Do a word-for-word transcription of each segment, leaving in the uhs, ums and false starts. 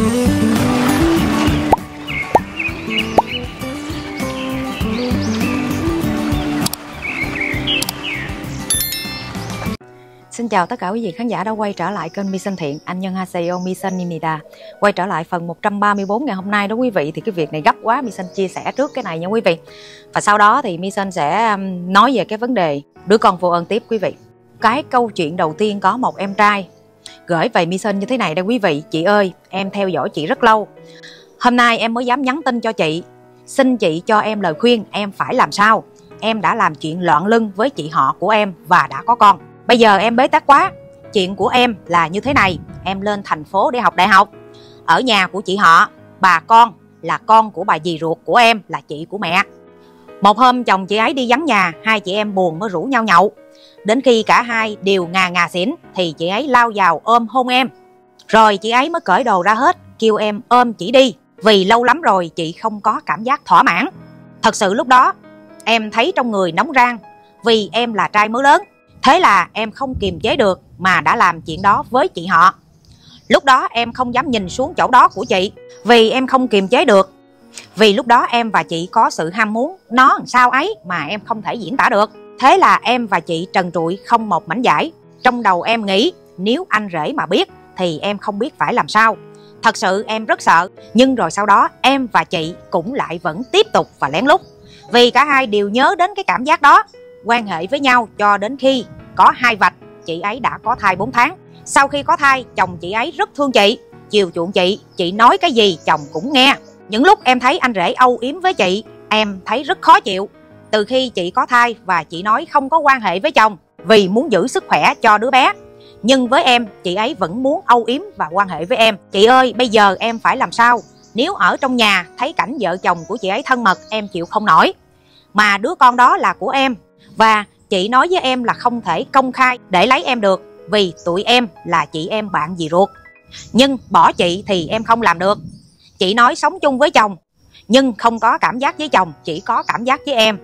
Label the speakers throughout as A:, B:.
A: Xin chào tất cả quý vị khán giả đã quay trở lại kênh Misan Thiện. Annyeonghaseyo, Misan입니다. Quay trở lại phần một trăm ba mươi tư ngày hôm nay đó quý vị. Thì cái việc này gấp quá, Misan chia sẻ trước cái này nha quý vị. Và sau đó thì Misan sẽ nói về cái vấn đề đứa con vô ơn tiếp quý vị. Cái câu chuyện đầu tiên có một em trai gửi về Misan như thế này đây quý vị. Chị ơi, em theo dõi chị rất lâu. Hôm nay em mới dám nhắn tin cho chị. Xin chị cho em lời khuyên em phải làm sao. Em đã làm chuyện loạn lưng với chị họ của em và đã có con. Bây giờ em bế tắc quá. Chuyện của em là như thế này. Em lên thành phố để học đại học. Ở nhà của chị họ, bà con là con của bà dì ruột của em, là chị của mẹ. Một hôm chồng chị ấy đi vắng nhà, hai chị em buồn mới rủ nhau nhậu. Đến khi cả hai đều ngà ngà xỉn thì chị ấy lao vào ôm hôn em. Rồi chị ấy mới cởi đồ ra hết, kêu em ôm chị đi. Vì lâu lắm rồi chị không có cảm giác thỏa mãn. Thật sự lúc đó em thấy trong người nóng rang. Vì em là trai mới lớn. Thế là em không kiềm chế được mà đã làm chuyện đó với chị họ. Lúc đó em không dám nhìn xuống chỗ đó của chị. Vì em không kiềm chế được. Vì lúc đó em và chị có sự ham muốn nó làm sao ấy mà em không thể diễn tả được. Thế là em và chị trần trụi không một mảnh vải. Trong đầu em nghĩ nếu anh rể mà biết thì em không biết phải làm sao. Thật sự em rất sợ. Nhưng rồi sau đó em và chị cũng lại vẫn tiếp tục và lén lút. Vì cả hai đều nhớ đến cái cảm giác đó. Quan hệ với nhau cho đến khi có hai vạch, chị ấy đã có thai bốn tháng. Sau khi có thai, chồng chị ấy rất thương chị, chiều chuộng chị, chị nói cái gì chồng cũng nghe. Những lúc em thấy anh rể âu yếm với chị, em thấy rất khó chịu. Từ khi chị có thai và chị nói không có quan hệ với chồng vì muốn giữ sức khỏe cho đứa bé. Nhưng với em, chị ấy vẫn muốn âu yếm và quan hệ với em. Chị ơi, bây giờ em phải làm sao? Nếu ở trong nhà thấy cảnh vợ chồng của chị ấy thân mật, em chịu không nổi. Mà đứa con đó là của em. Và chị nói với em là không thể công khai để lấy em được. Vì tụi em là chị em bạn dì ruột. Nhưng bỏ chị thì em không làm được. Chị nói sống chung với chồng nhưng không có cảm giác với chồng, chỉ có cảm giác với em.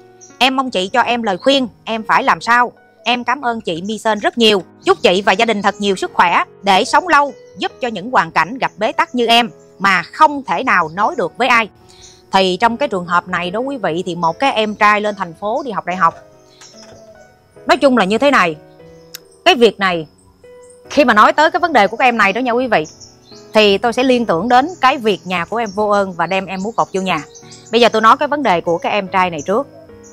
A: Em mong chị cho em lời khuyên em phải làm sao. Em cảm ơn chị Misan rất nhiều. Chúc chị và gia đình thật nhiều sức khỏe để sống lâu, giúp cho những hoàn cảnh gặp bế tắc như em mà không thể nào nói được với ai. Thì trong cái trường hợp này đó quý vị, thì một cái em trai lên thành phố đi học đại học. Nói chung là như thế này. Cái việc này, khi mà nói tới cái vấn đề của các em này đó nha quý vị, thì tôi sẽ liên tưởng đến cái việc nhà của em vô ơn và đem em mú cột vô nhà. Bây giờ tôi nói cái vấn đề của cái em trai này trước.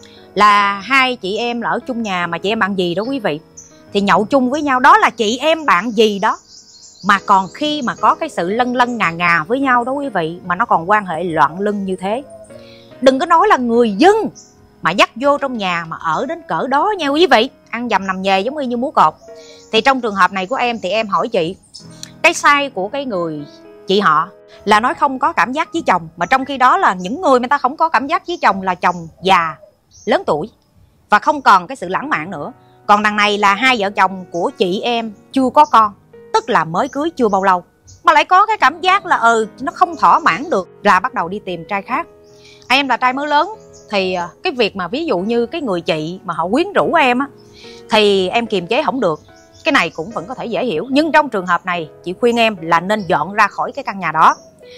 A: Là hai chị em ở chung nhà mà chị em bạn gì đó quý vị. Thì nhậu chung với nhau, đó là chị em bạn gì đó. Mà còn khi mà có cái sự lân lân ngà ngà với nhau đó quý vị, mà nó còn quan hệ loạn lưng như thế. Đừng có nói là người dân mà dắt vô trong nhà mà ở đến cỡ đó nha quý vị. Ăn dầm nằm về giống như múa cột. Thì trong trường hợp này của em thì em hỏi chị, cái sai của cái người chị họ là nói không có cảm giác với chồng. Mà trong khi đó là những người mà ta không có cảm giác với chồng là chồng già, lớn tuổi và không còn cái sự lãng mạn nữa. Còn đằng này là hai vợ chồng của chị em chưa có con, tức là mới cưới chưa bao lâu, mà lại có cái cảm giác là ừ nó không thỏa mãn được, là bắt đầu đi tìm trai khác. Em là trai mới lớn thì cái việc mà ví dụ như cái người chị mà họ quyến rũ em á, thì em kiềm chế không được. Cái này cũng vẫn có thể dễ hiểu. Nhưng trong trường hợp này chị khuyên em là nên dọn ra khỏi cái căn nhà đó.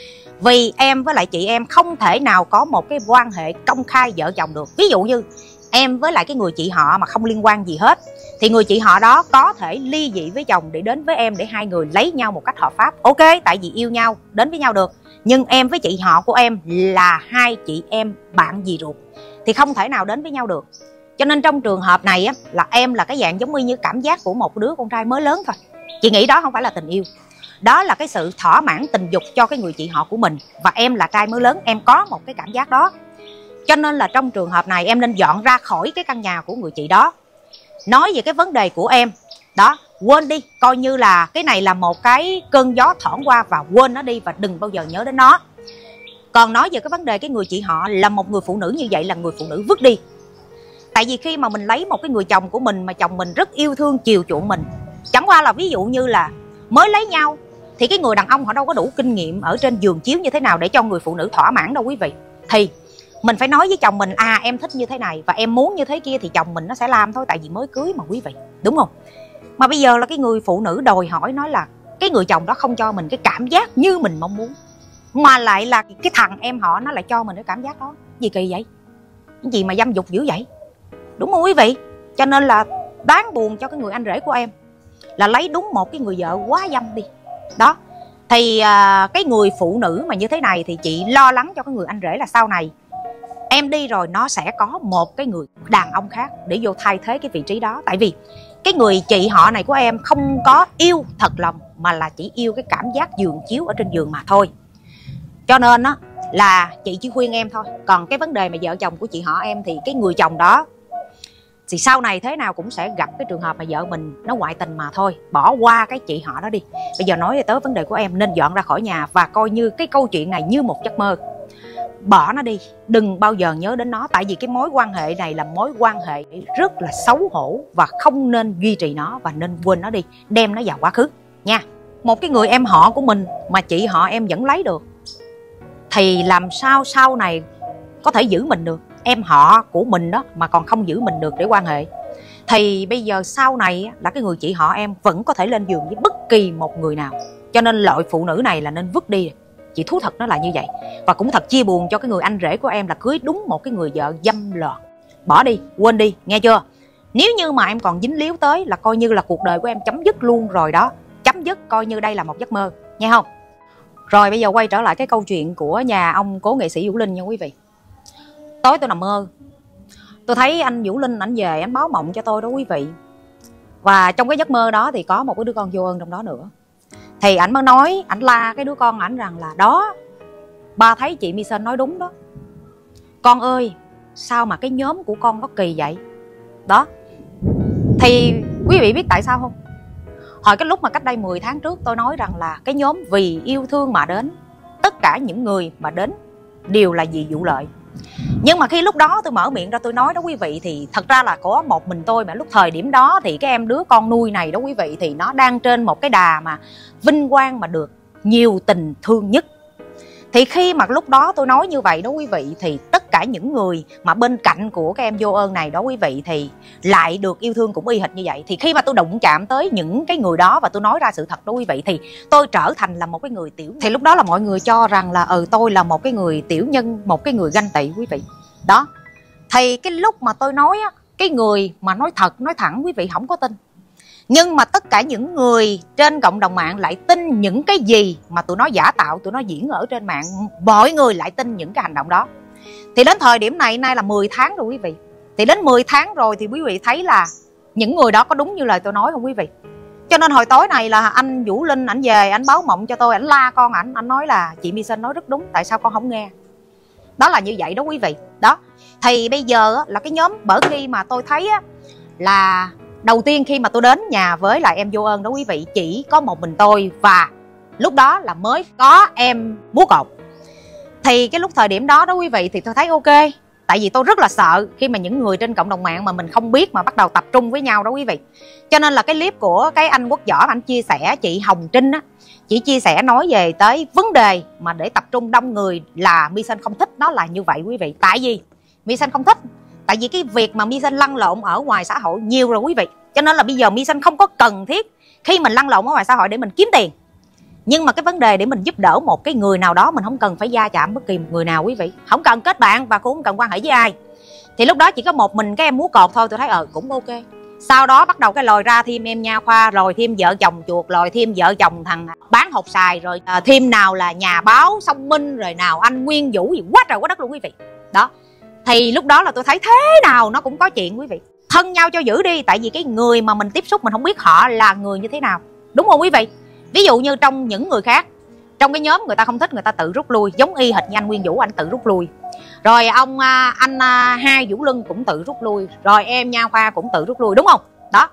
A: Vì em với lại chị em không thể nào có một cái quan hệ công khai vợ chồng được. Ví dụ như em với lại cái người chị họ mà không liên quan gì hết, thì người chị họ đó có thể ly dị với chồng để đến với em, để hai người lấy nhau một cách hợp pháp. Ok, tại vì yêu nhau đến với nhau được. Nhưng em với chị họ của em là hai chị em bạn dì ruột thì không thể nào đến với nhau được. Cho nên trong trường hợp này á, là em là cái dạng giống như cảm giác của một đứa con trai mới lớn thôi. Chị nghĩ đó không phải là tình yêu. Đó là cái sự thỏa mãn tình dục cho cái người chị họ của mình. Và em là trai mới lớn, em có một cái cảm giác đó. Cho nên là trong trường hợp này em nên dọn ra khỏi cái căn nhà của người chị đó. Nói về cái vấn đề của em đó, quên đi, coi như là cái này là một cái cơn gió thoảng qua và quên nó đi và đừng bao giờ nhớ đến nó. Còn nói về cái vấn đề cái người chị họ là một người phụ nữ như vậy, là người phụ nữ vứt đi. Tại vì khi mà mình lấy một cái người chồng của mình mà chồng mình rất yêu thương chiều chuộng mình, chẳng qua là ví dụ như là mới lấy nhau, thì cái người đàn ông họ đâu có đủ kinh nghiệm ở trên giường chiếu như thế nào để cho người phụ nữ thỏa mãn đâu quý vị. Thì mình phải nói với chồng mình, à em thích như thế này và em muốn như thế kia, thì chồng mình nó sẽ làm thôi, tại vì mới cưới mà quý vị, đúng không? Mà bây giờ là cái người phụ nữ đòi hỏi nói là cái người chồng đó không cho mình cái cảm giác như mình mong muốn, mà lại là cái thằng em họ nó lại cho mình cái cảm giác đó. Gì kỳ vậy? Cái gì mà dâm dục dữ vậy? Đúng không quý vị? Cho nên là đáng buồn cho cái người anh rể của em là lấy đúng một cái người vợ quá dâm đi. Đó. Thì à, cái người phụ nữ mà như thế này thì chị lo lắng cho cái người anh rể là sau này em đi rồi nó sẽ có một cái người đàn ông khác để vô thay thế cái vị trí đó. Tại vì cái người chị họ này của em không có yêu thật lòng, mà là chỉ yêu cái cảm giác giường chiếu ở trên giường mà thôi. Cho nên á là chị chỉ khuyên em thôi. Còn cái vấn đề mà vợ chồng của chị họ em thì cái người chồng đó thì sau này thế nào cũng sẽ gặp cái trường hợp mà vợ mình nó ngoại tình mà thôi. Bỏ qua cái chị họ đó đi. Bây giờ nói tới vấn đề của em, nên dọn ra khỏi nhà và coi như cái câu chuyện này như một giấc mơ. Bỏ nó đi, đừng bao giờ nhớ đến nó. Tại vì cái mối quan hệ này là mối quan hệ rất là xấu hổ, và không nên duy trì nó, và nên quên nó đi, đem nó vào quá khứ nha. Một cái người em họ của mình mà chị họ em vẫn lấy được thì làm sao sau này có thể giữ mình được. Em họ của mình đó mà còn không giữ mình được để quan hệ, thì bây giờ sau này là cái người chị họ em vẫn có thể lên giường với bất kỳ một người nào. Cho nên loại phụ nữ này là nên vứt đi. Chị thú thật nó là như vậy. Và cũng thật chia buồn cho cái người anh rể của em là cưới đúng một cái người vợ dâm loạn. Bỏ đi, quên đi, nghe chưa? Nếu như mà em còn dính líu tới là coi như là cuộc đời của em chấm dứt luôn rồi đó. Chấm dứt, coi như đây là một giấc mơ, nghe không? Rồi bây giờ quay trở lại cái câu chuyện của nhà ông cố nghệ sĩ Vũ Linh nha quý vị. Tối tôi nằm mơ, tôi thấy anh Vũ Linh ảnh về anh báo mộng cho tôi đó quý vị. Và trong cái giấc mơ đó thì có một cái đứa con vô ơn trong đó nữa. Thì ảnh mới nói, ảnh la cái đứa con ảnh rằng là đó, ba thấy chị My Sơn nói đúng đó. Con ơi, sao mà cái nhóm của con nó kỳ vậy? Đó. Thì quý vị biết tại sao không? Hồi cái lúc mà cách đây mười tháng trước tôi nói rằng là cái nhóm vì yêu thương mà đến, tất cả những người mà đến đều là vì vụ lợi. Nhưng mà khi lúc đó tôi mở miệng ra tôi nói đó quý vị, thì thật ra là có một mình tôi. Mà lúc thời điểm đó thì cái em đứa con nuôi này đó quý vị, thì nó đang trên một cái đà mà vinh quang mà được nhiều tình thương nhất. Thì khi mà lúc đó tôi nói như vậy đó quý vị, thì tất cả những người mà bên cạnh của các em vô ơn này đó quý vị thì lại được yêu thương cũng y hệt như vậy. Thì khi mà tôi đụng chạm tới những cái người đó và tôi nói ra sự thật đó quý vị, thì tôi trở thành là một cái người tiểu. Thì lúc đó là mọi người cho rằng là ừ tôi là một cái người tiểu nhân, một cái người ganh tị quý vị. Đó. Thì cái lúc mà tôi nói á, cái người mà nói thật, nói thẳng quý vị không có tin. Nhưng mà tất cả những người trên cộng đồng mạng lại tin những cái gì mà tụi nó giả tạo, tụi nó diễn ở trên mạng. Mọi người lại tin những cái hành động đó. Thì đến thời điểm này, nay là mười tháng rồi quý vị. Thì đến mười tháng rồi thì quý vị thấy là những người đó có đúng như lời tôi nói không quý vị? Cho nên hồi tối này là anh Vũ Linh ảnh về, ảnh báo mộng cho tôi, ảnh la con ảnh, ảnh nói là chị My Sơn nói rất đúng, tại sao con không nghe? Đó là như vậy đó quý vị. Đó. Thì bây giờ là cái nhóm, bởi khi mà tôi thấy á, là đầu tiên khi mà tôi đến nhà với lại em vô ơn đó quý vị, chỉ có một mình tôi, và lúc đó là mới có em búa cột. Thì cái lúc thời điểm đó đó quý vị thì tôi thấy ok. Tại vì tôi rất là sợ khi mà những người trên cộng đồng mạng mà mình không biết mà bắt đầu tập trung với nhau đó quý vị. Cho nên là cái clip của cái anh Quốc Võ anh chia sẻ, chị Hồng Trinh á, chị chia sẻ nói về tới vấn đề mà để tập trung đông người là My Sơn không thích nó là như vậy quý vị. Tại vì My Sơn không thích, tại vì cái việc mà My Sơn lăn lộn ở ngoài xã hội nhiều rồi quý vị. Cho nên là bây giờ My Sơn không có cần thiết khi mình lăn lộn ở ngoài xã hội để mình kiếm tiền. Nhưng mà cái vấn đề để mình giúp đỡ một cái người nào đó, mình không cần phải va chạm bất kỳ một người nào quý vị. Không cần kết bạn và cũng không cần quan hệ với ai. Thì lúc đó chỉ có một mình cái em múa cột thôi, tôi thấy ờ cũng ok. Sau đó bắt đầu cái lòi ra thêm em nha khoa, rồi thêm vợ chồng chuột, rồi thêm vợ chồng thằng bán hột xài, rồi à, thêm nào là nhà báo Song Minh, rồi nào anh Nguyên Vũ gì quá trời quá đất luôn quý vị. Đó. Thì lúc đó là tôi thấy thế nào nó cũng có chuyện quý vị. Thân nhau cho giữ đi, tại vì cái người mà mình tiếp xúc mình không biết họ là người như thế nào. Đúng không quý vị? Ví dụ như trong những người khác, trong cái nhóm người ta không thích, người ta tự rút lui, giống y hệt như anh Nguyên Vũ, anh tự rút lui. Rồi ông anh hai Vũ Lân cũng tự rút lui, rồi em Nha Khoa cũng tự rút lui, đúng không? Đó.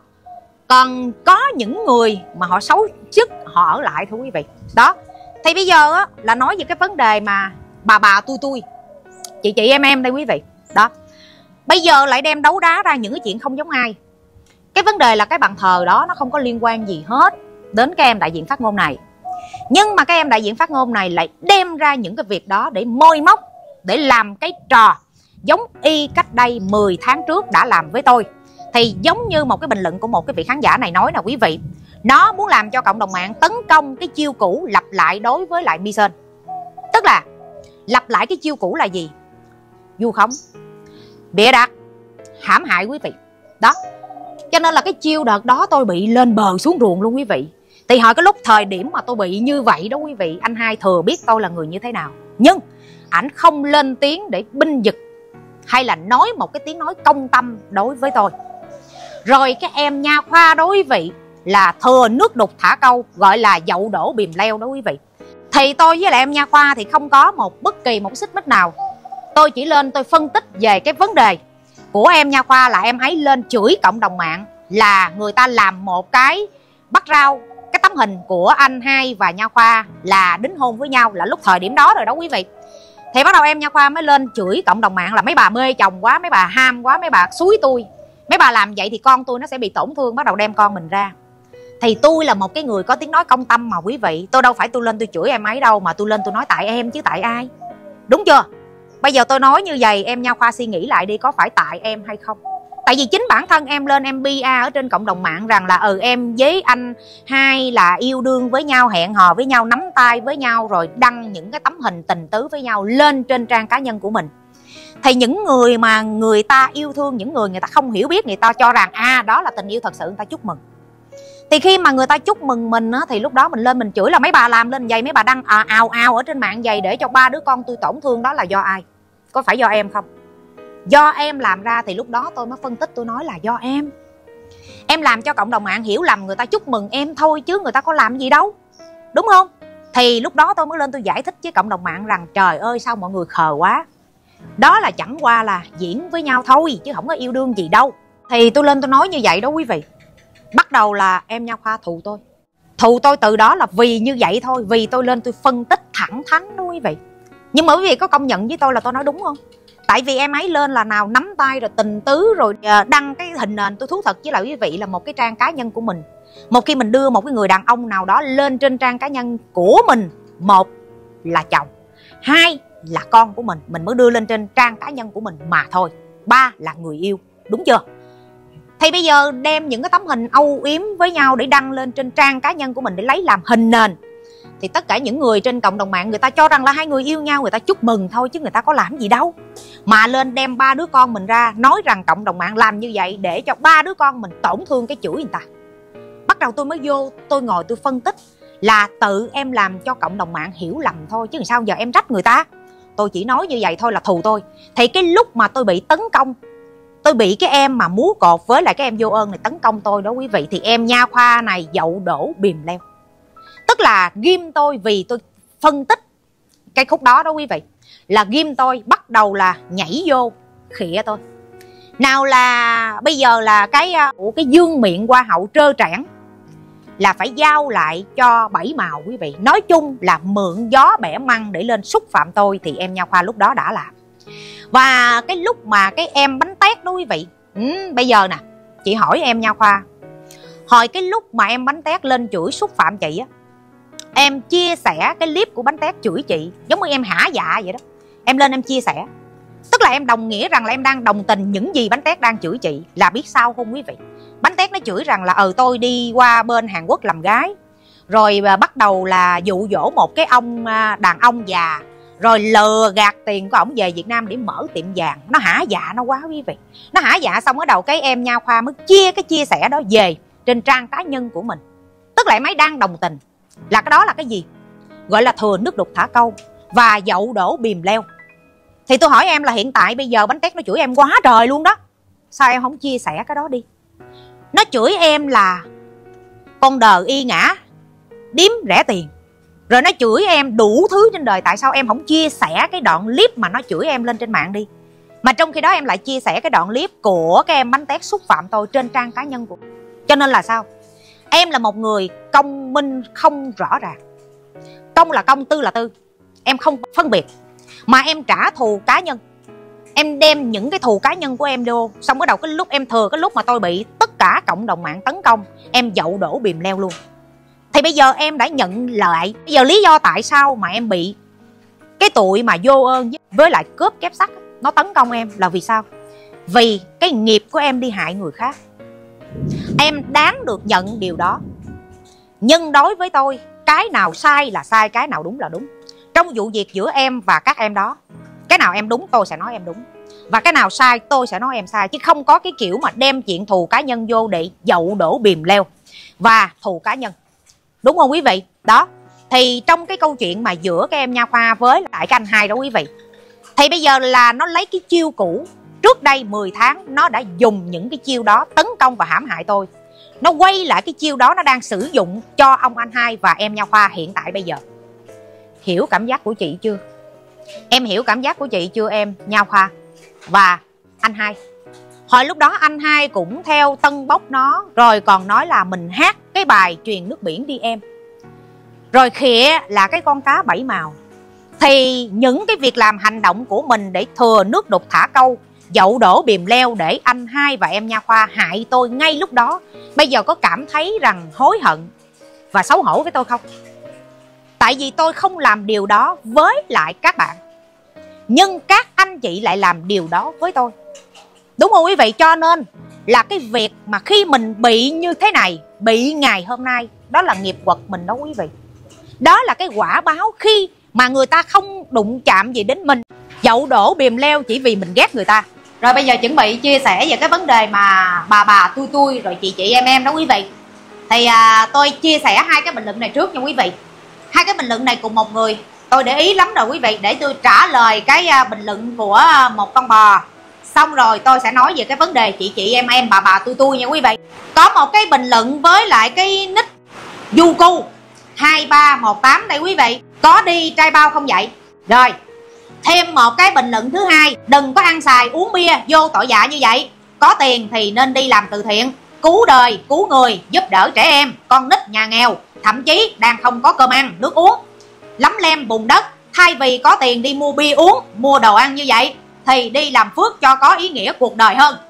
A: Còn có những người mà họ xấu chức, họ ở lại thôi quý vị. Đó. Thì bây giờ á, là nói về cái vấn đề mà bà bà tôi tôi, chị chị em em đây quý vị. Đó. Bây giờ lại đem đấu đá ra những cái chuyện không giống ai. Cái vấn đề là cái bàn thờ đó nó không có liên quan gì hết đến các em đại diện phát ngôn này. Nhưng mà các em đại diện phát ngôn này lại đem ra những cái việc đó để môi móc, để làm cái trò giống y cách đây mười tháng trước đã làm với tôi. Thì giống như một cái bình luận của một cái vị khán giả này nói nè quý vị, Nó muốn làm cho cộng đồng mạng tấn công cái chiêu cũ lặp lại đối với lại My Sơn. Tức là lặp lại cái chiêu cũ là gì? Vu khống, bịa đặt, hãm hại quý vị. Đó. Cho nên là cái chiêu đợt đó tôi bị lên bờ xuống ruộng luôn quý vị. Thì hỏi cái lúc thời điểm mà tôi bị như vậy đó quý vị, anh hai thừa biết tôi là người như thế nào. Nhưng ảnh không lên tiếng để binh vực hay là nói một cái tiếng nói công tâm đối với tôi. Rồi cái em nha khoa đó quý vị là thừa nước đục thả câu, gọi là dậu đổ bìm leo đó quý vị. Thì tôi với lại em nha khoa thì không có một bất kỳ một xích mích nào. Tôi chỉ lên tôi phân tích về cái vấn đề của em nha khoa là em ấy lên chửi cộng đồng mạng là người ta làm một cái bắt rau cái tấm hình của anh hai và nha khoa là đính hôn với nhau, là lúc thời điểm đó rồi đó quý vị. Thì bắt đầu em nha khoa mới lên chửi cộng đồng mạng là mấy bà mê chồng quá, mấy bà ham quá, mấy bà xúi tôi, mấy bà làm vậy thì con tôi nó sẽ bị tổn thương, bắt đầu đem con mình ra. Thì tôi là một cái người có tiếng nói công tâm mà quý vị, tôi đâu phải tôi lên tôi chửi em ấy đâu, mà tôi lên tôi nói tại em chứ tại ai. Đúng chưa? Bây giờ tôi nói như vậy em nha khoa suy nghĩ lại đi, có phải tại em hay không? Tại vì chính bản thân em lên em pê e ở trên cộng đồng mạng rằng là ừ em với anh hai là yêu đương với nhau, hẹn hò với nhau, nắm tay với nhau, rồi đăng những cái tấm hình tình tứ với nhau lên trên trang cá nhân của mình. Thì những người mà người ta yêu thương, những người người ta không hiểu biết, người ta cho rằng à đó là tình yêu thật sự, người ta chúc mừng. Thì khi mà người ta chúc mừng mình á, thì lúc đó mình lên mình chửi là mấy bà làm lên vậy, mấy bà đăng à, ào ào ở trên mạng vậy để cho ba đứa con tôi tổn thương, đó là do ai? Có phải do em không? Do em làm ra. Thì lúc đó tôi mới phân tích, tôi nói là do em. Em làm cho cộng đồng mạng hiểu lầm, người ta chúc mừng em thôi chứ người ta có làm gì đâu, đúng không? Thì lúc đó tôi mới lên tôi giải thích với cộng đồng mạng rằng trời ơi sao mọi người khờ quá, đó là chẳng qua là diễn với nhau thôi chứ không có yêu đương gì đâu. Thì tôi lên tôi nói như vậy đó quý vị. Bắt đầu là em nha khoa thù tôi. Thù tôi từ đó là vì như vậy thôi, vì tôi lên tôi phân tích thẳng thắn đó quý vị. Nhưng mà quý vị có công nhận với tôi là tôi nói đúng không? Tại vì em ấy lên là nào nắm tay rồi tình tứ rồi đăng cái hình nền, tôi thú thật với lại quý vị là một cái trang cá nhân của mình. Một khi mình đưa một cái người đàn ông nào đó lên trên trang cá nhân của mình, một là chồng, hai là con của mình, mình mới đưa lên trên trang cá nhân của mình mà thôi, ba là người yêu, đúng chưa? Thì bây giờ đem những cái tấm hình âu yếm với nhau để đăng lên trên trang cá nhân của mình để lấy làm hình nền, thì tất cả những người trên cộng đồng mạng người ta cho rằng là hai người yêu nhau, người ta chúc mừng thôi chứ người ta có làm gì đâu. Mà lên đem ba đứa con mình ra nói rằng cộng đồng mạng làm như vậy để cho ba đứa con mình tổn thương, cái chửi người ta. Bắt đầu tôi mới vô tôi ngồi tôi phân tích là tự em làm cho cộng đồng mạng hiểu lầm thôi chứ sao giờ em trách người ta. Tôi chỉ nói như vậy thôi là thù tôi. Thì cái lúc mà tôi bị tấn công, tôi bị cái em mà múa cột với lại cái em vô ơn này tấn công tôi đó quý vị, thì em nha khoa này dậu đổ bìm leo. Tức là ghim tôi vì tôi phân tích cái khúc đó đó quý vị, là ghim tôi, bắt đầu là nhảy vô khịa tôi. Nào là bây giờ là cái cái dương miệng hoa hậu trơ trẽn là phải giao lại cho bảy màu quý vị. Nói chung là mượn gió bẻ măng để lên xúc phạm tôi thì em nha khoa lúc đó đã làm. Và cái lúc mà cái em bánh tét đó quý vị, ừ, bây giờ nè chị hỏi em nha khoa, hồi cái lúc mà em bánh tét lên chửi xúc phạm chị á, em chia sẻ cái clip của bánh tét chửi chị giống như em hả dạ vậy đó, em lên em chia sẻ, tức là em đồng nghĩa rằng là em đang đồng tình những gì bánh tét đang chửi chị. Là biết sao không quý vị? Bánh tét nó chửi rằng là ừ tôi đi qua bên Hàn Quốc làm gái, rồi bắt đầu là dụ dỗ một cái ông đàn ông già, rồi lừa gạt tiền của ổng về Việt Nam để mở tiệm vàng. Nó hả dạ nó quá quý vị. Nó hả dạ xong ở đầu cái em nha khoa mới chia cái chia sẻ đó về trên trang cá nhân của mình. Tức là em ấy đang đồng tình. Là cái đó là cái gì? Gọi là thừa nước đục thả câu và dậu đổ bìm leo. Thì tôi hỏi em là hiện tại bây giờ bánh tét nó chửi em quá trời luôn đó, sao em không chia sẻ cái đó đi? Nó chửi em là con đờ y ngã, điếm rẻ tiền, rồi nó chửi em đủ thứ trên đời. Tại sao em không chia sẻ cái đoạn clip mà nó chửi em lên trên mạng đi? Mà trong khi đó em lại chia sẻ cái đoạn clip của cái em bánh tét xúc phạm tôi trên trang cá nhân của. Cho nên là sao? Em là một người công minh không rõ ràng. Công là công, tư là tư. Em không phân biệt. Mà em trả thù cá nhân. Em đem những cái thù cá nhân của em vô. Xong cái đầu cái lúc em thừa cái lúc mà tôi bị tất cả cộng đồng mạng tấn công, em dậu đổ bìm leo luôn. Thì bây giờ em đã nhận lại. Bây giờ lý do tại sao mà em bị cái tụi mà vô ơn với lại cướp kép sắt nó tấn công em là vì sao? Vì cái nghiệp của em đi hại người khác. Em đáng được nhận điều đó.
B: Nhưng đối với tôi, cái nào sai là sai, cái nào đúng là đúng. Trong vụ việc giữa em và các em đó, cái nào em đúng tôi sẽ nói em đúng, và cái nào sai tôi sẽ nói em sai. Chứ không có cái kiểu mà đem chuyện thù cá nhân vô để dậu đổ bìm leo và thù cá nhân. Đúng không quý vị? Đó. Thì trong cái câu chuyện mà giữa cái em Nha Khoa với lại cái anh hai đó quý vị, thì bây giờ là nó lấy cái chiêu cũ. Trước đây mười tháng nó đã dùng những cái chiêu đó tấn công và hãm hại tôi. Nó quay lại cái chiêu đó, nó đang sử dụng cho ông anh hai và em Nha Khoa hiện tại bây giờ. Hiểu cảm giác của chị chưa? Em hiểu cảm giác của chị chưa em Nha Khoa và anh hai? Hồi lúc đó anh hai cũng theo tân bốc nó, rồi còn nói là mình hát cái bài truyền nước biển đi em, rồi khịa là cái con cá bảy màu. Thì những cái việc làm hành động của mình để thừa nước đục thả câu, dậu đổ bìm leo để anh hai và em Nha Khoa hại tôi ngay lúc đó, bây giờ có cảm thấy rằng hối hận và xấu hổ với tôi không? Tại vì tôi không làm điều đó với lại các bạn, nhưng các anh chị lại làm điều đó với tôi. Đúng không quý vị? Cho nên là cái việc mà khi mình bị như thế này, bị ngày hôm nay, đó là nghiệp quật mình đó quý vị. Đó là cái quả báo khi mà người ta không đụng chạm gì đến mình, dậu đổ bìm leo chỉ vì mình ghét người ta. Rồi bây giờ chuẩn bị chia sẻ về cái vấn đề mà bà bà tôi tôi rồi chị chị em em đó quý vị. Thì à, tôi chia sẻ hai cái bình luận này trước nha quý vị. Hai cái bình luận này cùng một người, tôi để ý lắm rồi quý vị, để tôi trả lời cái à, bình luận của một con bò. Xong rồi tôi sẽ nói về cái vấn đề chị chị em em bà bà tôi tôi nha quý vị. Có một cái bình luận với lại cái nick Yuku hai ba một tám đây quý vị, có đi trai bao không vậy? Rồi thêm một cái bình luận thứ hai, đừng có ăn xài uống bia vô tội dạ như vậy. Có tiền thì nên đi làm từ thiện, cứu đời, cứu người, giúp đỡ trẻ em, con nít nhà nghèo, thậm chí đang không có cơm ăn, nước uống, lấm lem bùn đất. Thay vì có tiền đi mua bia uống, mua đồ ăn như vậy, thì đi làm phước cho có ý nghĩa cuộc đời hơn.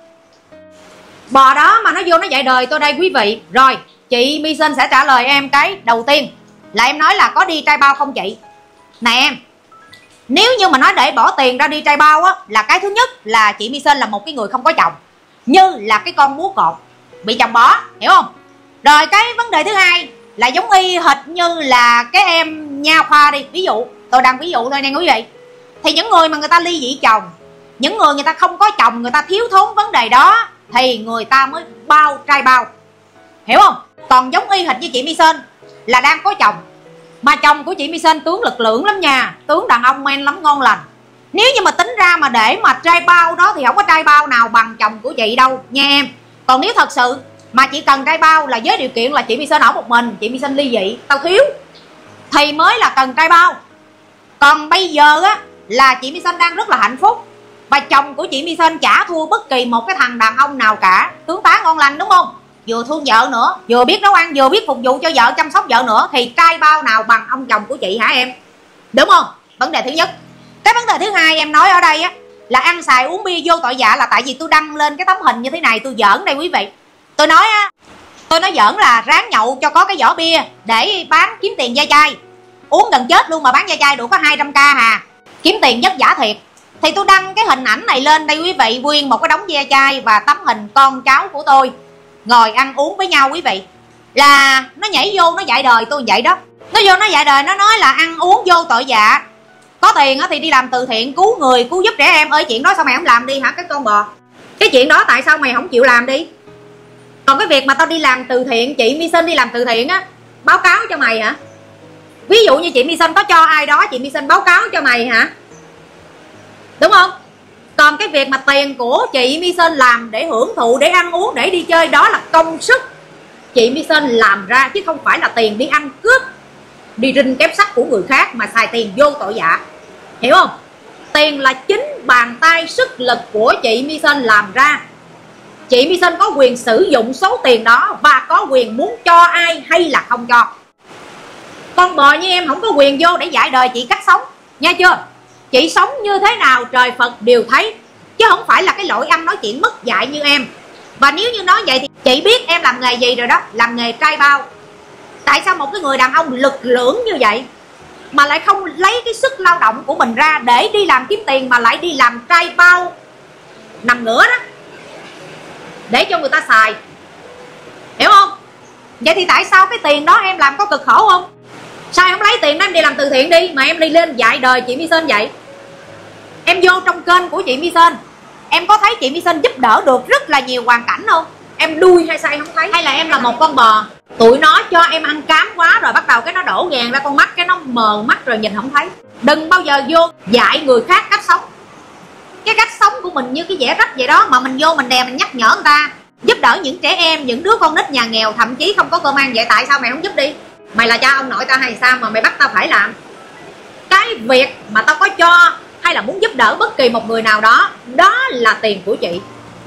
B: Bò đó mà nó vô nó dạy đời tôi đây quý vị. Rồi chị My Sinh sẽ trả lời em cái đầu tiên là em nói là có đi trai bao không chị? Nè em, nếu như mà nói để bỏ tiền ra đi trai bao á, là cái thứ nhất là chị My Sinh là một cái người không có chồng, như là cái con búa cột bị chồng bỏ, hiểu không? Rồi cái vấn đề thứ hai là giống y hệt như là cái em Nha Khoa đi, ví dụ tôi đang ví dụ thôi nha quý vị. Thì những người mà người ta ly dị chồng, những người người ta không có chồng, người ta thiếu thốn vấn đề đó, thì người ta mới bao trai bao, hiểu không? Còn giống y hệt như chị My Sinh là đang có chồng, mà chồng của chị My Sinh tướng lực lượng lắm nha, tướng đàn ông men lắm, ngon lành. Nếu như mà tính ra mà để mà trai bao đó thì không có trai bao nào bằng chồng của chị đâu nha em. Còn nếu thật sự mà chị cần trai bao là với điều kiện là chị My Sinh ở một mình, chị My Sinh ly dị, tao thiếu, thì mới là cần trai bao. Còn bây giờ á là chị My Sinh đang rất là hạnh phúc, và chồng của chị My Sinh chả thua bất kỳ một cái thằng đàn ông nào cả, tướng tá ngon lành đúng không? Vừa thương vợ nữa, vừa biết nấu ăn, vừa biết phục vụ cho vợ, chăm sóc vợ nữa, thì trai bao nào bằng ông chồng của chị hả em? Đúng không? Vấn đề thứ nhất. Cái vấn đề thứ hai em nói ở đây á là ăn xài uống bia vô tội dạ, là tại vì tôi đăng lên cái tấm hình như thế này, tôi giỡn đây quý vị. Tôi nói á, tôi nói giỡn là ráng nhậu cho có cái vỏ bia để bán kiếm tiền da chai, uống gần chết luôn mà bán da chai đủ có hai trăm k hà, kiếm tiền vất vả thiệt. Thì tôi đăng cái hình ảnh này lên đây quý vị, nguyên một cái đống da chai và tấm hình con cháu của tôi ngồi ăn uống với nhau quý vị. Là nó nhảy vô nó dạy đời tôi vậy đó. Nó vô nó dạy đời, nó nói là ăn uống vô tội dạ, có tiền thì đi làm từ thiện, cứu người, cứu giúp trẻ em. Ơi chuyện đó sao mày không làm đi hả cái con bò? Cái chuyện đó tại sao mày không chịu làm đi? Còn cái việc mà tao đi làm từ thiện, chị My Sinh đi làm từ thiện á, báo cáo cho mày hả? Ví dụ như chị My Sinh có cho ai đó, chị My Sinh báo cáo cho mày hả? Đúng không? Còn cái việc mà tiền của chị My Sinh làm để hưởng thụ, để ăn uống, để đi chơi, đó là công sức chị My Sinh làm ra, chứ không phải là tiền đi ăn cướp, đi rinh kép sắt của người khác mà xài tiền vô tội dạ, hiểu không? Tiền là chính bàn tay sức lực của chị My Sinh làm ra. Chị My Sinh có quyền sử dụng số tiền đó và có quyền muốn cho ai hay là không cho. Con bò như em không có quyền vô để dạy đời chị cách sống, nghe chưa? Chị sống như thế nào trời Phật đều thấy, chứ không phải là cái lỗi ăn nói chuyện mất dạy như em. Và nếu như nói vậy thì chị biết em làm nghề gì rồi đó, làm nghề trai bao. Tại sao một cái người đàn ông lực lưỡng như vậy mà lại không lấy cái sức lao động của mình ra để đi làm kiếm tiền, mà lại đi làm trai bao nằm ngửa đó để cho người ta xài, hiểu không? Vậy thì tại sao cái tiền đó em làm có cực khổ không? Sao em không lấy tiền đó em đi làm từ thiện đi, mà em đi lên dạy đời chị My Sơn vậy? Em vô trong kênh của chị My Sơn, em có thấy chị My Sơn giúp đỡ được rất là nhiều hoàn cảnh không? Em đuôi hay sao em không thấy? Hay là em là một con bò, tụi nó cho em ăn cám quá rồi bắt đầu cái nó đổ gàn ra con mắt, cái nó mờ mắt rồi nhìn không thấy. Đừng bao giờ vô dạy người khác cách sống. Cái cách sống của mình như cái vẽ rách vậy đó, mà mình vô mình đè mình nhắc nhở người ta, giúp đỡ những trẻ em, những đứa con nít nhà nghèo thậm chí không có cơm ăn. Vậy tại sao mày không giúp đi? Mày là cha ông nội tao hay sao mà mày bắt tao phải làm? Cái việc mà tao có cho hay là muốn giúp đỡ bất kỳ một người nào đó, đó là tiền của chị.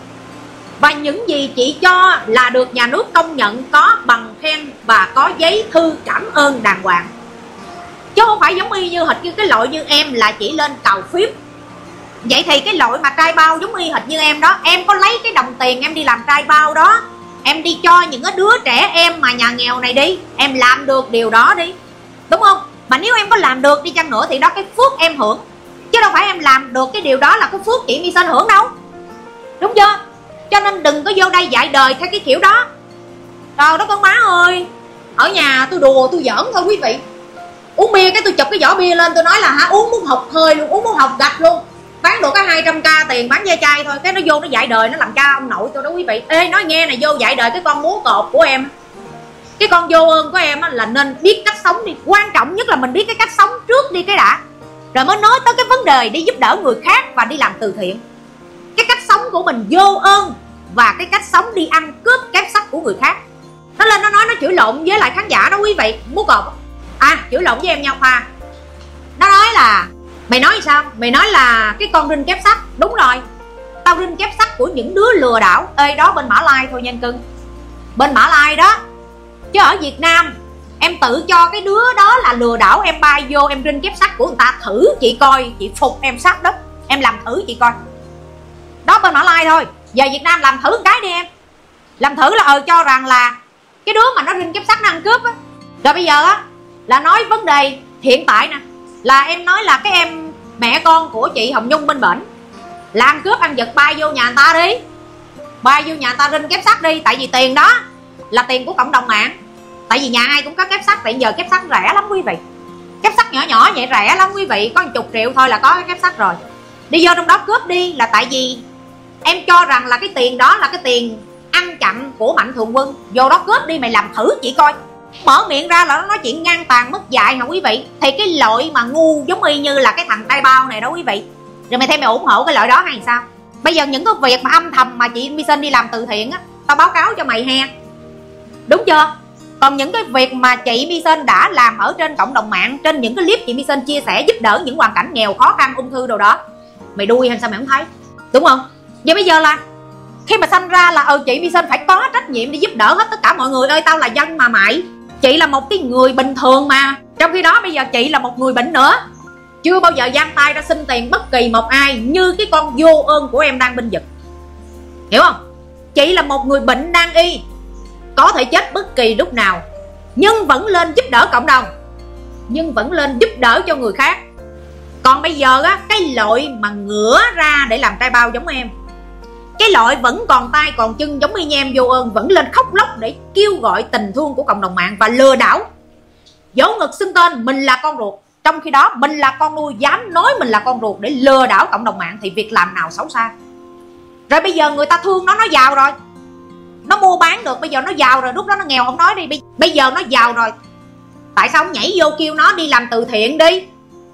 B: Và những gì chị cho là được nhà nước công nhận, có bằng khen và có giấy thư cảm ơn đàng hoàng. Chứ không phải giống y như hệt như cái loại như em là chỉ lên cầu phím. Vậy thì cái loại mà trai bao giống y hệt như em đó, em có lấy cái đồng tiền em đi làm trai bao đó, em đi cho những cái đứa trẻ em mà nhà nghèo này đi, em làm được điều đó đi, đúng không? Mà nếu em có làm được đi chăng nữa thì đó cái phước em hưởng, chứ đâu phải em làm được cái điều đó là cái phước chị My Sơn hưởng đâu, đúng chưa? Cho nên đừng có vô đây dạy đời theo cái kiểu đó. Trời đất con má ơi, ở nhà tôi đùa tôi giỡn thôi quý vị. Uống bia cái tôi chụp cái vỏ bia lên, tôi nói là hả uống muốn học hơi luôn, uống muốn học gạch luôn, bán được cái hai trăm k tiền bán ve chai thôi, cái nó vô nó dạy đời, nó làm cha ông nội tôi đó quý vị. Ê nói nghe này, vô dạy đời cái con múa cột của em, cái con vô ơn của em là nên biết cách sống đi. Quan trọng nhất là mình biết cái cách sống trước đi cái đã, rồi mới nói tới cái vấn đề đi giúp đỡ người khác và đi làm từ thiện. Cái cách sống của mình vô ơn và cái cách sống đi ăn cướp kép sách của người khác. Nó lên nó nói nó chửi lộn với lại khán giả đó quý vị, múa cột à, chửi lộn với em nha Khoa. Nó nói là mày nói sao? Mày nói là cái con rinh kép sách. Đúng rồi, tao rinh kép sách của những đứa lừa đảo. Ê đó bên Mã Lai thôi nha cưng, bên Mã Lai đó. Chứ ở Việt Nam em tự cho cái đứa đó là lừa đảo, em bay vô em rinh kép sách của người ta thử chị coi, chị phục em sách đó, em làm thử chị coi. Đó bên Mã Lai thôi. Giờ Việt Nam làm thử một cái đi em, làm thử là ờ cho rằng là cái đứa mà nó rinh kép sách nó ăn cướp á. Rồi bây giờ á là nói vấn đề hiện tại nè, là em nói là cái em mẹ con của chị Hồng Nhung bên bển làm cướp ăn giật, bay vô nhà người ta đi, bay vô nhà người ta rinh kép sách đi. Tại vì tiền đó là tiền của cộng đồng mạng, tại vì nhà ai cũng có kép sách. Tại giờ kép sách rẻ lắm quý vị, kép sách nhỏ nhỏ vậy rẻ lắm quý vị, có một chục triệu thôi là có cái kép sách rồi. Đi vô trong đó cướp đi, là tại vì em cho rằng là cái tiền đó là cái tiền ăn chặn của Mạnh Thường Quân, vô đó cướp đi, mày làm thử chị coi. Mở miệng ra là nó nói chuyện ngang tàn mất dạy hả quý vị. Thì cái loại mà ngu giống y như là cái thằng trai bao này đó quý vị, rồi mày thêm mày ủng hộ cái loại đó hay sao? Bây giờ những cái việc mà âm thầm mà chị My Sơn đi làm từ thiện á, tao báo cáo cho mày he, đúng chưa? Còn những cái việc mà chị My Sơn đã làm ở trên cộng đồng mạng, trên những cái clip chị My Sơn chia sẻ giúp đỡ những hoàn cảnh nghèo khó khăn, ung thư đồ đó, mày đuôi hay sao mày không thấy, đúng không? Vậy bây giờ là khi mà sanh ra là ờ chị My Sơn phải có trách nhiệm đi giúp đỡ hết tất cả mọi người. Ơi tao là dân mà mày, chị là một cái người bình thường mà. Trong khi đó bây giờ chị là một người bệnh nữa, chưa bao giờ giang tay ra xin tiền bất kỳ một ai như cái con vô ơn của em đang binh vực, hiểu không? Chị là một người bệnh nan y, có thể chết bất kỳ lúc nào, nhưng vẫn lên giúp đỡ cộng đồng, nhưng vẫn lên giúp đỡ cho người khác. Còn bây giờ á, cái loại mà ngửa ra để làm trai bao giống em, cái loại vẫn còn tay còn chân giống như em vô ơn, vẫn lên khóc lóc để kêu gọi tình thương của cộng đồng mạng và lừa đảo, vỗ ngực xưng tên mình là con ruột, trong khi đó mình là con nuôi, dám nói mình là con ruột để lừa đảo cộng đồng mạng. Thì việc làm nào xấu xa? Rồi bây giờ người ta thương nó, nó giàu rồi, nó mua bán được, bây giờ nó giàu rồi, lúc đó nó nghèo không nói đi, bây giờ nó giàu rồi, tại sao không nhảy vô kêu nó đi làm từ thiện đi?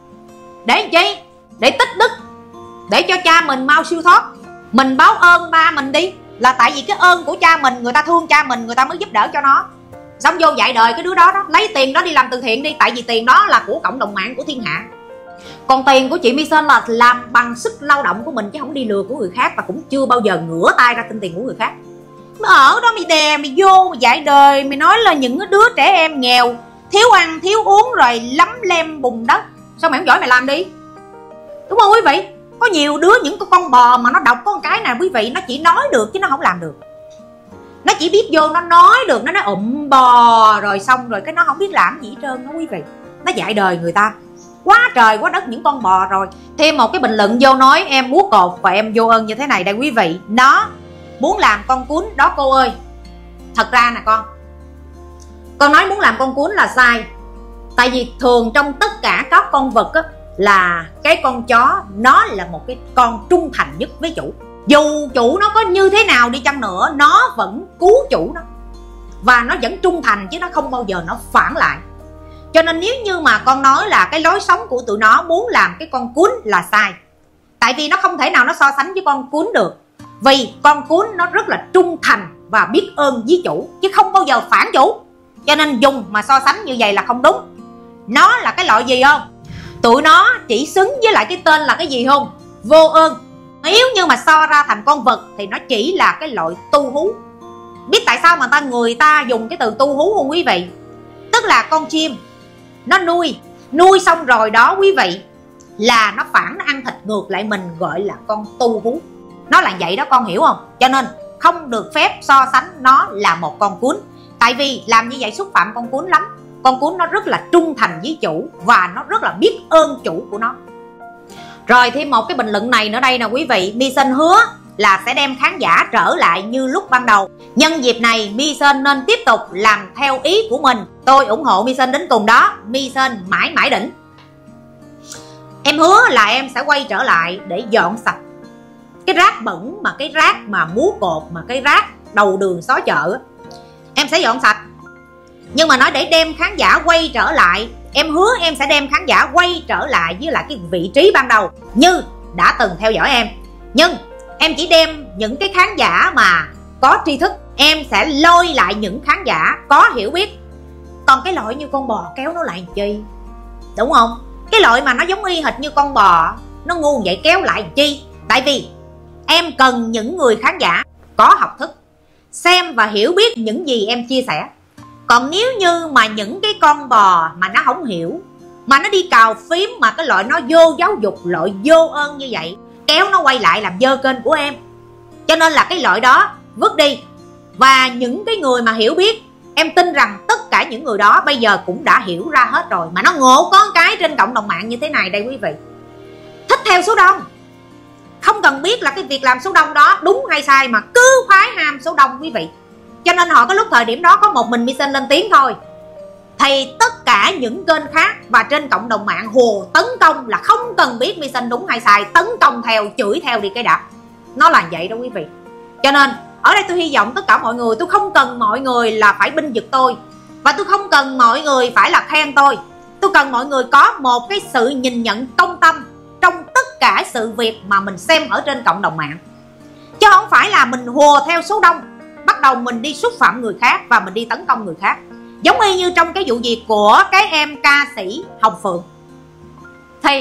B: Để chi? Để tích đức, để cho cha mình mau siêu thoát. Mình báo ơn ba mình đi, là tại vì cái ơn của cha mình, người ta thương cha mình, người ta mới giúp đỡ cho nó. Xong vô dạy đời cái đứa đó đó, lấy tiền đó đi làm từ thiện đi, tại vì tiền đó là của cộng đồng mạng, của thiên hạ. Còn tiền của chị My Sơn là làm bằng sức lao động của mình, chứ không đi lừa của người khác, và cũng chưa bao giờ ngửa tay ra xin tiền của người khác. Mày ở đó mày đè, mày vô mày dạy đời, mày nói là những đứa trẻ em nghèo, thiếu ăn thiếu uống rồi lấm lem bùn đất, sao mày không giỏi mày làm đi, đúng không quý vị? Có nhiều đứa, những con bò mà nó đọc có một cái này quý vị, nó chỉ nói được chứ nó không làm được. Nó chỉ biết vô nó nói được, nó nói ụm bò rồi xong rồi cái nó không biết làm gì hết trơn đó quý vị. Nó dạy đời người ta quá trời quá đất những con bò rồi. Thêm một cái bình luận vô nói em búa cột và em vô ơn như thế này đây quý vị. Nó muốn làm con cún đó cô ơi. Thật ra nè con, Con nói muốn làm con cún là sai. Tại vì thường trong tất cả các con vật á, là cái con chó nó là một cái con trung thành nhất với chủ. Dù chủ nó có như thế nào đi chăng nữa, nó vẫn cứu chủ nó, và nó vẫn trung thành chứ nó không bao giờ nó phản lại. Cho nên nếu như mà con nói là cái lối sống của tụi nó muốn làm cái con cún là sai. Tại vì nó không thể nào nó so sánh với con cún được. Vì con cún nó rất là trung thành và biết ơn với chủ, chứ không bao giờ phản chủ. Cho nên dùng mà so sánh như vậy là không đúng. Nó là cái loại gì không? Tụi nó chỉ xứng với lại cái tên là cái gì không? Vô ơn. Nếu như mà so ra thành con vật thì nó chỉ là cái loại tu hú. Biết tại sao mà ta người ta dùng cái từ tu hú không quý vị? Tức là con chim nó nuôi, nuôi xong rồi đó quý vị, là nó phản, nó ăn thịt ngược lại mình, gọi là con tu hú. Nó là vậy đó, con hiểu không? Cho nên không được phép so sánh nó là một con cún. Tại vì làm như vậy xúc phạm con cún lắm. Con cún nó rất là trung thành với chủ, và nó rất là biết ơn chủ của nó. Rồi thêm một cái bình luận này nữa đây nè quý vị. Mission hứa là sẽ đem khán giả trở lại như lúc ban đầu. Nhân dịp này Mission nên tiếp tục làm theo ý của mình. Tôi ủng hộ Mission đến cùng đó. Mission mãi mãi đỉnh. Em hứa là em sẽ quay trở lại để dọn sạch cái rác bẩn, mà cái rác mà múa cột, mà cái rác đầu đường xó chợ. Em sẽ dọn sạch. Nhưng mà nói để đem khán giả quay trở lại, em hứa em sẽ đem khán giả quay trở lại với lại cái vị trí ban đầu như đã từng theo dõi em. Nhưng em chỉ đem những cái khán giả mà có tri thức. Em sẽ lôi lại những khán giả có hiểu biết. Còn cái loại như con bò kéo nó lại làm chi? Đúng không? Cái loại mà nó giống y hệt như con bò, nó ngu vậy kéo lại làm chi? Tại vì em cần những người khán giả có học thức, xem và hiểu biết những gì em chia sẻ. Còn nếu như mà những cái con bò mà nó không hiểu, mà nó đi cào phím, mà cái loại nó vô giáo dục, loại vô ơn như vậy, kéo nó quay lại làm dơ kênh của em. Cho nên là cái loại đó vứt đi. Và những cái người mà hiểu biết, em tin rằng tất cả những người đó bây giờ cũng đã hiểu ra hết rồi. Mà nó ngộ có cái trên cộng đồng mạng như thế này đây quý vị. Thích theo số đông, không cần biết là cái việc làm số đông đó đúng hay sai, mà cứ phái ham số đông quý vị. Cho nên họ có lúc thời điểm đó có một mình Mission lên tiếng thôi, thì tất cả những kênh khác và trên cộng đồng mạng hồ tấn công là không cần biết Mission đúng hay sai, tấn công theo, chửi theo đi cái đã. Nó là vậy đó quý vị. Cho nên ở đây tôi hy vọng tất cả mọi người, tôi không cần mọi người là phải binh vực tôi, và tôi không cần mọi người phải là khen tôi. Tôi cần mọi người có một cái sự nhìn nhận công tâm trong tất cả sự việc mà mình xem ở trên cộng đồng mạng. Chứ không phải là mình hùa theo số đông, bắt đầu mình đi xúc phạm người khác và mình đi tấn công người khác. Giống y như trong cái vụ việc của cái em ca sĩ Hồng Phượng, thì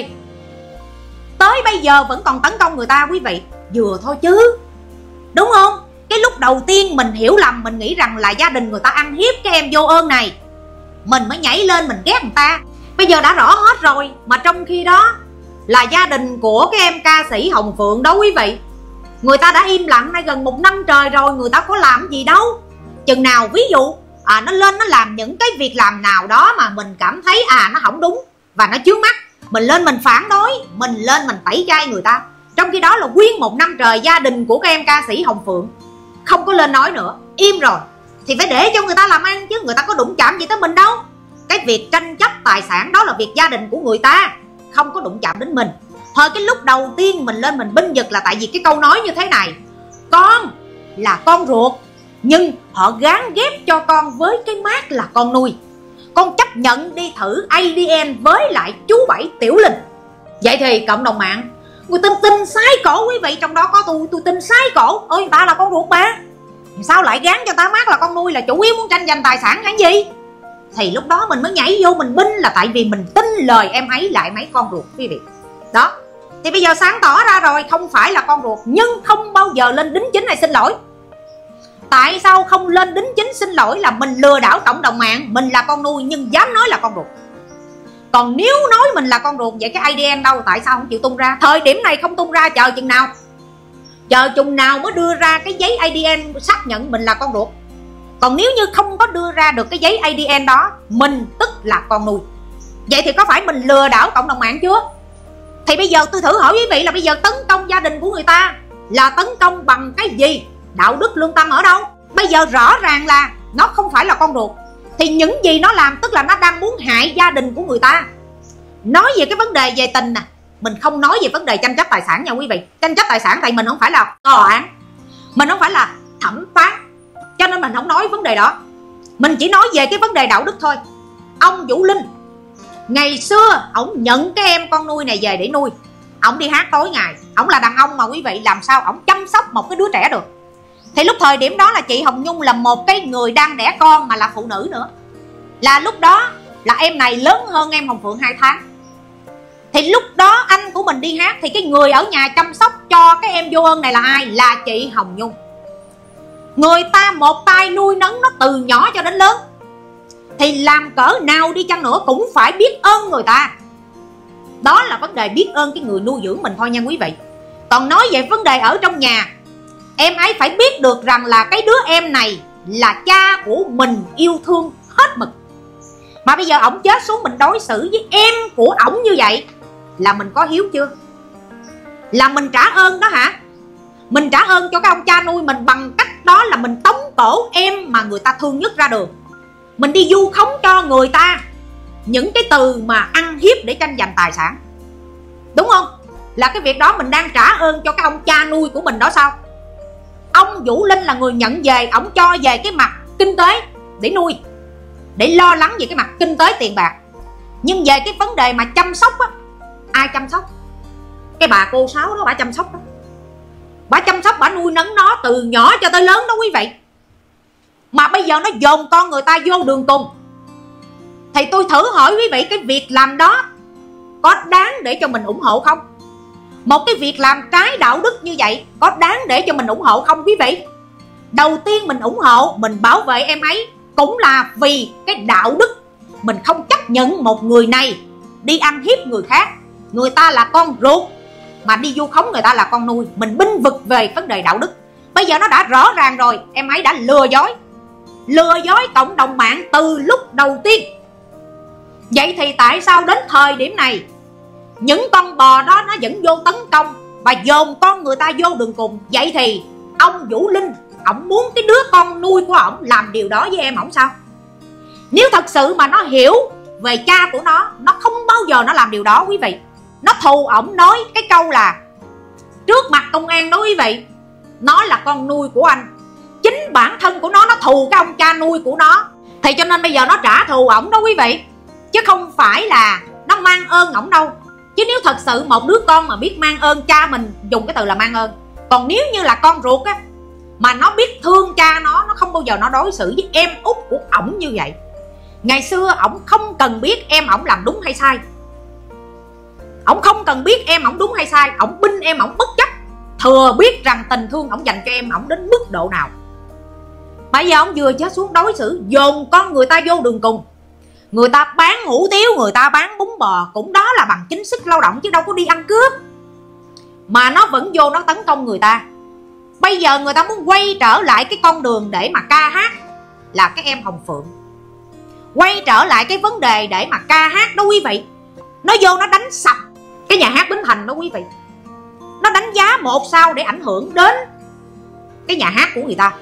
B: tới bây giờ vẫn còn tấn công người ta quý vị. Vừa thôi chứ, đúng không? Cái lúc đầu tiên mình hiểu lầm, mình nghĩ rằng là gia đình người ta ăn hiếp cái em vô ơn này, mình mới nhảy lên mình ghét người ta. Bây giờ đã rõ hết rồi. Mà trong khi đó là gia đình của cái em ca sĩ Hồng Phượng đó quý vị, người ta đã im lặng nay gần một năm trời rồi, người ta có làm gì đâu. Chừng nào ví dụ à, nó lên nó làm những cái việc làm nào đó mà mình cảm thấy à nó không đúng và nó chướng mắt, mình lên mình phản đối, mình lên mình tẩy chay người ta. Trong khi đó là nguyên một năm trời gia đình của các em ca sĩ Hồng Phượng không có lên nói nữa, im rồi. Thì phải để cho người ta làm ăn chứ, người ta có đụng chạm gì tới mình đâu. Cái việc tranh chấp tài sản đó là việc gia đình của người ta, không có đụng chạm đến mình. Thời cái lúc đầu tiên mình lên mình binh vực là tại vì cái câu nói như thế này: con là con ruột, nhưng họ gán ghép cho con với cái mác là con nuôi. Con chấp nhận đi thử a đê en với lại chú Bảy Tiểu Linh. Vậy thì cộng đồng mạng người tin tin sái cổ quý vị, trong đó có tôi, tôi tin sái cổ. Ơi người ta là con ruột ba, sao lại gán cho ta mác là con nuôi, là chủ yếu muốn tranh giành tài sản cái gì? Thì lúc đó mình mới nhảy vô mình binh, là tại vì mình tin lời em ấy lại mấy con ruột quý vị. Đó, thì bây giờ sáng tỏ ra rồi, không phải là con ruột, nhưng không bao giờ lên đính chính này xin lỗi. Tại sao không lên đính chính xin lỗi là mình lừa đảo cộng đồng mạng, mình là con nuôi nhưng dám nói là con ruột. Còn nếu nói mình là con ruột, vậy cái a đê en đâu, tại sao không chịu tung ra? Thời điểm này không tung ra, chờ chừng nào? Chờ chừng nào mới đưa ra cái giấy a đê en xác nhận mình là con ruột? Còn nếu như không có đưa ra được cái giấy a đê en đó, mình tức là con nuôi. Vậy thì có phải mình lừa đảo cộng đồng mạng chưa? Thì bây giờ tôi thử hỏi quý vị là bây giờ tấn công gia đình của người ta là tấn công bằng cái gì? Đạo đức lương tâm ở đâu? Bây giờ rõ ràng là nó không phải là con ruột, thì những gì nó làm tức là nó đang muốn hại gia đình của người ta. Nói về cái vấn đề về tình nè, mình không nói về vấn đề tranh chấp tài sản nha quý vị. Tranh chấp tài sản tại mình không phải là tòa án, mình không phải là thẩm phán, cho nên mình không nói vấn đề đó. Mình chỉ nói về cái vấn đề đạo đức thôi. Ông Vũ Linh ngày xưa ổng nhận cái em con nuôi này về để nuôi, ổng đi hát tối ngày, ổng là đàn ông mà quý vị, làm sao ổng chăm sóc một cái đứa trẻ được. Thì lúc thời điểm đó là chị Hồng Nhung là một cái người đang đẻ con mà là phụ nữ nữa, là lúc đó là em này lớn hơn em Hồng Phượng hai tháng. Thì lúc đó anh của mình đi hát thì cái người ở nhà chăm sóc cho cái em vô ơn này là ai? Là chị Hồng Nhung. Người ta một tay nuôi nấng nó từ nhỏ cho đến lớn, thì làm cỡ nào đi chăng nữa cũng phải biết ơn người ta. Đó là vấn đề biết ơn cái người nuôi dưỡng mình thôi nha quý vị. Còn nói về vấn đề ở trong nhà, em ấy phải biết được rằng là cái đứa em này là cha của mình yêu thương hết mực. Mà bây giờ ổng chết xuống mình đối xử với em của ổng như vậy là mình có hiếu chưa? Là mình trả ơn đó hả? Mình trả ơn cho cái ông cha nuôi mình bằng cách đó là mình tống cổ em mà người ta thương nhất ra đường, mình đi vu khống cho người ta những cái từ mà ăn hiếp để tranh giành tài sản, đúng không? Là cái việc đó mình đang trả ơn cho cái ông cha nuôi của mình đó sao? Ông Vũ Linh là người nhận về, ổng cho về cái mặt kinh tế để nuôi, để lo lắng về cái mặt kinh tế tiền bạc. Nhưng về cái vấn đề mà chăm sóc á, ai chăm sóc? Cái bà cô Sáu đó, bà chăm sóc đó. Bà chăm sóc, bà nuôi nấng nó từ nhỏ cho tới lớn đó quý vị. Mà bây giờ nó dồn con người ta vô đường cùng. Thì tôi thử hỏi quý vị, cái việc làm đó có đáng để cho mình ủng hộ không? Một cái việc làm trái đạo đức như vậy có đáng để cho mình ủng hộ không quý vị? Đầu tiên mình ủng hộ, mình bảo vệ em ấy cũng là vì cái đạo đức. Mình không chấp nhận một người này đi ăn hiếp người khác. Người ta là con ruột mà đi vu khống người ta là con nuôi. Mình binh vực về vấn đề đạo đức. Bây giờ nó đã rõ ràng rồi, em ấy đã lừa dối Lừa dối cộng đồng mạng từ lúc đầu tiên. Vậy thì tại sao đến thời điểm này những con bò đó nó vẫn vô tấn công và dồn con người ta vô đường cùng? Vậy thì ông Vũ Linh, ổng muốn cái đứa con nuôi của ổng làm điều đó với em ổng sao? Nếu thật sự mà nó hiểu về cha của nó, nó không bao giờ nó làm điều đó quý vị. Nó thù ổng nói cái câu là trước mặt công an đó quý vị, nó là con nuôi của anh. Chính bản thân của nó, nó thù cái ông cha nuôi của nó. Thì cho nên bây giờ nó trả thù ổng đó quý vị, chứ không phải là nó mang ơn ổng đâu. Chứ nếu thật sự một đứa con mà biết mang ơn cha mình, dùng cái từ là mang ơn. Còn nếu như là con ruột á, mà nó biết thương cha nó, nó không bao giờ nó đối xử với em út của ổng như vậy. Ngày xưa ổng không cần biết em ổng làm đúng hay sai, ổng không cần biết em ổng đúng hay sai, ổng binh em ổng bất chấp, thừa biết rằng tình thương ổng dành cho em ổng đến mức độ nào. Bây giờ ổng vừa chết xuống đối xử dồn con người ta vô đường cùng. Người ta bán hủ tiếu, người ta bán bún bò, cũng đó là bằng chính sức lao động chứ đâu có đi ăn cướp. Mà nó vẫn vô nó tấn công người ta. Bây giờ người ta muốn quay trở lại cái con đường để mà ca hát là cái em Hồng Phượng. Quay trở lại cái vấn đề để mà ca hát đó quý vị. Nó vô nó đánh sập cái nhà hát Bến Thành đó quý vị. Nó đánh giá một sao để ảnh hưởng đến cái nhà hát của người ta.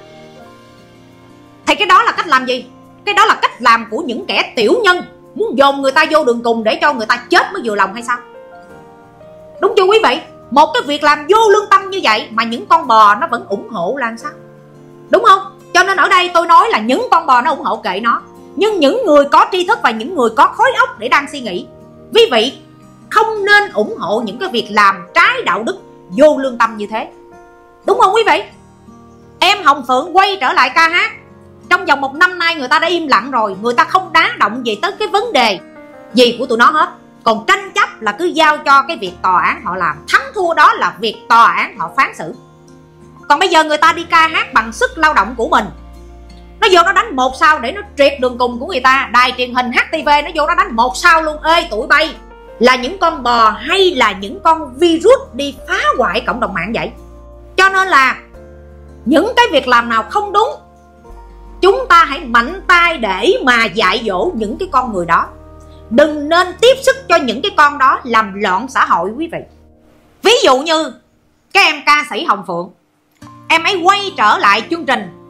B: Thì cái đó là cách làm gì? Cái đó là cách làm của những kẻ tiểu nhân, muốn dồn người ta vô đường cùng để cho người ta chết mới vừa lòng hay sao? Đúng chưa quý vị? Một cái việc làm vô lương tâm như vậy mà những con bò nó vẫn ủng hộ là sao? Đúng không? Cho nên ở đây tôi nói là những con bò nó ủng hộ kệ nó. Nhưng những người có tri thức và những người có khối óc để đang suy nghĩ, quý vị không nên ủng hộ những cái việc làm trái đạo đức, vô lương tâm như thế. Đúng không quý vị? Em Hồng Phượng quay trở lại ca hát. Trong vòng một năm nay người ta đã im lặng rồi, người ta không đá động gì tới cái vấn đề gì của tụi nó hết. Còn tranh chấp là cứ giao cho cái việc tòa án họ làm. Thắng thua đó là việc tòa án họ phán xử. Còn bây giờ người ta đi ca hát bằng sức lao động của mình, nó vô nó đánh một sao để nó triệt đường cùng của người ta. Đài truyền hình hát tê vê nó vô nó đánh một sao luôn. Ê tụi bay, là những con bò hay là những con virus đi phá hoại cộng đồng mạng vậy? Cho nên là những cái việc làm nào không đúng, chúng ta hãy mạnh tay để mà dạy dỗ những cái con người đó. Đừng nên tiếp sức cho những cái con đó làm loạn xã hội quý vị. Ví dụ như cái em ca sĩ Hồng Phượng, em ấy quay trở lại chương trình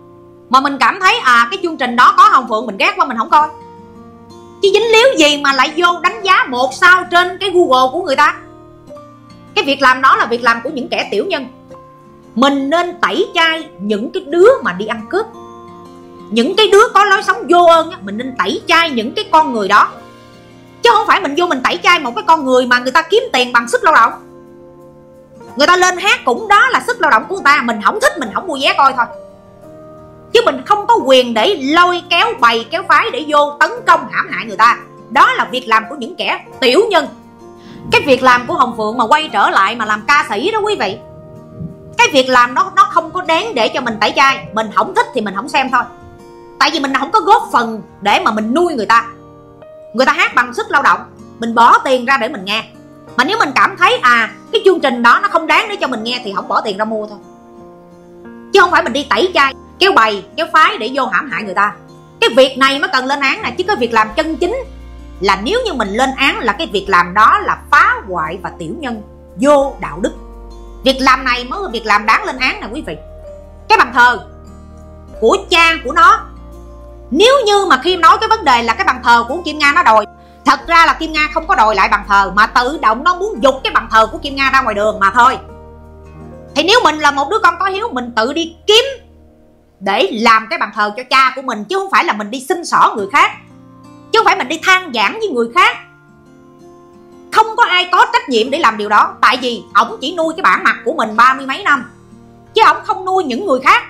B: mà mình cảm thấy à cái chương trình đó có Hồng Phượng mình ghét quá mình không coi. Chứ dính líu gì mà lại vô đánh giá một sao trên cái Google của người ta. Cái việc làm đó là việc làm của những kẻ tiểu nhân. Mình nên tẩy chay những cái đứa mà đi ăn cướp, những cái đứa có lối sống vô ơn á, mình nên tẩy chay những cái con người đó. Chứ không phải mình vô mình tẩy chay một cái con người mà người ta kiếm tiền bằng sức lao động. Người ta lên hát cũng đó là sức lao động của người ta, mình không thích mình không mua vé coi thôi. Chứ mình không có quyền để lôi kéo bày kéo phái để vô tấn công hãm hại người ta. Đó là việc làm của những kẻ tiểu nhân. Cái việc làm của Hồng Phượng mà quay trở lại mà làm ca sĩ đó quý vị, cái việc làm đó nó không có đáng để cho mình tẩy chay. Mình không thích thì mình không xem thôi. Tại vì mình không có góp phần để mà mình nuôi người ta. Người ta hát bằng sức lao động, mình bỏ tiền ra để mình nghe. Mà nếu mình cảm thấy à cái chương trình đó nó không đáng để cho mình nghe thì không bỏ tiền ra mua thôi. Chứ không phải mình đi tẩy chay, kéo bày, kéo phái để vô hãm hại người ta. Cái việc này mới cần lên án nè. Chứ cái việc làm chân chính là nếu như mình lên án là cái việc làm đó là phá hoại và tiểu nhân, vô đạo đức. Việc làm này mới là việc làm đáng lên án nè quý vị. Cái bàn thờ của cha của nó, nếu như mà Kim nói cái vấn đề là cái bàn thờ của Kim Nga nó đòi, thật ra là Kim Nga không có đòi lại bàn thờ, mà tự động nó muốn giục cái bàn thờ của Kim Nga ra ngoài đường mà thôi. Thì nếu mình là một đứa con có hiếu, mình tự đi kiếm để làm cái bàn thờ cho cha của mình, chứ không phải là mình đi xin xỏ người khác, chứ không phải mình đi than vãn với người khác. Không có ai có trách nhiệm để làm điều đó. Tại vì ổng chỉ nuôi cái bản mặt của mình ba mươi mấy năm, chứ ổng không nuôi những người khác.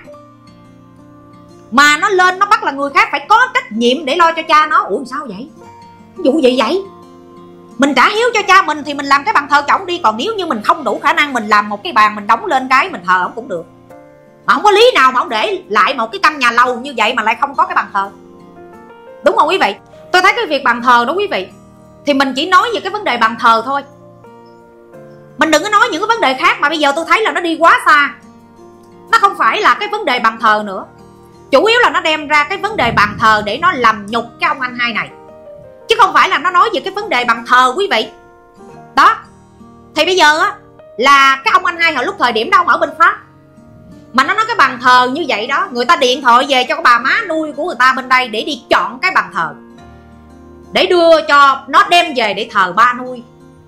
B: Mà nó lên nó bắt là người khác phải có trách nhiệm để lo cho cha nó. Ủa sao vậy? Ví dụ vậy vậy mình trả hiếu cho cha mình thì mình làm cái bàn thờ cho ổng đi. Còn nếu như mình không đủ khả năng, mình làm một cái bàn mình đóng lên cái mình thờ ổng cũng được. Mà không có lý nào mà ổng để lại một cái căn nhà lầu như vậy mà lại không có cái bàn thờ. Đúng không quý vị? Tôi thấy cái việc bàn thờ đó quý vị, thì mình chỉ nói về cái vấn đề bàn thờ thôi. Mình đừng có nói những cái vấn đề khác mà bây giờ tôi thấy là nó đi quá xa. Nó không phải là cái vấn đề bàn thờ nữa. Chủ yếu là nó đem ra cái vấn đề bàn thờ để nó làm nhục cái ông anh hai này, chứ không phải là nó nói về cái vấn đề bàn thờ quý vị. Đó. Thì bây giờ á là cái ông anh hai hồi lúc thời điểm đó ông ở bên Pháp, mà nó nói cái bàn thờ như vậy đó, người ta điện thoại về cho cái bà má nuôi của người ta bên đây để đi chọn cái bàn thờ, để đưa cho nó đem về để thờ ba nuôi.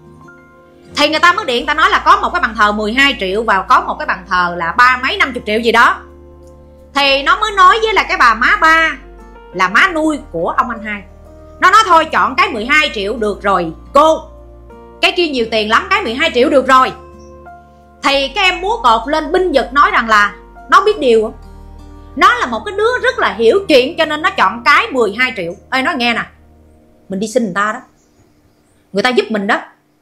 B: Thì người ta mới điện, ta nói là có một cái bàn thờ mười hai triệu và có một cái bàn thờ là ba mấy năm chục triệu gì đó. Thì nó mới nói với là cái bà má ba là má nuôi của ông anh hai, nó nói thôi chọn cái mười hai triệu được rồi cô, cái kia nhiều tiền lắm, cái mười hai triệu được rồi. Thì cái em múa cột lên binh vực nói rằng là nó biết điều không? Nó là một cái đứa rất là hiểu chuyện cho nên nó chọn cái mười hai triệu. Ê nói nghe nè, mình đi xin người ta đó, người ta giúp mình đó.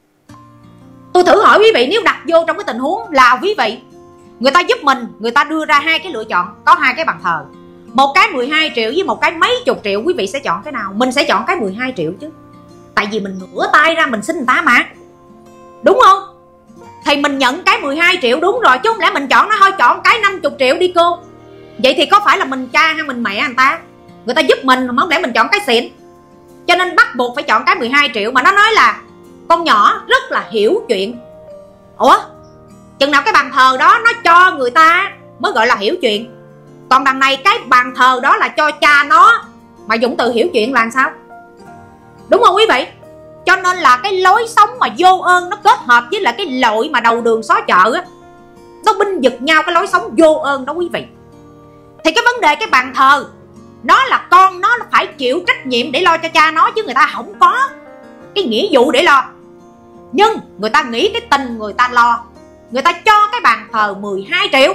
B: Tôi thử hỏi quý vị, nếu đặt vô trong cái tình huống là quý vị, người ta giúp mình, người ta đưa ra hai cái lựa chọn, có hai cái bàn thờ, một cái mười hai triệu với một cái mấy chục triệu, quý vị sẽ chọn cái nào? Mình sẽ chọn cái mười hai triệu chứ. Tại vì mình ngửa tay ra mình xin người ta mà, đúng không? Thì mình nhận cái mười hai triệu đúng rồi, chứ không lẽ mình chọn nó thôi chọn cái năm mươi triệu đi cô. Vậy thì có phải là mình cha hay mình mẹ người ta? Người ta giúp mình mà không lẽ mình chọn cái xịn. Cho nên bắt buộc phải chọn cái mười hai triệu. Mà nó nói là con nhỏ rất là hiểu chuyện. Ủa? Chừng nào cái bàn thờ đó nó cho người ta mới gọi là hiểu chuyện. Còn đằng này cái bàn thờ đó là cho cha nó, mà dùng từ hiểu chuyện là làm sao? Đúng không quý vị? Cho nên là cái lối sống mà vô ơn nó kết hợp với lại cái lội mà đầu đường xó chợ á, nó binh vực nhau cái lối sống vô ơn đó quý vị. Thì cái vấn đề cái bàn thờ, nó là con nó phải chịu trách nhiệm để lo cho cha nó, chứ người ta không có cái nghĩa vụ để lo. Nhưng người ta nghĩ cái tình người ta lo, người ta cho cái bàn thờ mười hai triệu.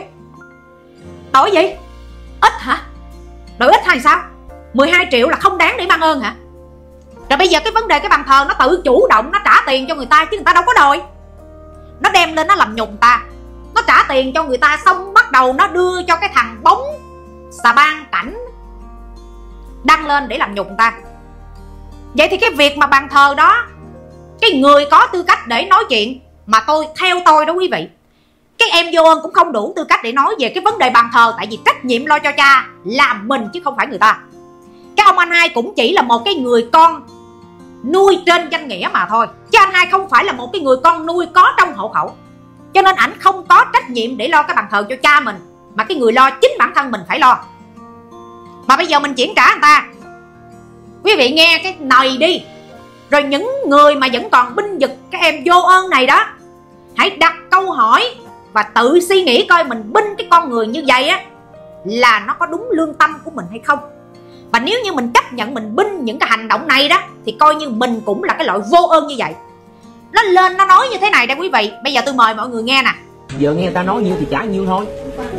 B: Đổi gì? Ít hả? Đổi ít hay sao? mười hai triệu là không đáng để mang ơn hả? Rồi bây giờ cái vấn đề cái bàn thờ nó tự chủ động nó trả tiền cho người ta, chứ người ta đâu có đòi. Nó đem lên nó làm nhục người ta, nó trả tiền cho người ta, xong bắt đầu nó đưa cho cái thằng bóng xà bang cảnh đăng lên để làm nhục người ta. Vậy thì cái việc mà bàn thờ đó, cái người có tư cách để nói chuyện, mà tôi theo tôi đó quý vị, cái em vô ơn cũng không đủ tư cách để nói về cái vấn đề bàn thờ. Tại vì trách nhiệm lo cho cha là mình chứ không phải người ta. Cái ông anh hai cũng chỉ là một cái người con nuôi trên danh nghĩa mà thôi, chứ anh hai không phải là một cái người con nuôi có trong hộ khẩu. Cho nên ảnh không có trách nhiệm để lo cái bàn thờ cho cha mình, mà cái người lo chính bản thân mình phải lo. mà bây giờ mình chuyển trả người ta. Quý vị nghe cái này đi. Rồi những người mà vẫn còn binh vực các em vô ơn này đó, hãy đặt câu hỏi và tự suy nghĩ coi mình binh cái con người như vậy á là nó có đúng lương tâm của mình hay không. Và nếu như mình chấp nhận mình binh những cái hành động này đó thì coi như mình cũng là cái loại vô ơn như vậy. Nó lên nó nói như thế này đây quý vị. Bây giờ tôi mời mọi người nghe nè.
C: Giờ nghe người ta nói nhiêu thì trả nhiêu thôi.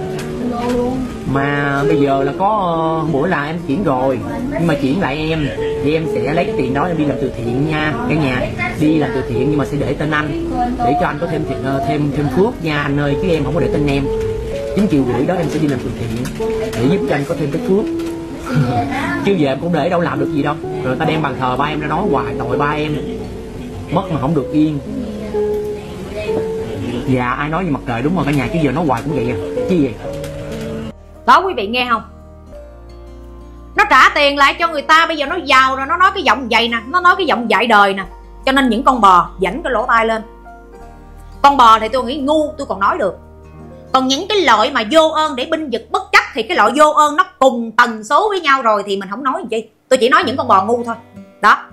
C: Mà bây giờ là có uh, buổi là em chuyển rồi, nhưng mà chuyển lại em thì em sẽ lấy cái tiền đó em đi làm từ thiện nha cả nhà. Đi làm từ thiện nhưng mà sẽ để tên anh, để cho anh có thêm uh, thêm thêm phước nha anh ơi, chứ em không có để tên em. Chín triệu rưỡi đó em sẽ đi làm từ thiện để giúp cho anh có thêm cái phước. Chứ giờ em cũng để đâu làm được gì đâu. Rồi ta đem bàn thờ ba em ra nói hoài tội ba em, mất mà không được yên. Dạ ai nói gì mặt trời đúng rồi cả nhà, chứ giờ nói hoài cũng vậy à, chi vậy.
B: Đó quý vị nghe không? Nó trả tiền lại cho người ta, bây giờ nó giàu rồi nó nói cái giọng vậy nè, nó nói cái giọng dạy đời nè. Cho nên những con bò dảnh cái lỗ tai lên. Con bò thì tôi nghĩ ngu tôi còn nói được. Còn những cái loại mà vô ơn để binh vực bất chấp thì cái loại vô ơn nó cùng tần số với nhau rồi thì mình không nói gì chi. Tôi chỉ nói những con bò ngu thôi. Đó.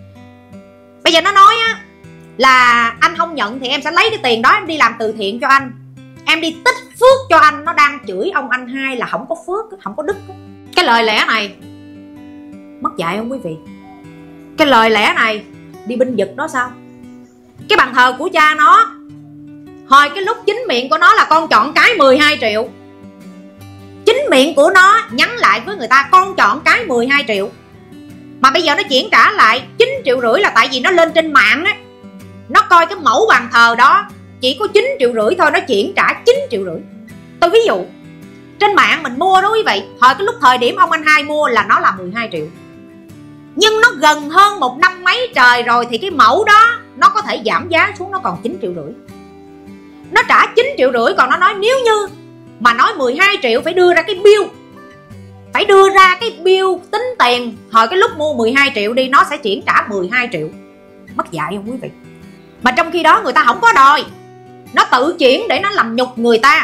B: Bây giờ nó nói á là anh không nhận thì em sẽ lấy cái tiền đó em đi làm từ thiện cho anh. Em đi tích phước cho anh. Nó đang chửi ông anh hai là không có phước, không có đức. Cái lời lẽ này mất dạy không quý vị? Cái lời lẽ này đi binh vực đó sao? Cái bàn thờ của cha nó, hồi cái lúc chính miệng của nó là con chọn cái mười hai triệu. Chính miệng của nó nhắn lại với người ta con chọn cái mười hai triệu. Mà bây giờ nó chuyển trả lại chín triệu rưỡi là tại vì nó lên trên mạng á. Nó coi cái mẫu bàn thờ đó chỉ có chín triệu rưỡi thôi, nó chuyển trả chín triệu rưỡi. Tôi ví dụ trên mạng mình mua đó quý vị, hồi cái lúc thời điểm ông anh hai mua là nó là mười hai triệu. Nhưng nó gần hơn một năm mấy trời rồi thì cái mẫu đó nó có thể giảm giá xuống nó còn chín triệu rưỡi. Nó trả chín triệu rưỡi, còn nó nói nếu như mà nói mười hai triệu phải đưa ra cái bill, phải đưa ra cái bill tính tiền. Hồi cái lúc mua mười hai triệu đi, nó sẽ chuyển trả mười hai triệu. Mất dạy không quý vị? Mà trong khi đó người ta không có đòi, nó tự chuyển để nó làm nhục người ta.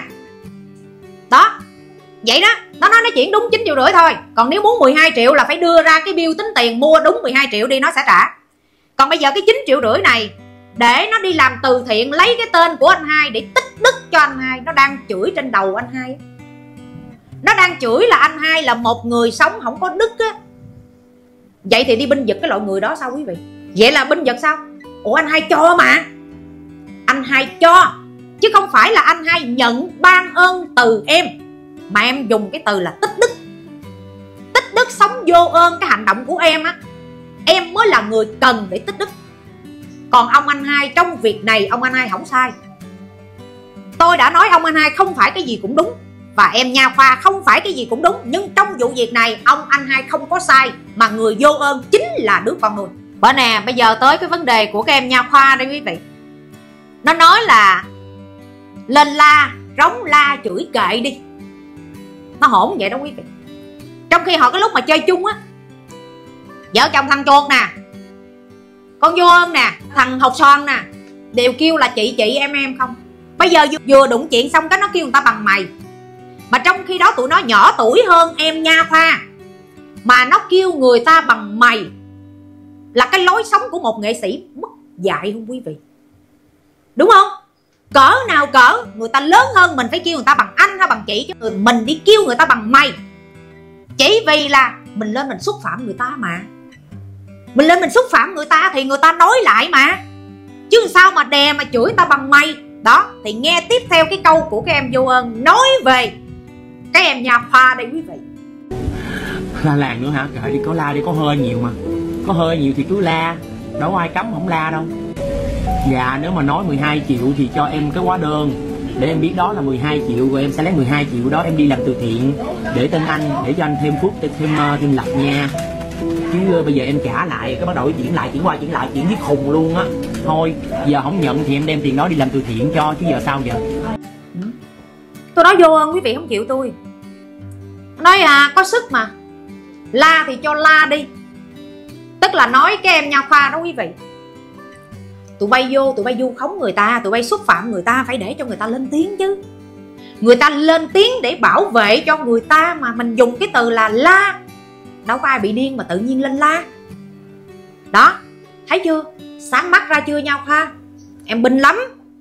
B: Đó. Vậy đó, nó nói nó chuyển đúng chín triệu rưỡi thôi. Còn nếu muốn mười hai triệu là phải đưa ra cái bill tính tiền mua đúng mười hai triệu đi nó sẽ trả. Còn bây giờ cái chín triệu rưỡi này để nó đi làm từ thiện, lấy cái tên của anh hai để tích đức cho anh hai. Nó đang chửi trên đầu anh hai. Nó đang chửi là anh hai là một người sống không có đức á. Vậy thì đi binh vực cái loại người đó sao quý vị? Vậy là binh vực sao? Ủa anh hai cho mà. Anh hai cho, chứ không phải là anh hai nhận ban ơn từ em. Mà em dùng cái từ là tích đức. Tích đức sống vô ơn cái hành động của em á, em mới là người cần để tích đức. Còn ông anh hai trong việc này ông anh hai không sai. Tôi đã nói ông anh hai không phải cái gì cũng đúng, và em Nha Khoa không phải cái gì cũng đúng. Nhưng trong vụ việc này ông anh hai không có sai, mà người vô ơn chính là đứa con nuôi. Bởi nè, bây giờ tới cái vấn đề của các em Nha Khoa đây quý vị. Nó nói là lên la, rống la, chửi kệ đi. Nó hỗn vậy đó quý vị. Trong khi họ cái lúc mà chơi chung á, vợ chồng thằng chuột nè, con vô ơn nè, thằng Hột Son nè, đều kêu là chị chị em em không. Bây giờ vừa đụng chuyện xong cái nó kêu người ta bằng mày. Mà trong khi đó tụi nó nhỏ tuổi hơn em Nha Khoa, mà nó kêu người ta bằng mày là cái lối sống của một nghệ sĩ mất dạy không quý vị? Đúng không? Cỡ nào cỡ, người ta lớn hơn mình phải kêu người ta bằng anh hay bằng chị, chứ mình đi kêu người ta bằng mày chỉ vì là mình lên mình xúc phạm người ta mà. Mình lên mình xúc phạm người ta thì người ta nói lại mà. Chứ sao mà đè mà chửi người ta bằng mày. Đó, thì nghe tiếp theo cái câu của các em vô ơn nói về các em Nha Khoa đây quý vị.
C: La làng nữa hả? Kệ đi, có la đi, có hơi nhiều mà. Có hơi nhiều thì cứ la, đâu có ai cấm không la đâu. Dạ nếu mà nói mười hai triệu thì cho em cái hóa đơn để em biết đó là mười hai triệu, rồi em sẽ lấy mười hai triệu đó em đi làm từ thiện để tên anh, để cho anh thêm phút, thêm thêm, thêm lập nha. Chứ bây giờ em trả lại cái bắt đầu chuyển lại, chuyển qua chuyển lại, chuyển với khùng luôn á. Thôi giờ không nhận thì em đem tiền đó đi làm từ thiện cho, chứ giờ sao giờ?
B: Tôi nói vô ơn quý vị không chịu tôi. Nói à có sức mà, la thì cho la đi. Tức là nói cái em Nha Khoa đó quý vị, tụi bay vô, tụi bay vu khống người ta, tụi bay xúc phạm người ta, phải để cho người ta lên tiếng chứ. người ta lên tiếng để bảo vệ cho người ta mà mình dùng cái từ là la. Đâu có ai bị điên mà tự nhiên lên la. Đó, thấy chưa? Sáng mắt ra chưa Nha Khoa? Em binh lắm.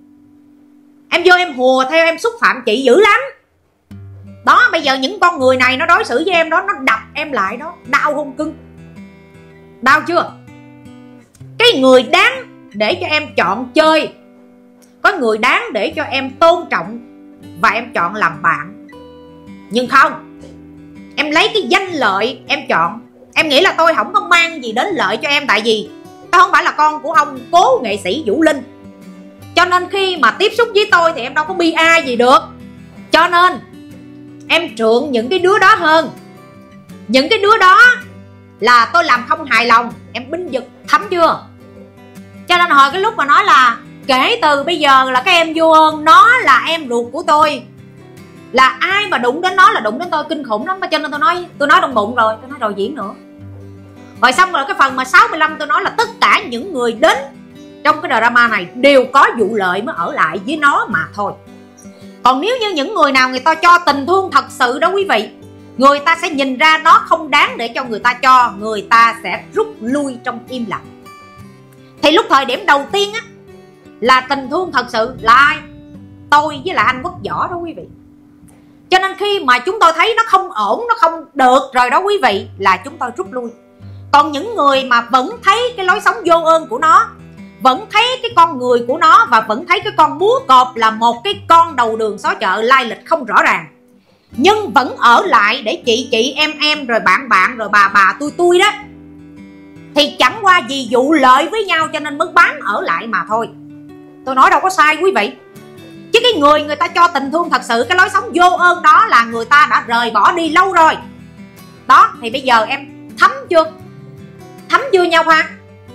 B: Em vô em hùa theo, em xúc phạm chị dữ lắm. Đó, bây giờ những con người này nó đối xử với em đó, nó đập em lại đó. Đau không cưng? Đau chưa? Cái người đáng để cho em chọn chơi, có người đáng để cho em tôn trọng và em chọn làm bạn. Nhưng không, em lấy cái danh lợi em chọn. Em nghĩ là tôi không có mang gì đến lợi cho em, tại vì tôi không phải là con của ông cố nghệ sĩ Vũ Linh. Cho nên khi mà tiếp xúc với tôi thì em đâu có bi ai gì được. Cho nên em trượng những cái đứa đó hơn. Những cái đứa đó là tôi làm không hài lòng, em binh vực, thấm chưa? Cho nên hồi cái lúc mà nói là kể từ bây giờ là các em vô ơn, nó là em ruột của tôi, là ai mà đụng đến nó là đụng đến tôi, kinh khủng lắm. Cho nên tôi nói tôi nói trong bụng rồi, tôi nói rồi diễn nữa. Rồi xong rồi cái phần mà sáu mươi lăm tôi nói là tất cả những người đến trong cái drama này đều có vụ lợi mới ở lại với nó mà thôi. Còn nếu như những người nào người ta cho tình thương thật sự đó quý vị, người ta sẽ nhìn ra nó không đáng để cho người ta cho, người ta sẽ rút lui trong im lặng. Thì lúc thời điểm đầu tiên á, là tình thương thật sự là ai? Tôi với lại anh Quốc Võ đó quý vị. Cho nên khi mà chúng tôi thấy nó không ổn, nó không được rồi đó quý vị, là chúng tôi rút lui. Còn những người mà vẫn thấy cái lối sống vô ơn của nó, vẫn thấy cái con người của nó, và vẫn thấy cái con búa cọp là một cái con đầu đường xó chợ lai lịch không rõ ràng, nhưng vẫn ở lại để chị chị em em rồi bạn bạn rồi bà bà tôi tôi đó, thì chẳng qua vì vụ lợi với nhau cho nên mới bám ở lại mà thôi. Tôi nói đâu có sai quý vị. Chứ cái người người ta cho tình thương thật sự, cái lối sống vô ơn đó là người ta đã rời bỏ đi lâu rồi. Đó, thì bây giờ em thấm chưa? Thấm chưa Nha Khoa?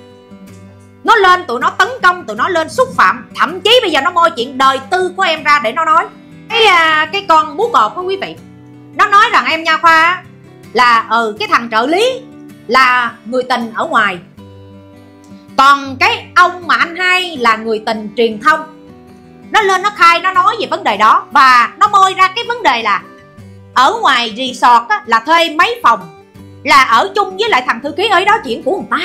B: Nó lên tụi nó tấn công, tụi nó lên xúc phạm, thậm chí bây giờ nó moi chuyện đời tư của em ra để nó nói. Cái à, cái con bú cọp đó quý vị, nó nói rằng em Nha Khoa là ừ cái thằng trợ lý là người tình ở ngoài, còn cái ông mà anh hai là người tình truyền thông. Nó lên nó khai, nó nói về vấn đề đó, và nó moi ra cái vấn đề là ở ngoài resort á, là thuê mấy phòng, là ở chung với lại thằng thư ký ấy đó, chuyện của người ta,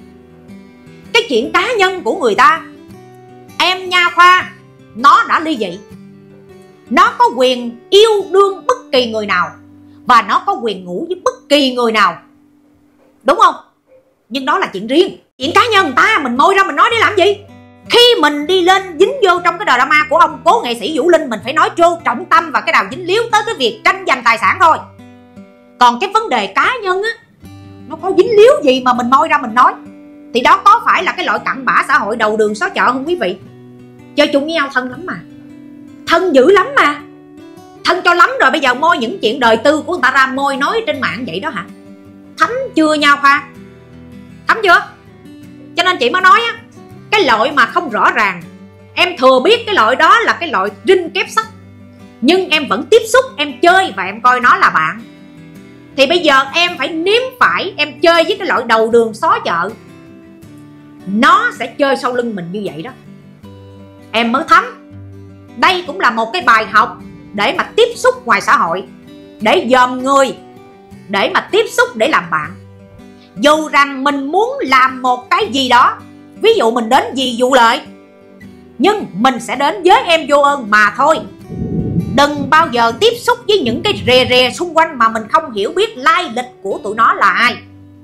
B: cái chuyện cá nhân của người ta. Em Nha Khoa, nó đã ly dị, nó có quyền yêu đương bất kỳ người nào, và nó có quyền ngủ với bất kỳ người nào, đúng không? Nhưng đó là chuyện riêng, chuyện cá nhân người ta, mình môi ra mình nói để làm gì? Khi mình đi lên dính vô trong cái drama của ông cố nghệ sĩ Vũ Linh, mình phải nói trô trọng tâm và cái nào dính líu tới cái việc tranh giành tài sản thôi. Còn cái vấn đề cá nhân á, nó có dính líu gì mà mình môi ra mình nói, thì đó có phải là cái loại cặn bã xã hội đầu đường xó chợ không quý vị? Chơi chung với nhau thân lắm mà, thân dữ lắm mà, thân cho lắm rồi, bây giờ môi những chuyện đời tư của người ta ra môi nói trên mạng vậy đó hả? Thấm chưa Nha Khoa? Thấm chưa? Cho nên chị mới nói á, cái loại mà không rõ ràng, em thừa biết cái loại đó là cái loại rinh kép sắt, nhưng em vẫn tiếp xúc, em chơi và em coi nó là bạn, thì bây giờ em phải nếm phải em chơi với cái loại đầu đường xó chợ, nó sẽ chơi sau lưng mình như vậy đó, em mới thấm. Đây cũng là một cái bài học để mà tiếp xúc ngoài xã hội, để dòm người, để mà tiếp xúc để làm bạn. Dù rằng mình muốn làm một cái gì đó, ví dụ mình đến vì vụ lợi, nhưng mình sẽ đến với em vô ơn mà thôi. Đừng bao giờ tiếp xúc với những cái rè rè xung quanh mà mình không hiểu biết lai lịch của tụi nó là ai.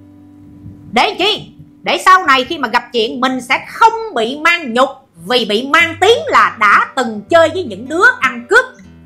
B: Để chi? Để sau này khi mà gặp chuyện mình sẽ không bị mang nhục, vì bị mang tiếng là đã từng chơi với những đứa ăn cướp.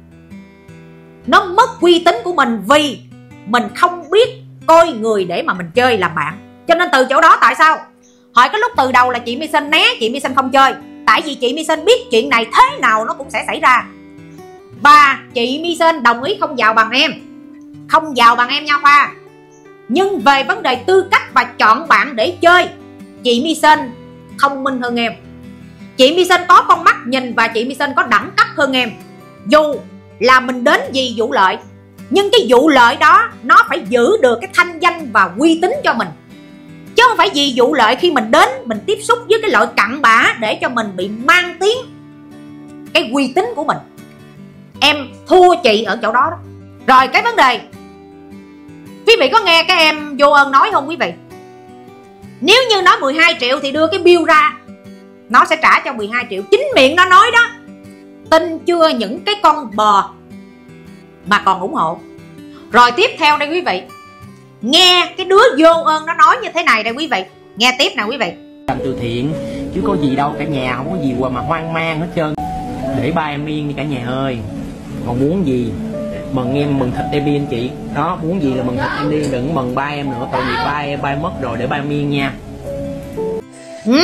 B: Nó mất uy tín của mình vì mình không biết coi người để mà mình chơi làm bạn. Cho nên từ chỗ đó tại sao hỏi cái lúc từ đầu là chị My Sinh né, chị My Sinh không chơi, tại vì chị My Sinh biết chuyện này thế nào nó cũng sẽ xảy ra, và chị My Sinh đồng ý không giàu bằng em, không giàu bằng em Nha Khoa. Nhưng về vấn đề tư cách và chọn bạn để chơi, chị My Sinh thông minh hơn em, chị My Sinh có con mắt nhìn, và chị My Sinh có đẳng cấp hơn em. Dù là mình đến vì vụ lợi, nhưng cái vụ lợi đó nó phải giữ được cái thanh danh và uy tín cho mình, chứ không phải vì vụ lợi khi mình đến mình tiếp xúc với cái loại cặn bã để cho mình bị mang tiếng cái uy tín của mình. em thua chị ở chỗ đó đó. Rồi cái vấn đề, quý vị có nghe cái em Vô Ơn nói không quý vị? Nếu như nó mười hai triệu thì đưa cái bill ra, nó sẽ trả cho mười hai triệu. Chính miệng nó nói đó. Tin chưa những cái con bò mà còn ủng hộ. Rồi tiếp theo đây quý vị, nghe cái đứa Vô Ơn nó nói như thế này đây quý vị. Nghe tiếp nào quý vị.
C: Làm từ thiện chứ có gì đâu, cả nhà không có gì mà hoang mang hết trơn. Để ba em yên đi cả nhà ơi. Còn muốn gì mừng em, mừng thịt em đi anh chị. Đó, muốn gì là mừng thịt em đi, đừng mừng ba em nữa. Tội nghiệp ba em, ba em mất rồi, để ba em yên nha.
B: Ừ?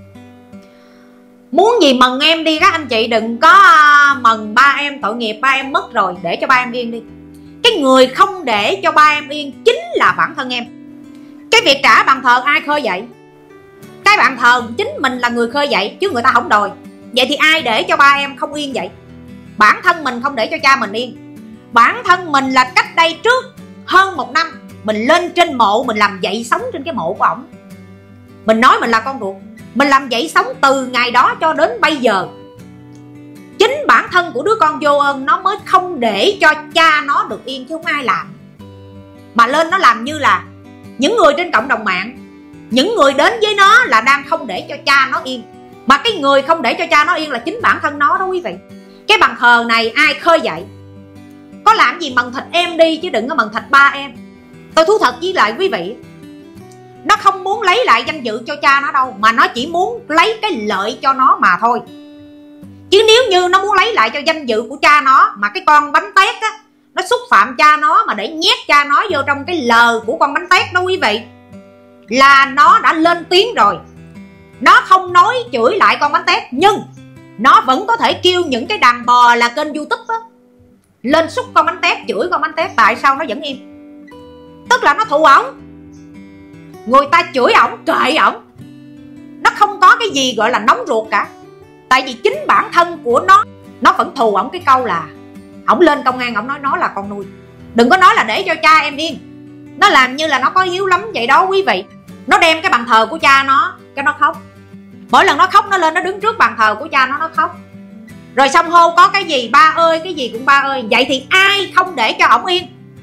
B: Muốn gì mừng em đi các anh chị, đừng có mừng ba em, tội nghiệp ba em mất rồi, để cho ba em yên đi. Cái người không để cho ba em yên chính là bản thân em. Cái việc trả bàn thờ ai khơi dậy? Cái bàn thờ chính mình là người khơi dậy chứ người ta không đòi. Vậy thì ai để cho ba em không yên vậy? Bản thân mình không để cho cha mình yên. Bản thân mình là cách đây trước hơn một năm mình lên trên mộ, mình làm dậy sống trên cái mộ của ổng. Mình nói mình là con ruột, mình làm dậy sống từ ngày đó cho đến bây giờ. Chính bản thân của đứa con Vô Ơn nó mới không để cho cha nó được yên chứ không ai làm. Mà lên nó làm như là những người trên cộng đồng mạng, những người đến với nó là đang không để cho cha nó yên. Mà cái người không để cho cha nó yên là chính bản thân nó đó quý vị. Cái bàn thờ này ai khơi dậy? Có làm gì mần thịt em đi chứ đừng có mần thịt ba em. Tôi thú thật với lại quý vị, nó không muốn lấy lại danh dự cho cha nó đâu, mà nó chỉ muốn lấy cái lợi cho nó mà thôi. Chứ nếu như nó muốn lấy lại cho danh dự của cha nó, mà cái con bánh tét á, nó xúc phạm cha nó mà để nhét cha nó vô trong cái lờ của con bánh tét đó quý vị, là nó đã lên tiếng rồi. Nó không nói chửi lại con bánh tét, nhưng nó vẫn có thể kêu những cái đàn bò là kênh YouTube á lên xúc con bánh tét, chửi con bánh tét. Tại sao nó vẫn im? Tức là nó thù ổng. Người ta chửi ổng, kệ ổng, nó không có cái gì gọi là nóng ruột cả. Tại vì chính bản thân của nó, nó vẫn thù ổng cái câu là ổng lên công an ổng nói nó là con nuôi. Đừng có nói là để cho cha em yên. Nó làm như là nó có hiếu lắm vậy đó quý vị. Nó đem cái bàn thờ của cha nó, cái nó khóc. Mỗi lần nó khóc nó lên nó đứng trước bàn thờ của cha nó, nó khóc. Rồi xong hô có cái gì ba ơi, cái gì cũng ba ơi. Vậy thì ai không để cho ổng yên?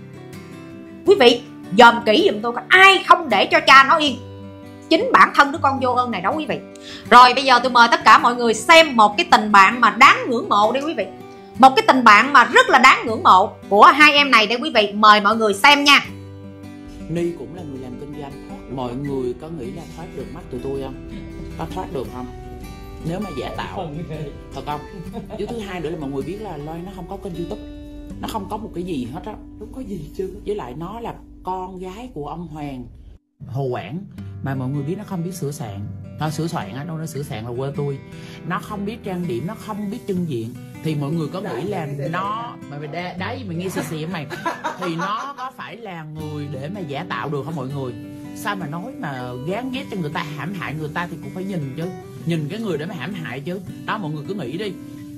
B: Quý vị dòm kỹ giùm tôi, ai không để cho cha nó yên? Chính bản thân đứa con Vô Ơn này đó quý vị. Rồi bây giờ tôi mời tất cả mọi người xem một cái tình bạn mà đáng ngưỡng mộ đi quý vị. Một cái tình bạn mà rất là đáng ngưỡng mộ của hai em này đây quý vị. Mời mọi người xem nha.
D: Ni cũng là người làm kinh doanh. Mọi người có nghĩ là thoát được mắt tụi tôi không? Có thoát được không? Nếu mà giả tạo thật không? Chứ thứ hai nữa là mọi người biết là Loan nó không có kênh YouTube, nó không có một cái gì hết á. Không có gì chứ. Với lại nó là con gái của ông Hoàng Hồ Quảng, mà mọi người biết nó không biết sửa soạn. Nó sửa soạn á, đâu nó sửa soạn là quê tôi. Nó không biết trang điểm, nó không biết trưng diện. Thì mọi người có nghĩ là nó mà mày đá, đấy mày nghe xì xì mày thì nó có phải là người để mà giả tạo được không mọi người? Sao mà nói mà gán ghép cho người ta, hãm hại người ta thì cũng phải nhìn chứ, nhìn cái người để mà hãm hại chứ. Đó, mọi người cứ nghĩ đi,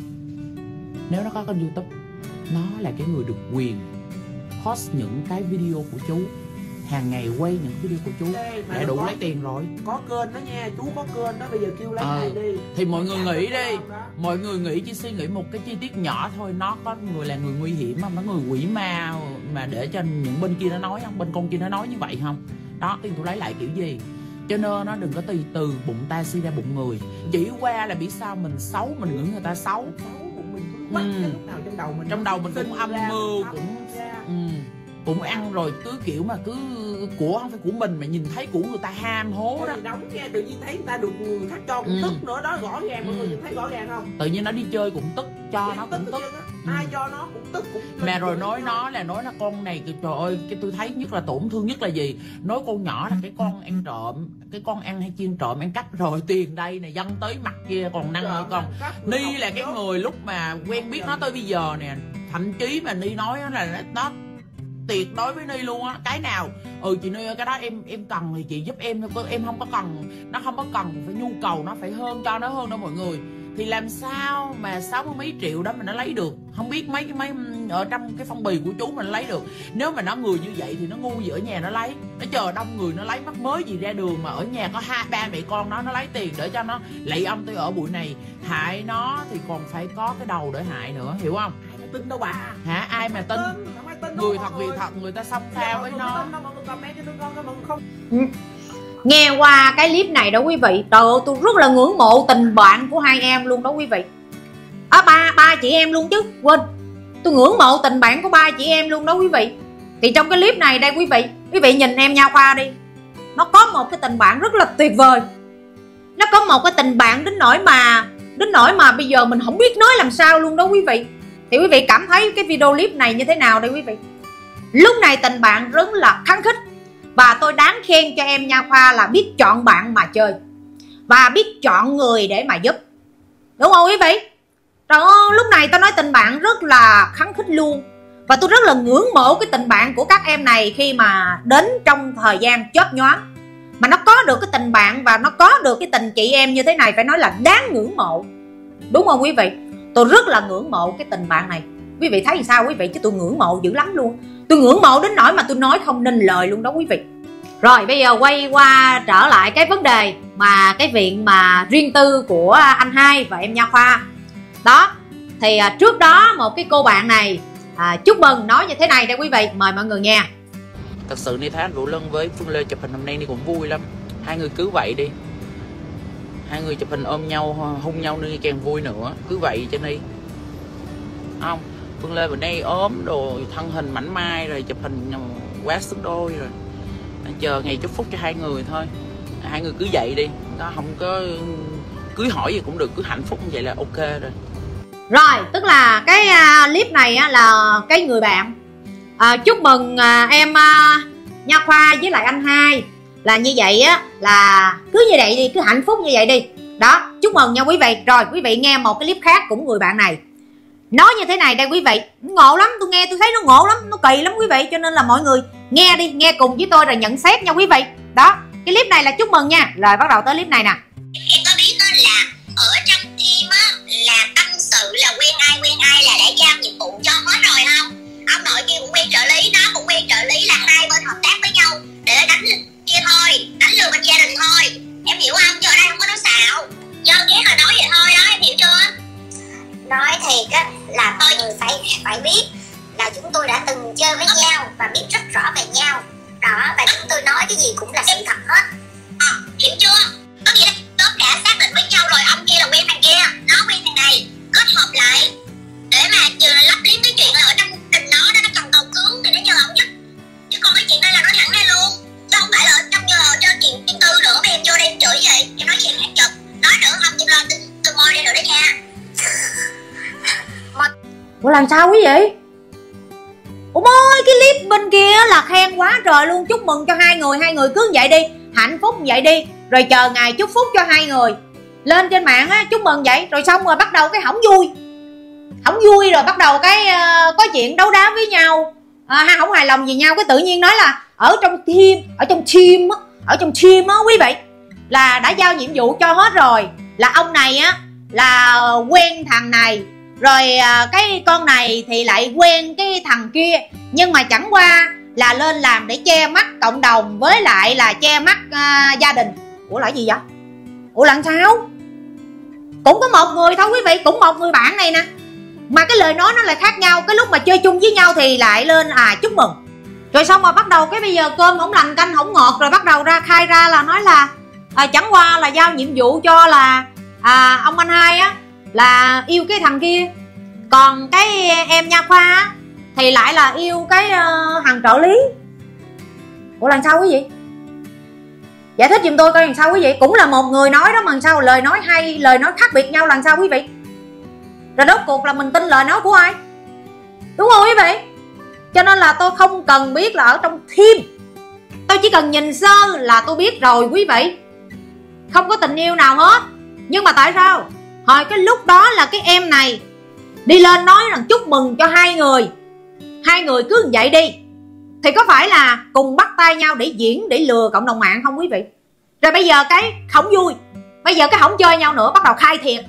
D: nếu nó có kênh YouTube, nó là cái người được quyền post những cái video của chú, hàng ngày quay những video của chú để đủ có, lấy tiền rồi.
E: Có kênh đó nha, chú có kênh đó, bây giờ kêu lấy
D: à,
E: này đi.
D: Thì mọi người nghĩ đi, mọi người nghĩ chỉ suy nghĩ một cái chi tiết nhỏ thôi, nó có người là người nguy hiểm không, nó người quỷ ma mà để cho những bên kia nó nói không, bên con kia nó nói như vậy không. Đó, tiền tôi lấy lại kiểu gì. Cho nên nó đừng có từ từ bụng ta suy ra bụng người. Chỉ qua là biết sao mình xấu, mình nghĩ người ta xấu.
E: Xấu bụng mình cứ bắt ừ. lúc nào trong đầu mình.
D: Trong đầu mình cũng âm mưu, cũng ừ. cũng ăn rồi cứ kiểu mà cứ của không phải của mình mà nhìn thấy của người ta ham hố đó.
E: Đóng nghe tự nhiên thấy người ta được người khác cho cũng ừ. tức nữa đó, rõ ràng mọi ừ. người nhìn thấy rõ ràng không?
D: Tự nhiên nó đi chơi cũng tức, cho
E: Vậy
D: nó cũng tức.
E: Ừ. Ai cho nó cũng tức cũng.
D: Mà rồi nói nó là nói là con này trời ơi, cái tôi thấy nhất là tổn thương nhất là gì? Nói con nhỏ là cái con ăn trộm, cái con ăn hay chiên trộm ăn cắp rồi tiền đây này dâng tới mặt kia còn năng nữa con. Ni là cái người lúc mà quen biết nó tới bây giờ nè, thậm chí mà Ni nói là nó tuyệt đối với Ni luôn á. Cái nào ừ chị Ni ơi cái đó em em cần thì chị giúp em thôi, em không có cần, nó không có cần phải nhu cầu nó phải hơn cho nó hơn đâu mọi người. thì làm sao mà sáu mươi mấy triệu đó mà nó lấy được. Không biết mấy cái mấy ở trong cái phong bì của chú mà nó lấy được. Nếu mà nó người như vậy thì nó ngu gì ở nhà nó lấy. Nó chờ đông người nó lấy, mắc mới gì ra đường mà ở nhà có hai ba mẹ con nó nó lấy tiền để cho nó lạy ông tôi ở bụi này. Hại nó thì còn phải có cái đầu để hại nữa, hiểu không?
E: Ai mà tin đâu bà.
D: Hả? Ai mà tin?
E: Không ai tin.
D: Người thật vì thật người ta xông pha với nó.
B: Nghe qua cái clip này đó quý vị, trời ơi tôi rất là ngưỡng mộ tình bạn của hai em luôn đó quý vị. À, ba ba chị em luôn chứ, quên, tôi ngưỡng mộ tình bạn của ba chị em luôn đó quý vị. Thì trong cái clip này đây quý vị, quý vị nhìn em Nha Khoa đi, nó có một cái tình bạn rất là tuyệt vời. Nó có một cái tình bạn đến nỗi mà đến nỗi mà bây giờ mình không biết nói làm sao luôn đó quý vị. Thì quý vị cảm thấy cái video clip này như thế nào đây quý vị? Lúc này tình bạn rất là khăng khít. Và tôi đáng khen cho em Nha Khoa là biết chọn bạn mà chơi, và biết chọn người để mà giúp. Đúng không quý vị? Trời ơi, lúc này tôi nói tình bạn rất là khăng khít luôn. Và tôi rất là ngưỡng mộ cái tình bạn của các em này khi mà đến trong thời gian chớp nhoáng mà nó có được cái tình bạn và nó có được cái tình chị em như thế này, phải nói là đáng ngưỡng mộ. Đúng không quý vị? Tôi rất là ngưỡng mộ cái tình bạn này. Quý vị thấy sao quý vị? Chứ tôi ngưỡng mộ dữ lắm luôn. Tôi ngưỡng mộ đến nỗi mà tôi nói không nên lời luôn đó quý vị. Rồi bây giờ quay qua trở lại cái vấn đề mà cái chuyện mà riêng tư của anh hai và em Nha Khoa. Đó, thì à, trước đó một cái cô bạn này à, chúc mừng nói như thế này đây quý vị, mời mọi người nghe.
D: Thật sự Ni thấy anh Vũ Lân với Phương Lê chụp hình hôm nay Ni cũng vui lắm. Hai người cứ vậy đi, hai người chụp hình ôm nhau hôn nhau Ni càng vui nữa. Cứ vậy cho Ni không. Phương Lê bữa nay ốm rồi, thân hình mảnh mai rồi, chụp hình quá xứng đôi rồi. Anh chờ ngày chúc phúc cho hai người thôi. Hai người cứ vậy đi, nó không có cưới hỏi gì cũng được, cứ hạnh phúc như vậy là ok rồi.
B: Rồi tức là cái uh, clip này á, là cái người bạn uh, chúc mừng uh, em uh, Nha Khoa với lại anh hai là như vậy á, là cứ như vậy đi, cứ hạnh phúc như vậy đi. Đó, chúc mừng nha quý vị. Rồi quý vị nghe một cái clip khác cũng người bạn này nói như thế này đây quý vị, ngộ lắm, tôi nghe tôi thấy nó ngộ lắm, nó kỳ lắm quý vị, cho nên là mọi người nghe đi, nghe cùng với tôi rồi nhận xét nha quý vị. Đó, cái clip này là chúc mừng nha. Rồi bắt đầu tới clip này nè.
F: Em có biết đó là ở trong team á, là tâm sự là quen ai quen ai là đã giao nhiệm vụ cho hết rồi không? Ông nội kia cũng quen trợ lý, nó cũng quen trợ lý, là hai bên hợp tác với nhau để đánh kia thôi, đánh lừa bên gia đình thôi. Em hiểu không? Chứ ở đây không có nói xạo. Dân ghét là nói vậy thôi đó, em hiểu chưa? Nói thiệt á, là tôi phải phải biết là chúng tôi đã từng chơi với nhau và biết rất rõ về nhau. Đó, và chúng tôi nói cái gì cũng là sự thật hết. À, hiểu chưa? Có nghĩa là tất cả xác định với nhau rồi, ông kia là quen thằng kia, nó quen thằng này, kết hợp lại để mà vừa là lắp liếm cái chuyện là ở trong tình nó đó, nó cần cầu cứu thì nó nhờ ông giúp. Chứ còn cái chuyện đây là nói thẳng ra luôn, chứ không phải là ở trong giờ cho chuyện riêng tư nữa mà em vô đây em chửi gì, em nói chuyện hạt chụp, nói nữa không em lo từ từ môi đây rồi đấy nha.
B: Ủa làm sao quý vị? Ủa ơi, cái clip bên kia là khen quá trời luôn, chúc mừng cho hai người, hai người cứ vậy đi, hạnh phúc vậy đi, rồi chờ ngày chúc phúc cho hai người. Lên trên mạng á, chúc mừng vậy, rồi xong rồi bắt đầu cái hỏng vui. Hỏng vui rồi bắt đầu cái uh, có chuyện đấu đá với nhau, à, ha, không hài lòng gì nhau, cái tự nhiên nói là ở trong team, ở trong team á, ở trong team á quý vị, là đã giao nhiệm vụ cho hết rồi, là ông này á là quen thằng này, rồi à, cái con này thì lại quen cái thằng kia, nhưng mà chẳng qua là lên làm để che mắt cộng đồng với lại là che mắt à, gia đình. Ủa là gì vậy? Ủa làm sao? Cũng có một người thôi quý vị, cũng một người bạn này nè, mà cái lời nói nó lại khác nhau. Cái lúc mà chơi chung với nhau thì lại lên à chúc mừng, rồi xong rồi bắt đầu cái bây giờ cơm không lành canh không ngọt, rồi bắt đầu ra khai ra là nói là à, chẳng qua là giao nhiệm vụ cho là à, ông anh hai á là yêu cái thằng kia, còn cái em Nha Khoa á thì lại là yêu cái uh, thằng trợ lý. Ủa làm sao quý vị? Giải thích giùm tôi coi làm sao quý vị? Cũng là một người nói đó mà làm sao lời nói hay, lời nói khác biệt nhau làm sao quý vị? Rồi rốt cuộc là mình tin lời nói của ai? Đúng không quý vị? Cho nên là tôi không cần biết là ở trong team, tôi chỉ cần nhìn sơ là tôi biết rồi quý vị. Không có tình yêu nào hết. Nhưng mà tại sao hồi cái lúc đó là cái em này đi lên nói rằng chúc mừng cho hai người, hai người cứ như vậy đi, thì có phải là cùng bắt tay nhau để diễn, để lừa cộng đồng mạng không quý vị? Rồi bây giờ cái không vui, bây giờ cái không chơi nhau nữa, bắt đầu khai thiệt,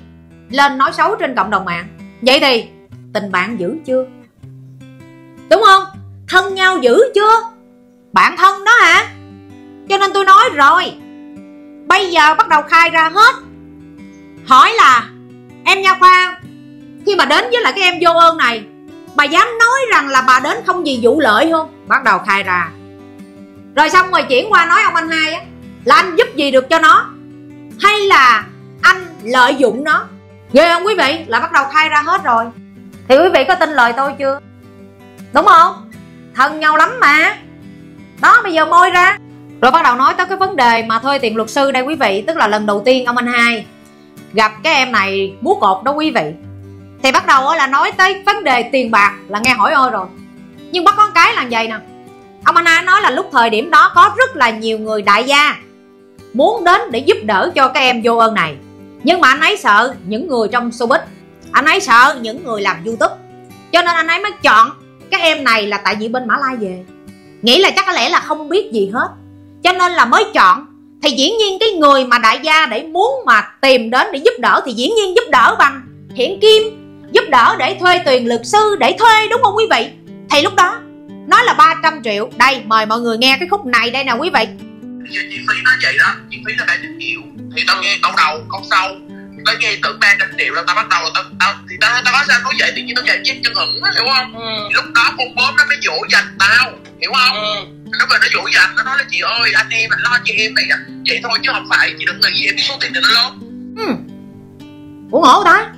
B: lên nói xấu trên cộng đồng mạng. Vậy thì tình bạn giữ chưa? Đúng không? Thân nhau giữ chưa? Bạn thân đó hả? Cho nên tôi nói rồi, bây giờ bắt đầu khai ra hết. Hỏi là em Nha Khoa, khi mà đến với lại cái em vô ơn này, bà dám nói rằng là bà đến không vì vụ lợi không? Bắt đầu khai ra. Rồi xong rồi chuyển qua nói ông anh hai á, là anh giúp gì được cho nó, hay là anh lợi dụng nó. Ghê không quý vị? Là bắt đầu khai ra hết rồi. Thì quý vị có tin lời tôi chưa? Đúng không? Thân nhau lắm mà. Đó, bây giờ môi ra. Rồi bắt đầu nói tới cái vấn đề mà thuê tiền luật sư đây quý vị. Tức là lần đầu tiên ông anh hai gặp cái em này múa cột đó quý vị. Thì bắt đầu là nói tới vấn đề tiền bạc là nghe hỏi ôi rồi. Nhưng bắt có cái là vậy nè, ông anh hai nói là lúc thời điểm đó có rất là nhiều người đại gia muốn đến để giúp đỡ cho cái em vô ơn này. Nhưng mà anh ấy sợ những người trong showbiz, anh ấy sợ những người làm YouTube, cho nên anh ấy mới chọn cái em này là tại vì bên Mã Lai về, nghĩ là chắc có lẽ là không biết gì hết, cho nên là mới chọn. Thì dĩ nhiên cái người mà đại gia để muốn mà tìm đến để giúp đỡ thì dĩ nhiên giúp đỡ bằng hiện kim, giúp đỡ để thuê tiền luật sư để thuê, đúng không quý vị? Thì lúc đó nói là ba trăm triệu. Đây, mời mọi người nghe cái khúc này đây nè quý vị.
G: Chi phí nó vậy đó, chi phí là ba trăm triệu. Thì tao nghe câu đầu, câu sau tao nghe tưởng ba trăm triệu là tao bắt đầu tao tao thì tao tao nói sao nói vậy, tự nhiên tao về chết chân hững á, hiểu không? Ừ. Lúc đó con bốm nó mới dỗ dành tao, hiểu không? Ừ. Lúc mà nó dỗ dành, nó nói là chị ơi anh em anh lo cho em này vậy thôi chứ không phải chị đừng nghĩ em số tiền này nó lớn.
B: Ừ. Ủa ngộ ta?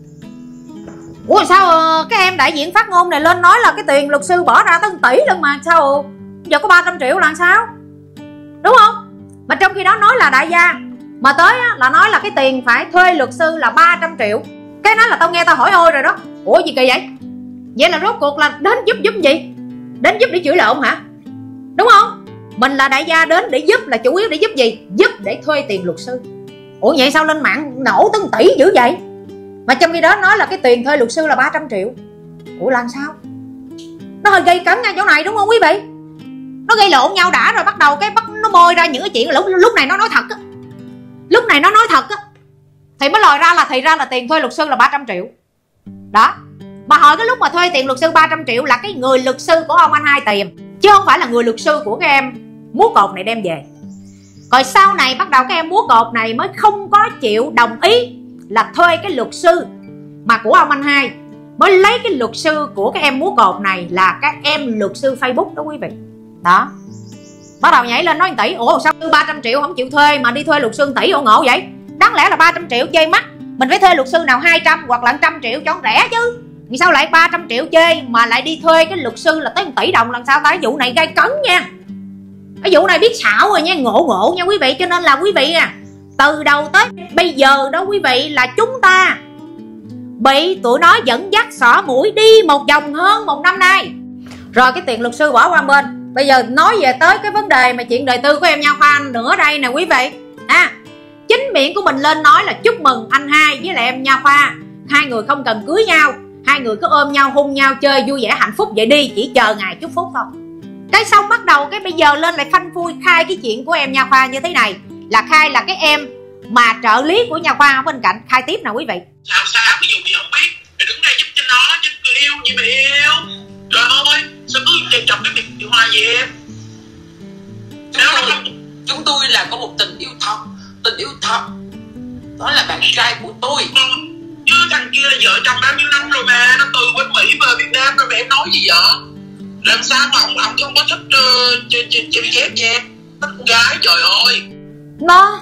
B: Ủa sao cái em đại diện phát ngôn này lên nói là cái tiền luật sư bỏ ra tới một tỷ lần mà sao giờ có ba trăm triệu là sao? Đúng không? Mà trong khi đó nói là đại gia, mà tới là nói là cái tiền phải thuê luật sư là ba trăm triệu. Cái nói là tao nghe tao hỏi ôi rồi đó. Ủa gì kỳ vậy? Vậy là rốt cuộc là đến giúp giúp gì? Đến giúp để chửi lộn hả? Đúng không? Mình là đại gia đến để giúp là chủ yếu để giúp gì? Giúp để thuê tiền luật sư. Ủa vậy sao lên mạng nổ tới một tỷ dữ vậy? Mà trong khi đó nói là cái tiền thuê luật sư là ba trăm triệu. Ủa làm sao? Nó hơi gây cấn ngay chỗ này đúng không quý vị? Nó gây lộn nhau đã rồi bắt đầu cái bắt nó môi ra những cái chuyện lúc, lúc này nó nói thật á. Lúc này nó nói thật á. Thì mới lòi ra là thì ra là tiền thuê luật sư là ba trăm triệu. Đó. Mà hỏi cái lúc mà thuê tiền luật sư ba trăm triệu là cái người luật sư của ông anh hai tìm, chứ không phải là người luật sư của cái em múa cột này đem về. Rồi sau này bắt đầu cái em múa cột này mới không có chịu đồng ý là thuê cái luật sư mà của ông anh hai, mới lấy cái luật sư của cái em múa cột này là các em luật sư Facebook đó quý vị. Đó. Bắt đầu nhảy lên nói một tỷ. Ủa sao ba trăm triệu không chịu thuê mà đi thuê luật sư một tỷ, ủa ngộ vậy? Đáng lẽ là ba trăm triệu chơi mắc, mình phải thuê luật sư nào hai trăm hoặc là một trăm triệu cho rẻ chứ. Vì sao lại ba trăm triệu chơi mà lại đi thuê cái luật sư là tới một tỷ đồng lần sao ta? Cái vụ này gây cấn nha. Cái vụ này biết xạo rồi nha, ngộ ngộ nha quý vị. Cho nên là quý vị à, từ đầu tới bây giờ đó quý vị là chúng ta bị tụi nó dẫn dắt xỏ mũi đi một vòng hơn một năm nay. Rồi cái tiền luật sư bỏ qua bên. Bây giờ nói về tới cái vấn đề mà chuyện đời tư của em Nha Khoa nữa đây nè quý vị. À, chính miệng của mình lên nói là chúc mừng anh hai với lại em Nha Khoa, hai người không cần cưới nhau, hai người cứ ôm nhau hôn nhau chơi vui vẻ hạnh phúc vậy đi, chỉ chờ ngày chúc phúc thôi. Cái xong bắt đầu cái bây giờ lên lại phanh phui khai cái chuyện của em Nha Khoa như thế này, là khai là cái em mà trợ lý của Nha Khoa ở bên cạnh. Khai tiếp nào quý vị.
G: Sao sao cái vụ gì không biết thì đứng đây giúp cho nó chứ yêu gì mà yêu. Trời ơi sao cứ chồng cái việc điều hòa vậy em?
D: Chúng tôi, chúng tôi là có một tình yêu thật, tình yêu thật. Đó là bạn trai của tôi.
G: Chứ thằng kia là vợ chồng bao nhiêu năm rồi mà, nó từ bên Mỹ về Việt Nam rồi mà em nói gì vậy? Làm sao mà ông, ông không có thích uh, chơi chơi chép cho em? Thích con gái trời ơi.
B: Nó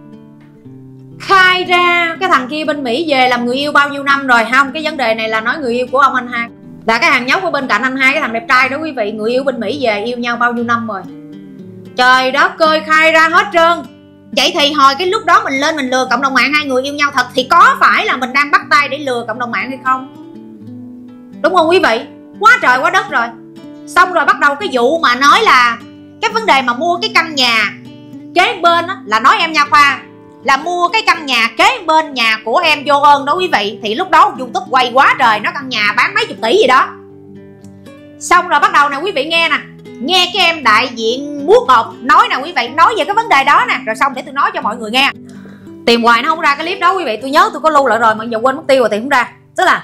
B: khai ra cái thằng kia bên Mỹ về làm người yêu bao nhiêu năm rồi không? Cái vấn đề này là nói người yêu của ông anh hai, là cái thằng nhóc ở bên cạnh anh hai, cái thằng đẹp trai đó quý vị, người yêu bên Mỹ về yêu nhau bao nhiêu năm rồi. Trời đất ơi, khai ra hết trơn. Vậy thì hồi cái lúc đó mình lên mình lừa cộng đồng mạng hai người yêu nhau thật thì có phải là mình đang bắt tay để lừa cộng đồng mạng hay không? Đúng không quý vị? Quá trời quá đất rồi. Xong rồi bắt đầu cái vụ mà nói là cái vấn đề mà mua cái căn nhà kế bên á, là nói em Nha Khoa là mua cái căn nhà kế bên nhà của em vô ơn đó quý vị. Thì lúc đó YouTube quay quá trời, nó căn nhà bán mấy chục tỷ gì đó. Xong rồi bắt đầu nè quý vị nghe nè, nghe cái em đại diện múa cột nói nè quý vị, nói về cái vấn đề đó nè. Rồi xong để tôi nói cho mọi người nghe. Tìm hoài nó không ra cái clip đó quý vị. Tôi nhớ tôi có lưu lại rồi mà giờ quên mất tiêu rồi, tìm không ra. Tức là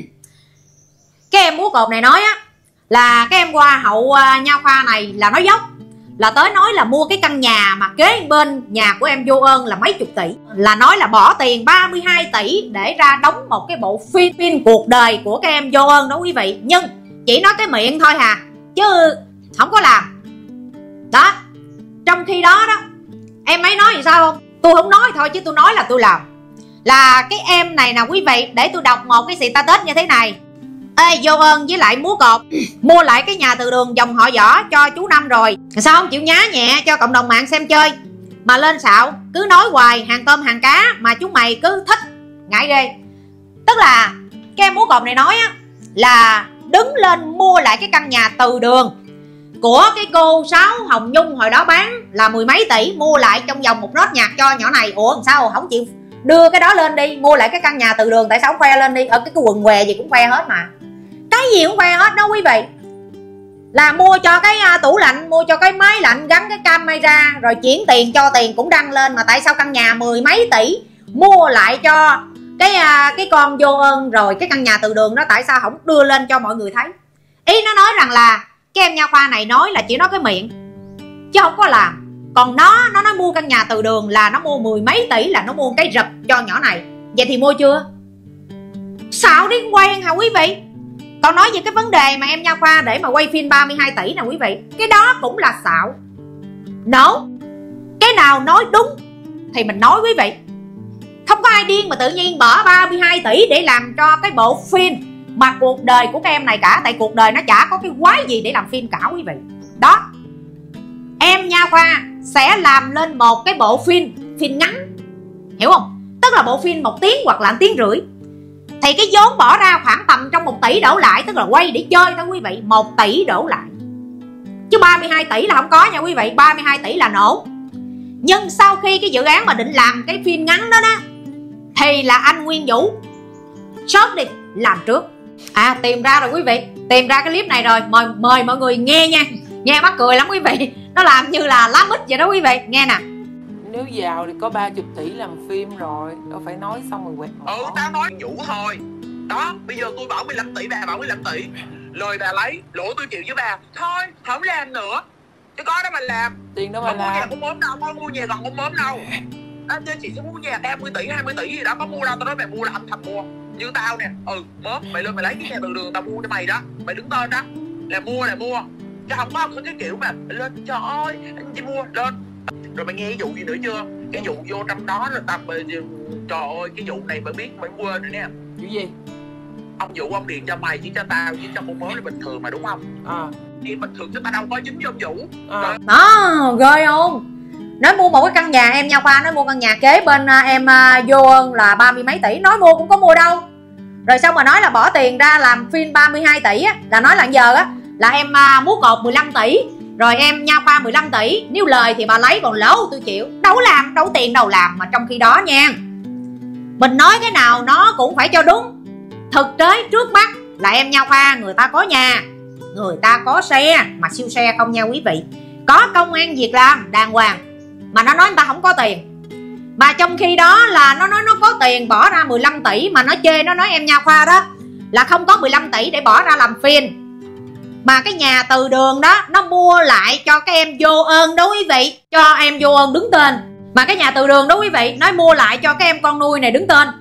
B: cái em múa cột này nói á là cái em qua hậu uh, nha khoa này là nói dốc, là tới nói là mua cái căn nhà mà kế bên nhà của em Vô Ơn là mấy chục tỷ, là nói là bỏ tiền ba mươi hai tỷ để ra đóng một cái bộ phim phim cuộc đời của cái em Vô Ơn đó quý vị. Nhưng chỉ nói cái miệng thôi hà, chứ không có làm. Đó, trong khi đó đó em ấy nói gì sao không? Tôi không nói thôi chứ tôi nói là tôi làm. Là cái em này nè quý vị, để tôi đọc một cái status như thế này. Ê Vô Ơn với lại múa cột mua lại cái nhà từ đường dòng họ Võ cho chú Năm rồi, sao không chịu nhá nhẹ cho cộng đồng mạng xem chơi mà lên xạo, cứ nói hoài hàng tôm hàng cá mà chúng mày cứ thích, ngại ghê. Tức là cái em múa cột này nói á là đứng lên mua lại cái căn nhà từ đường của cái cô Sáu Hồng Nhung hồi đó bán là mười mấy tỷ, mua lại trong vòng một nốt nhạc cho nhỏ này. Ủa sao không chịu đưa cái đó lên đi, mua lại cái căn nhà từ đường, tại sao không khoe lên đi? Ở cái, cái quần què gì cũng khoe hết mà, cái gì cũng khoe hết đó quý vị. Là mua cho cái uh, tủ lạnh, mua cho cái máy lạnh, gắn cái camera, rồi chuyển tiền cho tiền cũng đăng lên. Mà tại sao căn nhà mười mấy tỷ mua lại cho cái uh, cái con Vô Ơn, rồi cái căn nhà từ đường đó tại sao không đưa lên cho mọi người thấy? Ý nó nói rằng là cái em nha khoa này nói là chỉ nói cái miệng chứ không có làm. Còn nó nó nói mua căn nhà từ đường là nó mua mười mấy tỷ, là nó mua cái rập cho nhỏ này. Vậy thì mua chưa? Xạo đi quen hả quý vị? Còn nói về cái vấn đề mà em nha khoa để mà quay phim ba mươi hai tỷ nè quý vị, cái đó cũng là xạo. No, cái nào nói đúng thì mình nói quý vị. Không có ai điên mà tự nhiên bỏ ba mươi hai tỷ để làm cho cái bộ phim mà cuộc đời của các em này cả. Tại cuộc đời nó chả có cái quái gì để làm phim cả quý vị. Đó, em nha khoa sẽ làm lên một cái bộ phim, phim ngắn, hiểu không? Tức là bộ phim một tiếng hoặc là một tiếng rưỡi. Thì cái vốn bỏ ra khoảng tầm trong một tỷ đổ lại, tức là quay để chơi thôi quý vị, một tỷ đổ lại. Chứ ba mươi hai tỷ là không có nha quý vị, ba mươi hai tỷ là nổ. Nhưng sau khi cái dự án mà định làm cái phim ngắn đó đó, thì là anh Nguyên Vũ sớt đi làm trước. À tìm ra rồi quý vị, tìm ra cái clip này rồi, mời mời mọi người nghe nha. Nghe mắc cười lắm quý vị, nó làm như là lá mít vậy đó quý vị, nghe nè.
D: Nếu giàu thì có ba mươi tỷ làm phim rồi, đâu phải nói xong rồi quẹt.
G: Ừ, tao nói Vũ thôi. Đó, bây giờ tôi bảo mười lăm tỷ, bà bảo mười lăm tỷ. Lời bà lấy, lỗ tôi chịu với bà. Thôi, không làm nữa. Chứ có đó mà làm.
D: Tiền đó mà
G: không
D: làm.
G: mua nhà không mớm đâu, không mua nhà còn không mớm đâu. Anh chơi chị sẽ mua nhà ba mươi tỷ, hai mươi tỷ gì đó, có mua đâu. Tao nói mày mua là âm thầm mua. Như tao nè, ừ, mớm, mày lên mày lấy cái nhà từ đường tao mua cho mày đó. Mày đứng tên đó, là mua là mua. Chứ không có cái kiểu mà lên, trời ơi, anh chỉ mua, lên. Rồi mày nghe cái vụ gì nữa chưa? Cái vụ vô trong đó là tao, trời ơi, cái vụ này mày biết, mày quên rồi nè.
D: Vụ gì?
G: Ông Vũ ông điện cho mày chứ cho tao chứ cho con mới là bình thường mà đúng không?
D: À.
G: Thì bình thường chứ tao đâu có dính với ông Vũ.
D: À.
B: Đó, ghê không? Nói mua một cái căn nhà, em nha khoa nói mua căn nhà kế bên em Vô Ơn là ba mươi mấy tỷ, nói mua cũng có mua đâu. Rồi xong mà nói là bỏ tiền ra làm phim ba mươi hai tỷ á, là nói là giờ á là em múa cột mười lăm tỷ, rồi em nha khoa mười lăm tỷ, nếu lời thì bà lấy còn lỗ tôi chịu. Đâu làm, đâu tiền đâu làm. Mà trong khi đó nha, mình nói cái nào nó cũng phải cho đúng. Thực tế trước mắt là em nha khoa người ta có nhà, người ta có xe, mà siêu xe không nha quý vị, có công ăn việc làm đàng hoàng, mà nó nói người ta không có tiền. Mà trong khi đó là nó nói nó có tiền bỏ ra mười lăm tỷ, mà nó chê, nó nói em nha khoa đó là không có mười lăm tỷ để bỏ ra làm phim. Mà cái nhà từ đường đó nó mua lại cho cái em Vô Ơn đó quý vị, cho em Vô Ơn đứng tên. Mà cái nhà từ đường đó quý vị nói mua lại cho cái em con nuôi này đứng tên.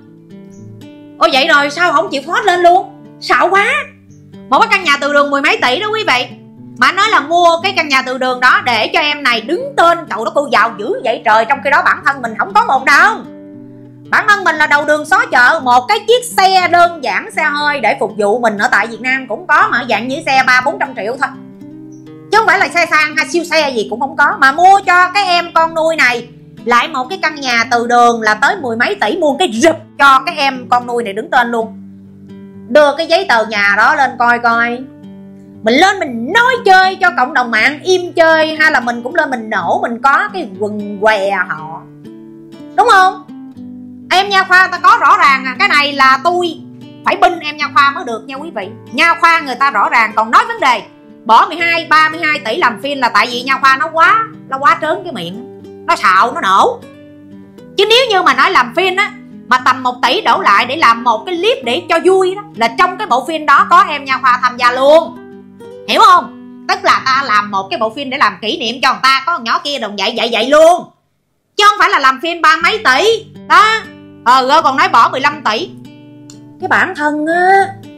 B: Ôi vậy rồi sao không chịu thoát lên luôn? Xạo quá. Một cái căn nhà từ đường mười mấy tỷ đó quý vị, mà nói là mua cái căn nhà từ đường đó để cho em này đứng tên. Cậu đó cô giàu dữ vậy trời. Trong khi đó bản thân mình không có một đồng. Bản thân mình là đầu đường xó chợ, một cái chiếc xe đơn giản, xe hơi để phục vụ mình ở tại Việt Nam cũng có mà dạng như xe ba bốn trăm triệu thôi, chứ không phải là xe sang hay siêu xe gì cũng không có. Mà mua cho cái em con nuôi này lại một cái căn nhà từ đường là tới mười mấy tỷ, mua cái rụp cho cái em con nuôi này đứng tên luôn. Đưa cái giấy tờ nhà đó lên coi coi. Mình lên mình nói chơi cho cộng đồng mạng im chơi, hay là mình cũng lên mình nổ, mình có cái quần què họ, đúng không? Em nha khoa ta có rõ ràng à. Cái này là tôi phải binh em nha khoa mới được nha quý vị. Nha khoa người ta rõ ràng. Còn nói vấn đề bỏ mười hai, ba mươi hai tỷ làm phim là tại vì nha khoa nó quá, nó quá trớn cái miệng, nó xạo, nó nổ. Chứ nếu như mà nói làm phim á, mà tầm một tỷ đổ lại để làm một cái clip để cho vui đó, là trong cái bộ phim đó có em Nha Khoa tham gia luôn. Hiểu không? Tức là ta làm một cái bộ phim để làm kỷ niệm cho người ta, có con nhỏ kia đồng vậy vậy vậy luôn. Chứ không phải là làm phim ba mấy tỷ đó. Ờ rồi còn nói bỏ mười lăm tỷ. Cái bản thân á,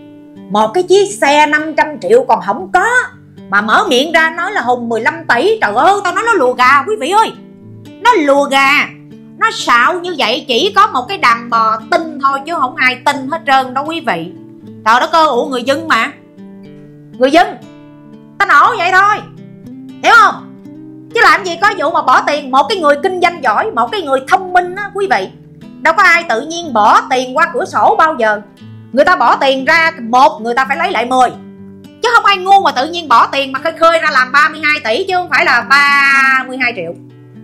B: một cái chiếc xe năm trăm triệu còn không có, mà mở miệng ra nói là Hùng mười lăm tỷ. Trời ơi, tao nói nó lùa gà quý vị ơi. Nó lùa gà. Nó xạo như vậy chỉ có một cái đàn bò tin thôi, chứ không ai tin hết trơn đâu quý vị. Trời đất ơi, ủa người dân mà. Người dân ta nổ vậy thôi, hiểu không? Chứ làm gì có vụ mà bỏ tiền. Một cái người kinh doanh giỏi, một cái người thông minh á quý vị, đâu có ai tự nhiên bỏ tiền qua cửa sổ bao giờ. Người ta bỏ tiền ra một, người ta phải lấy lại mười. Chứ không ai ngu mà tự nhiên bỏ tiền mà khơi khơi ra làm ba mươi hai tỷ, chứ không phải là ba mươi hai triệu.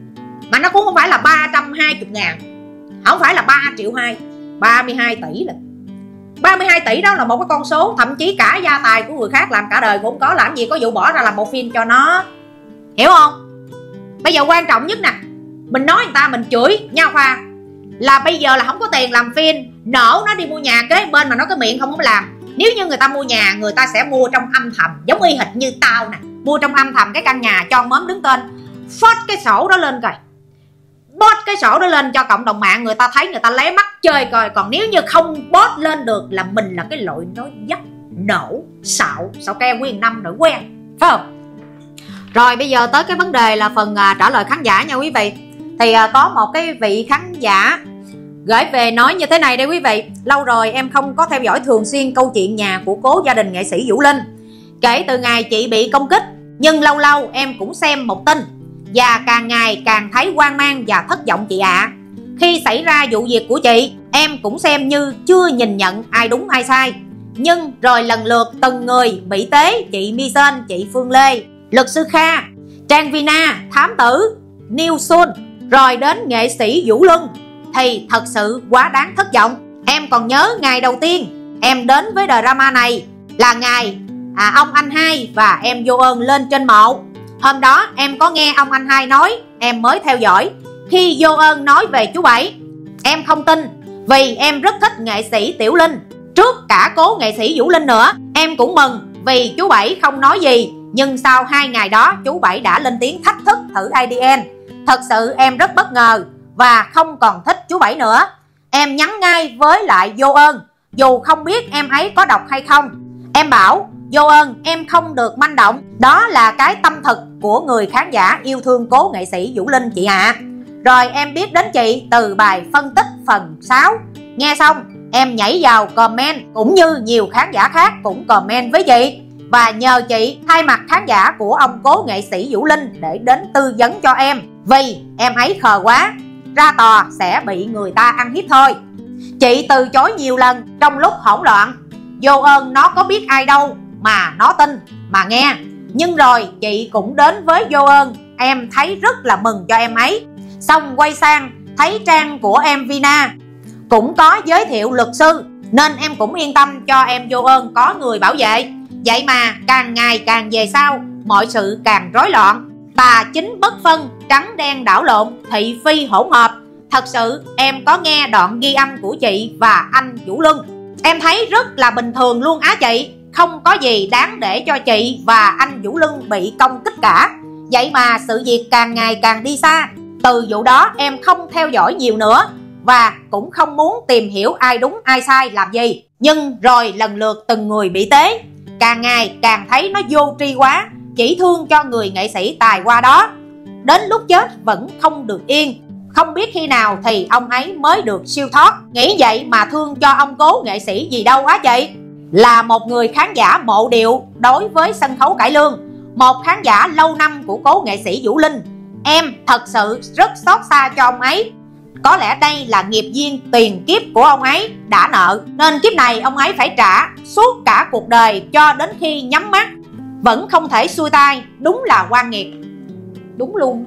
B: Mà nó cũng không phải là ba trăm hai mươi ngàn, không phải là ba triệu hai, ba mươi hai tỷ là ba mươi hai tỷ đó là một cái con số. Thậm chí cả gia tài của người khác làm cả đời cũng không có, làm gì có vụ bỏ ra làm một phim cho nó. Hiểu không? Bây giờ quan trọng nhất nè, mình nói người ta, mình chửi Nha Khoa là bây giờ là không có tiền làm phim, nổ nó đi mua nhà kế bên mà nó cái miệng không muốn làm. Nếu như người ta mua nhà, người ta sẽ mua trong âm thầm, giống y hệt như tao nè, mua trong âm thầm cái căn nhà cho mớm đứng tên, phốt cái sổ đó lên coi, post cái sổ đó lên cho cộng đồng mạng, người ta thấy người ta lé mắt chơi coi. Còn nếu như không post lên được là mình là cái loại nói dấp, nổ, xạo, xạo keo nguyên năm rồi quen, phải không? Rồi bây giờ tới cái vấn đề là phần à, trả lời khán giả nha quý vị. Thì à, có một cái vị khán giả gửi về nói như thế này đây quý vị. Lâu rồi em không có theo dõi thường xuyên câu chuyện nhà của cố gia đình nghệ sĩ Vũ Linh. Kể từ ngày chị bị công kích, nhưng lâu lâu em cũng xem một tin, và càng ngày càng thấy hoang mang và thất vọng chị ạ. À. Khi xảy ra vụ việc của chị, em cũng xem như chưa nhìn nhận ai đúng ai sai. Nhưng rồi lần lượt từng người bị tế, chị My Sơn, chị Phương Lê, luật sư Kha, Trang Vina, thám tử, New Sun, rồi đến nghệ sĩ Vũ Luân, thì thật sự quá đáng thất vọng. Em còn nhớ ngày đầu tiên em đến với drama này là ngày à, ông anh hai và em Vô Ơn lên trên mộ. Hôm đó em có nghe ông anh hai nói, em mới theo dõi. Khi Vô Ơn nói về chú Bảy, em không tin, vì em rất thích nghệ sĩ Tiểu Linh, trước cả cố nghệ sĩ Vũ Linh nữa. Em cũng mừng vì chú Bảy không nói gì. Nhưng sau hai ngày đó, chú Bảy đã lên tiếng thách thức thử i đê en. Thật sự em rất bất ngờ và không còn thích chú Bảy nữa. Em nhắn ngay với lại Vô Ơn, dù không biết em ấy có độc hay không. Em bảo Vô Ơn, em không được manh động. Đó là cái tâm thực của người khán giả yêu thương cố nghệ sĩ Vũ Linh chị ạ. À. Rồi em biết đến chị từ bài phân tích phần sáu. Nghe xong em nhảy vào comment, cũng như nhiều khán giả khác cũng comment với chị, và nhờ chị thay mặt khán giả của ông cố nghệ sĩ Vũ Linh để đến tư vấn cho em, vì em ấy khờ quá, ra tòa sẽ bị người ta ăn hiếp thôi. Chị từ chối nhiều lần trong lúc hỗn loạn. Vô Ơn nó có biết ai đâu mà nó tin mà nghe. Nhưng rồi chị cũng đến với Vô Ơn, em thấy rất là mừng cho em ấy. Xong quay sang thấy trang của em Vina cũng có giới thiệu luật sư, nên em cũng yên tâm cho em Vô Ơn có người bảo vệ. Vậy mà càng ngày càng về sau, mọi sự càng rối loạn, tà chính bất phân, trắng đen đảo lộn, thị phi hỗn hợp. Thật sự em có nghe đoạn ghi âm của chị và anh Vũ Luân, em thấy rất là bình thường luôn á chị. Không có gì đáng để cho chị và anh Vũ Luân bị công kích cả. Vậy mà sự việc càng ngày càng đi xa. Từ vụ đó em không theo dõi nhiều nữa, và cũng không muốn tìm hiểu ai đúng ai sai làm gì. Nhưng rồi lần lượt từng người bị tế, càng ngày càng thấy nó vô tri quá, chỉ thương cho người nghệ sĩ tài hoa đó. Đến lúc chết vẫn không được yên. Không biết khi nào thì ông ấy mới được siêu thoát. Nghĩ vậy mà thương cho ông cố nghệ sĩ gì đâu á chị. Là một người khán giả mộ điệu đối với sân khấu cải lương, một khán giả lâu năm của cố nghệ sĩ Vũ Linh, em thật sự rất xót xa cho ông ấy. Có lẽ đây là nghiệp duyên tiền kiếp của ông ấy đã nợ, nên kiếp này ông ấy phải trả suốt cả cuộc đời, cho đến khi nhắm mắt vẫn không thể xuôi tay. Đúng là oan nghiệt. Đúng luôn,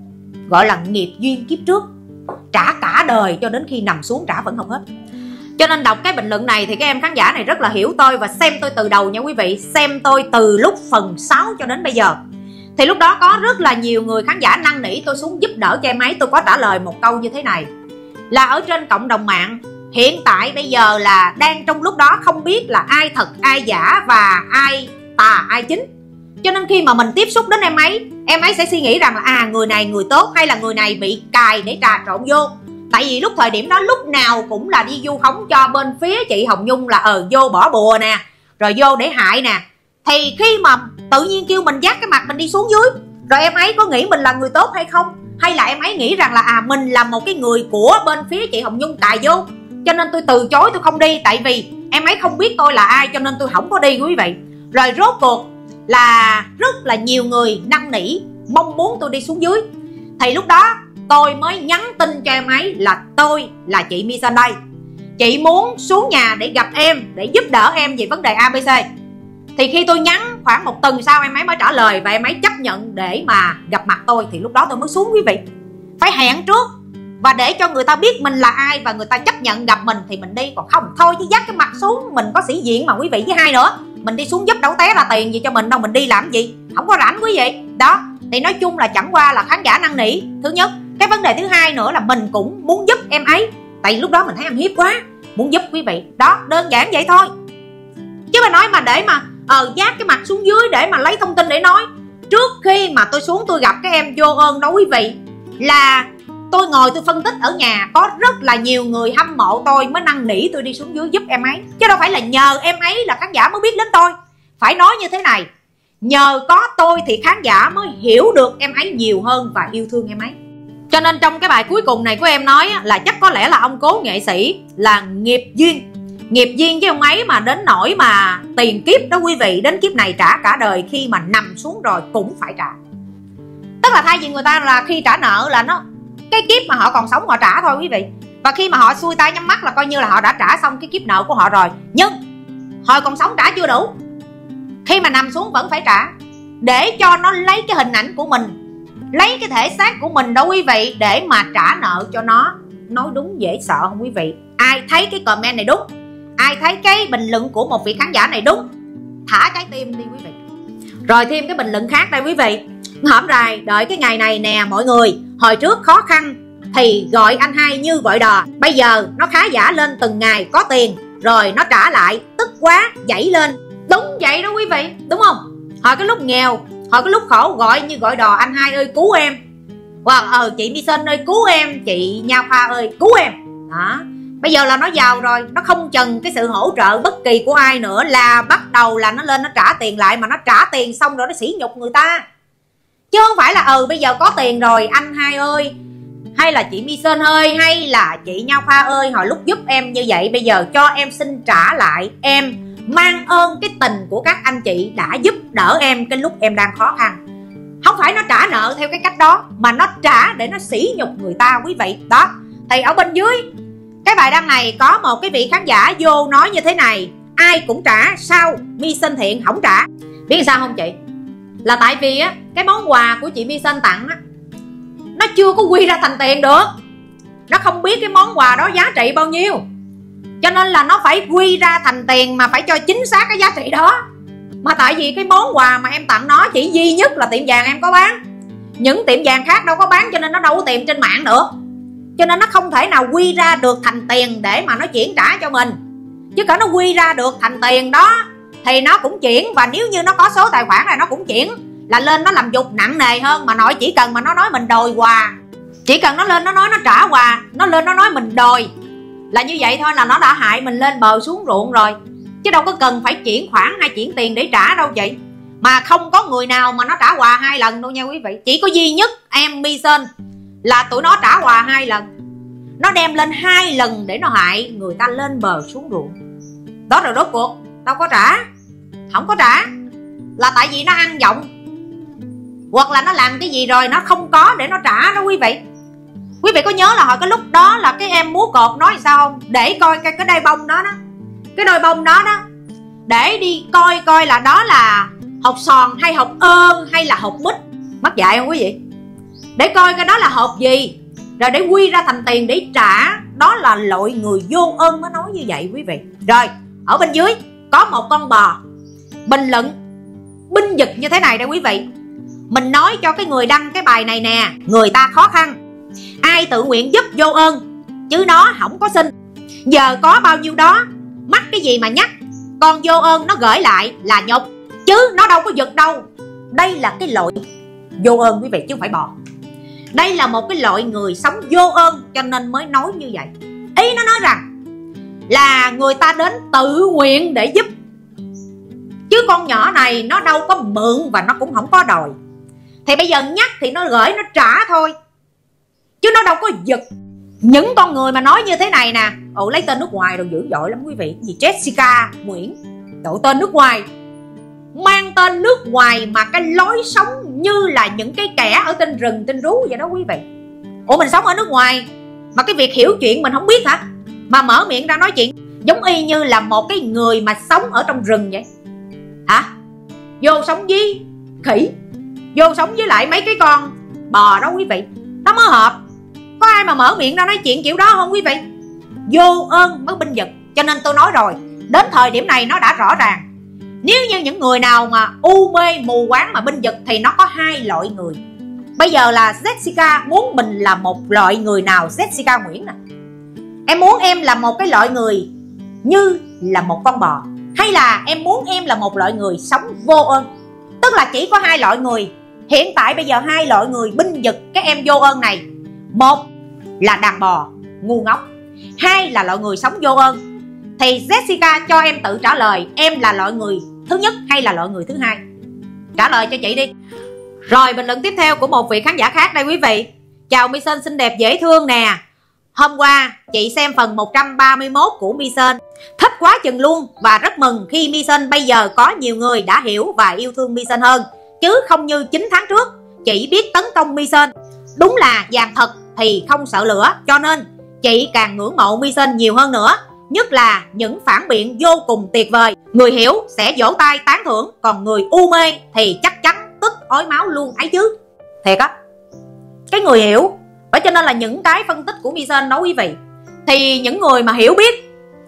B: gọi là nghiệp duyên kiếp trước, trả cả đời cho đến khi nằm xuống trả vẫn không hết. Cho nên đọc cái bình luận này thì các em khán giả này rất là hiểu tôi và xem tôi từ đầu nha quý vị. Xem tôi từ lúc phần sáu cho đến bây giờ. Thì lúc đó có rất là nhiều người khán giả năn nỉ tôi xuống giúp đỡ cho em ấy. Tôi có trả lời một câu như thế này: là ở trên cộng đồng mạng hiện tại bây giờ là đang trong lúc đó không biết là ai thật ai giả và ai tà ai chính. Cho nên khi mà mình tiếp xúc đến em ấy, em ấy sẽ suy nghĩ rằng là à người này người tốt hay là người này bị cài để trà trộn vô. Tại vì lúc thời điểm đó lúc nào cũng là đi vu khống cho bên phía chị Hồng Nhung là ờ vô bỏ bùa nè, rồi vô để hại nè. Thì khi mà tự nhiên kêu mình dắt cái mặt mình đi xuống dưới, rồi em ấy có nghĩ mình là người tốt hay không? Hay là em ấy nghĩ rằng là à mình là một cái người của bên phía chị Hồng Nhung cài vô. Cho nên tôi từ chối, tôi không đi. Tại vì em ấy không biết tôi là ai, cho nên tôi không có đi quý vị. Rồi rốt cuộc là rất là nhiều người năn nỉ mong muốn tôi đi xuống dưới. Thì lúc đó tôi mới nhắn tin cho em ấy là tôi là chị Misan đây, chị muốn xuống nhà để gặp em, để giúp đỡ em về vấn đề a bê xê. Thì khi tôi nhắn khoảng một tuần sau em ấy mới trả lời và em ấy chấp nhận để mà gặp mặt tôi. Thì lúc đó tôi mới xuống quý vị. Phải hẹn trước và để cho người ta biết mình là ai và người ta chấp nhận gặp mình thì mình đi. Còn không thôi chứ dắt cái mặt xuống mình có sĩ diện mà quý vị. Với hai nữa, mình đi xuống giúp đâu té ra tiền gì cho mình đâu, mình đi làm gì, không có rảnh quý vị. Đó, thì nói chung là chẳng qua là khán giả năn nỉ. Thứ nhất. Cái vấn đề thứ hai nữa là mình cũng muốn giúp em ấy. Tại lúc đó mình thấy ăn hiếp quá, muốn giúp quý vị. Đó, đơn giản vậy thôi. Chứ mà nói mà để mà ờ dát cái mặt xuống dưới để mà lấy thông tin để nói. Trước khi mà tôi xuống tôi gặp cái em vô ơn đó quý vị, là tôi ngồi tôi phân tích ở nhà, có rất là nhiều người hâm mộ tôi mới năn nỉ tôi đi xuống dưới giúp em ấy. Chứ đâu phải là nhờ em ấy là khán giả mới biết đến tôi. Phải nói như thế này, nhờ có tôi thì khán giả mới hiểu được em ấy nhiều hơn và yêu thương em ấy. Cho nên trong cái bài cuối cùng này của em nói là chắc có lẽ là ông cố nghệ sĩ là nghiệp duyên. Nghiệp duyên với ông ấy mà đến nỗi mà tiền kiếp đó quý vị, đến kiếp này trả cả đời, khi mà nằm xuống rồi cũng phải trả. Tức là thay vì người ta là khi trả nợ là nó cái kiếp mà họ còn sống họ trả thôi quý vị. Và khi mà họ xuôi tay nhắm mắt là coi như là họ đã trả xong cái kiếp nợ của họ rồi. Nhưng hồi còn sống trả chưa đủ, khi mà nằm xuống vẫn phải trả. Để cho nó lấy cái hình ảnh của mình, lấy cái thể xác của mình đó quý vị, để mà trả nợ cho nó. Nói đúng dễ sợ không quý vị? Ai thấy cái comment này đúng, ai thấy cái bình luận của một vị khán giả này đúng, thả trái tim đi quý vị. Rồi thêm cái bình luận khác đây quý vị. Hổm rày đợi cái ngày này nè mọi người. Hồi trước khó khăn thì gọi anh hai như gọi đò, bây giờ nó khá giả lên từng ngày, có tiền rồi nó trả lại, tức quá dậy lên. Đúng vậy đó quý vị, đúng không? Hồi cái lúc nghèo, hồi cái lúc khổ gọi như gọi đò, anh hai ơi cứu em, hoặc ờ chị Misan ơi cứu em, chị Nha Pha ơi cứu em. Đó, bây giờ là nó giàu rồi, nó không cần cái sự hỗ trợ bất kỳ của ai nữa, là bắt đầu là nó lên nó trả tiền lại. Mà nó trả tiền xong rồi nó sỉ nhục người ta, chứ không phải là ừ bây giờ có tiền rồi anh hai ơi, hay là chị Misan ơi, hay là chị Nha Pha ơi, hồi lúc giúp em như vậy bây giờ cho em xin trả lại. Em mang ơn cái tình của các anh chị đã giúp đỡ em cái lúc em đang khó khăn. Không phải nó trả nợ theo cái cách đó, mà nó trả để nó sỉ nhục người ta quý vị. Đó, thì ở bên dưới cái bài đăng này có một cái vị khán giả vô nói như thế này: ai cũng trả, sao Misan Thiện không trả? Biết sao không chị? Là tại vì á, cái món quà của chị Misan tặng á, nó chưa có quy ra thành tiền được. Nó không biết cái món quà đó giá trị bao nhiêu, cho nên là nó phải quy ra thành tiền mà phải cho chính xác cái giá trị đó. Mà tại vì cái món quà mà em tặng nó chỉ duy nhất là tiệm vàng em có bán, những tiệm vàng khác đâu có bán, cho nên nó đâu có tìm trên mạng nữa. Cho nên nó không thể nào quy ra được thành tiền để mà nó chuyển trả cho mình. Chứ cả nó quy ra được thành tiền đó thì nó cũng chuyển, và nếu như nó có số tài khoản này nó cũng chuyển, là lên nó làm dục nặng nề hơn. Mà nội chỉ cần mà nó nói mình đòi quà, chỉ cần nó lên nó nói nó trả quà, nó lên nó nói mình đòi, là như vậy thôi là nó đã hại mình lên bờ xuống ruộng rồi. Chứ đâu có cần phải chuyển khoản hay chuyển tiền để trả đâu chị. Mà không có người nào mà nó trả quà hai lần đâu nha quý vị. Chỉ có duy nhất em Misan là tụi nó trả quà hai lần. Nó đem lên hai lần để nó hại người ta lên bờ xuống ruộng. Đó rồi rốt cuộc đâu có trả. Không có trả là tại vì nó ăn vọng, hoặc là nó làm cái gì rồi nó không có để nó trả đó quý vị. Quý vị có nhớ là hồi cái lúc đó là cái em múa cột nói sao không? Để coi cái, cái đôi bông đó đó, cái đôi bông đó đó, để đi coi coi là đó là hột sòn hay hột ơn hay là hột mít. Mắc dạy không quý vị? Để coi cái đó là hột gì, rồi để quy ra thành tiền để trả. Đó là loại người vô ơn mới nói như vậy quý vị. Rồi ở bên dưới có một con bò bình luận binh vực như thế này đây quý vị. Mình nói cho cái người đăng cái bài này nè, người ta khó khăn, ai tự nguyện giúp vô ơn chứ nó không có xin. Giờ có bao nhiêu đó, mắc cái gì mà nhắc. Con vô ơn nó gửi lại là nhục, chứ nó đâu có giật đâu. Đây là cái loại vô ơn quý vị, chứ không phải bò. Đây là một cái loại người sống vô ơn, cho nên mới nói như vậy. Ý nó nói rằng là người ta đến tự nguyện để giúp, chứ con nhỏ này nó đâu có mượn và nó cũng không có đòi. Thì bây giờ nhắc thì nó gửi, nó trả thôi, chứ nó đâu có giật. Những con người mà nói như thế này nè, ồ lấy tên nước ngoài rồi dữ dội lắm quý vị. Gì Jessica Nguyễn, đội tên nước ngoài, mang tên nước ngoài mà cái lối sống như là những cái kẻ ở trên rừng trên rú vậy đó quý vị. Ủa mình sống ở nước ngoài mà cái việc hiểu chuyện mình không biết hả? Mà mở miệng ra nói chuyện giống y như là một cái người mà sống ở trong rừng vậy hả? Vô sống với khỉ, vô sống với lại mấy cái con bò đó quý vị, nó mới hợp. Có ai mà mở miệng ra nói chuyện kiểu đó không quý vị? Vô ơn mới binh vực. Cho nên tôi nói rồi, đến thời điểm này nó đã rõ ràng. Nếu như những người nào mà u mê mù quáng mà binh vực thì nó có hai loại người. Bây giờ là Jessica muốn mình là một loại người nào? Jessica Nguyễn nè, em muốn em là một cái loại người như là một con bò, hay là em muốn em là một loại người sống vô ơn? Tức là chỉ có hai loại người. Hiện tại bây giờ hai loại người binh vực cái em vô ơn này. Một là đàn bò ngu ngốc, hai là loại người sống vô ơn. Thì Jessica cho em tự trả lời, em là loại người thứ nhất hay là loại người thứ hai? Trả lời cho chị đi. Rồi bình luận tiếp theo của một vị khán giả khác đây quý vị. Chào Missen xinh đẹp dễ thương nè. Hôm qua chị xem phần một trăm ba mươi mốt của Missen, thích quá chừng luôn, và rất mừng khi Missen bây giờ có nhiều người đã hiểu và yêu thương Missen hơn, chứ không như chín tháng trước chị biết tấn công Missen. Đúng là vàng thật thì không sợ lửa, cho nên chị càng ngưỡng mộ Missen nhiều hơn nữa. Nhất là những phản biện vô cùng tuyệt vời. Người hiểu sẽ vỗ tay tán thưởng, còn người u mê thì chắc chắn tức ói máu luôn ấy chứ. Thiệt á, cái người hiểu. Bởi cho nên là những cái phân tích của Missen đó quý vị, thì những người mà hiểu biết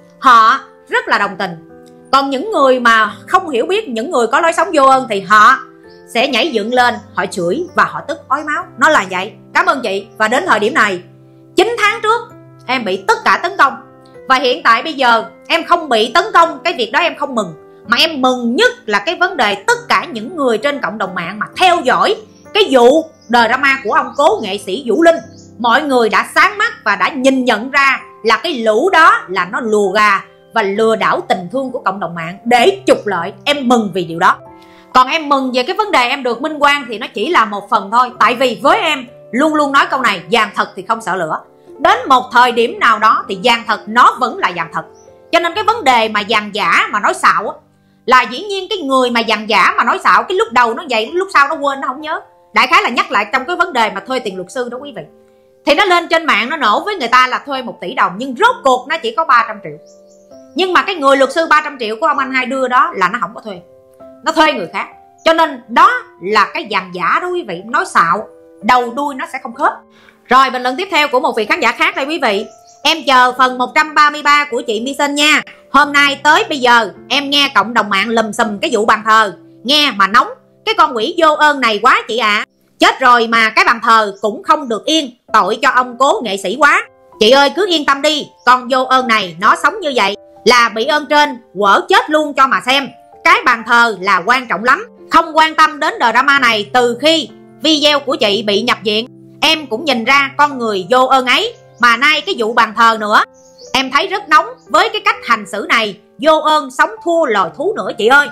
B: họ rất là đồng tình. Còn những người mà không hiểu biết, những người có lối sống vô ơn thì họ sẽ nhảy dựng lên, họ chửi và họ tức ói máu. Nó là vậy. Cảm ơn chị. Và đến thời điểm này, chín tháng trước em bị tất cả tấn công, và hiện tại bây giờ em không bị tấn công, cái việc đó em không mừng. Mà em mừng nhất là cái vấn đề tất cả những người trên cộng đồng mạng mà theo dõi cái vụ drama của ông cố nghệ sĩ Vũ Linh, mọi người đã sáng mắt và đã nhìn nhận ra là cái lũ đó là nó lùa gà và lừa đảo tình thương của cộng đồng mạng để trục lợi. Em mừng vì điều đó. Còn em mừng về cái vấn đề em được minh oan thì nó chỉ là một phần thôi. Tại vì với em luôn luôn nói câu này, vàng thật thì không sợ lửa. Đến một thời điểm nào đó thì vàng thật nó vẫn là vàng thật. Cho nên cái vấn đề mà vàng giả mà nói xạo á, là dĩ nhiên cái người mà vàng giả mà nói xạo, cái lúc đầu nó vậy, lúc sau nó quên, nó không nhớ. Đại khái là nhắc lại trong cái vấn đề mà thuê tiền luật sư đó quý vị. Thì nó lên trên mạng nó nổ với người ta là thuê một tỷ đồng, nhưng rốt cuộc nó chỉ có ba trăm triệu. Nhưng mà cái người luật sư ba trăm triệu của ông anh hai đưa đó là nó không có thuê, nó thuê người khác. Cho nên đó là cái vàng giả đó quý vị. Nói xạo đầu đuôi nó sẽ không khớp. Rồi bình luận tiếp theo của một vị khán giả khác đây quý vị. Em chờ phần một trăm ba mươi ba của chị Missen nha. Hôm nay tới bây giờ em nghe cộng đồng mạng lùm xùm cái vụ bàn thờ, nghe mà nóng. Cái con quỷ vô ơn này quá chị ạ. À. Chết rồi mà cái bàn thờ cũng không được yên, tội cho ông cố nghệ sĩ quá. Chị ơi cứ yên tâm đi, con vô ơn này nó sống như vậy là bị ơn trên quở chết luôn cho mà xem. Cái bàn thờ là quan trọng lắm. Không quan tâm đến drama này từ khi video của chị bị nhập viện. Em cũng nhìn ra con người vô ơn ấy. Mà nay cái vụ bàn thờ nữa, em thấy rất nóng với cái cách hành xử này. Vô ơn sống thua loài thú nữa chị ơi.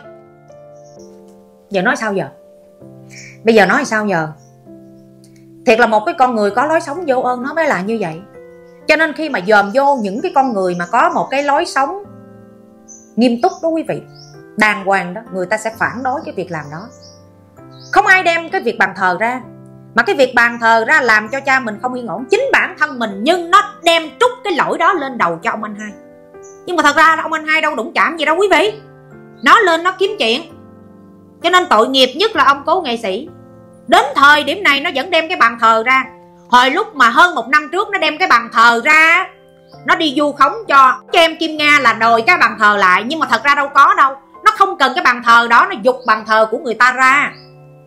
B: Giờ nói sao giờ? Bây giờ nói sao giờ? Thiệt là một cái con người có lối sống vô ơn nó mới là như vậy. Cho nên khi mà dòm vô những cái con người mà có một cái lối sống nghiêm túc đó quý vị, đàng hoàng đó, người ta sẽ phản đối cái việc làm đó. Không ai đem cái việc bàn thờ ra, mà cái việc bàn thờ ra làm cho cha mình không yên ổn, chính bản thân mình, nhưng nó đem trút cái lỗi đó lên đầu cho ông anh hai. Nhưng mà thật ra ông anh hai đâu đụng chạm gì đâu quý vị. Nó lên nó kiếm chuyện. Cho nên tội nghiệp nhất là ông cố nghệ sĩ. Đến thời điểm này nó vẫn đem cái bàn thờ ra. Hồi lúc mà hơn một năm trước nó đem cái bàn thờ ra, nó đi vu khống cho cho em Kim Nga là đòi cái bàn thờ lại. Nhưng mà thật ra đâu có đâu. Nó không cần cái bàn thờ đó, nó giục bàn thờ của người ta ra.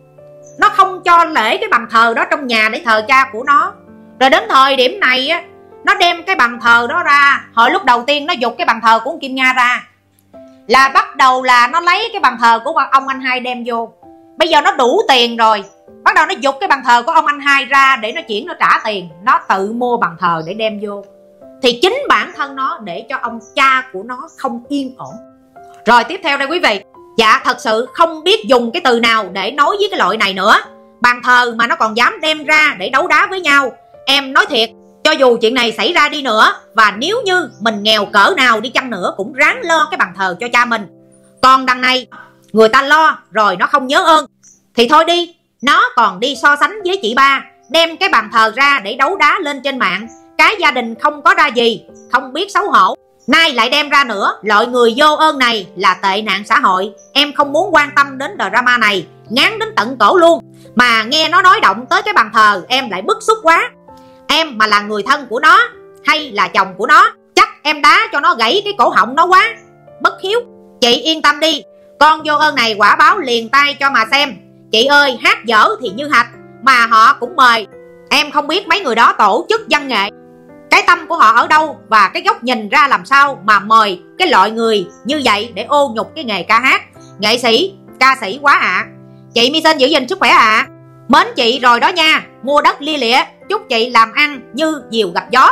B: Nó không cho lễ cái bàn thờ đó trong nhà để thờ cha của nó. Rồi đến thời điểm này á, nó đem cái bàn thờ đó ra. Hồi lúc đầu tiên nó giục cái bàn thờ của ông Kim Nga ra, là bắt đầu là nó lấy cái bàn thờ của ông anh hai đem vô. Bây giờ nó đủ tiền rồi, bắt đầu nó giục cái bàn thờ của ông anh hai ra để nó chuyển, nó trả tiền. Nó tự mua bàn thờ để đem vô. Thì chính bản thân nó để cho ông cha của nó không yên ổn. Rồi tiếp theo đây quý vị. Dạ thật sự không biết dùng cái từ nào để nói với cái loại này nữa. Bàn thờ mà nó còn dám đem ra để đấu đá với nhau. Em nói thiệt, cho dù chuyện này xảy ra đi nữa, và nếu như mình nghèo cỡ nào đi chăng nữa, cũng ráng lo cái bàn thờ cho cha mình. Còn đằng này người ta lo rồi nó không nhớ ơn thì thôi đi. Nó còn đi so sánh với chị ba, đem cái bàn thờ ra để đấu đá lên trên mạng. Cái gia đình không có ra gì, không biết xấu hổ, nay lại đem ra nữa. Loại người vô ơn này là tệ nạn xã hội. Em không muốn quan tâm đến drama này, ngán đến tận cổ luôn. Mà nghe nó nói động tới cái bàn thờ, em lại bức xúc quá. Em mà là người thân của nó hay là chồng của nó, chắc em đá cho nó gãy cái cổ họng nó quá. Bất hiếu. Chị yên tâm đi, con vô ơn này quả báo liền tay cho mà xem. Chị ơi, hát dở thì như hạch, mà họ cũng mời. Em không biết mấy người đó tổ chức văn nghệ, cái tâm của họ ở đâu và cái góc nhìn ra làm sao mà mời cái loại người như vậy để ô nhục cái nghề ca hát. Nghệ sĩ, ca sĩ quá ạ. À. Chị My xin giữ gìn sức khỏe ạ. À. Mến chị rồi đó nha. Mua đất lia lịa, chúc chị làm ăn như diều gặp gió.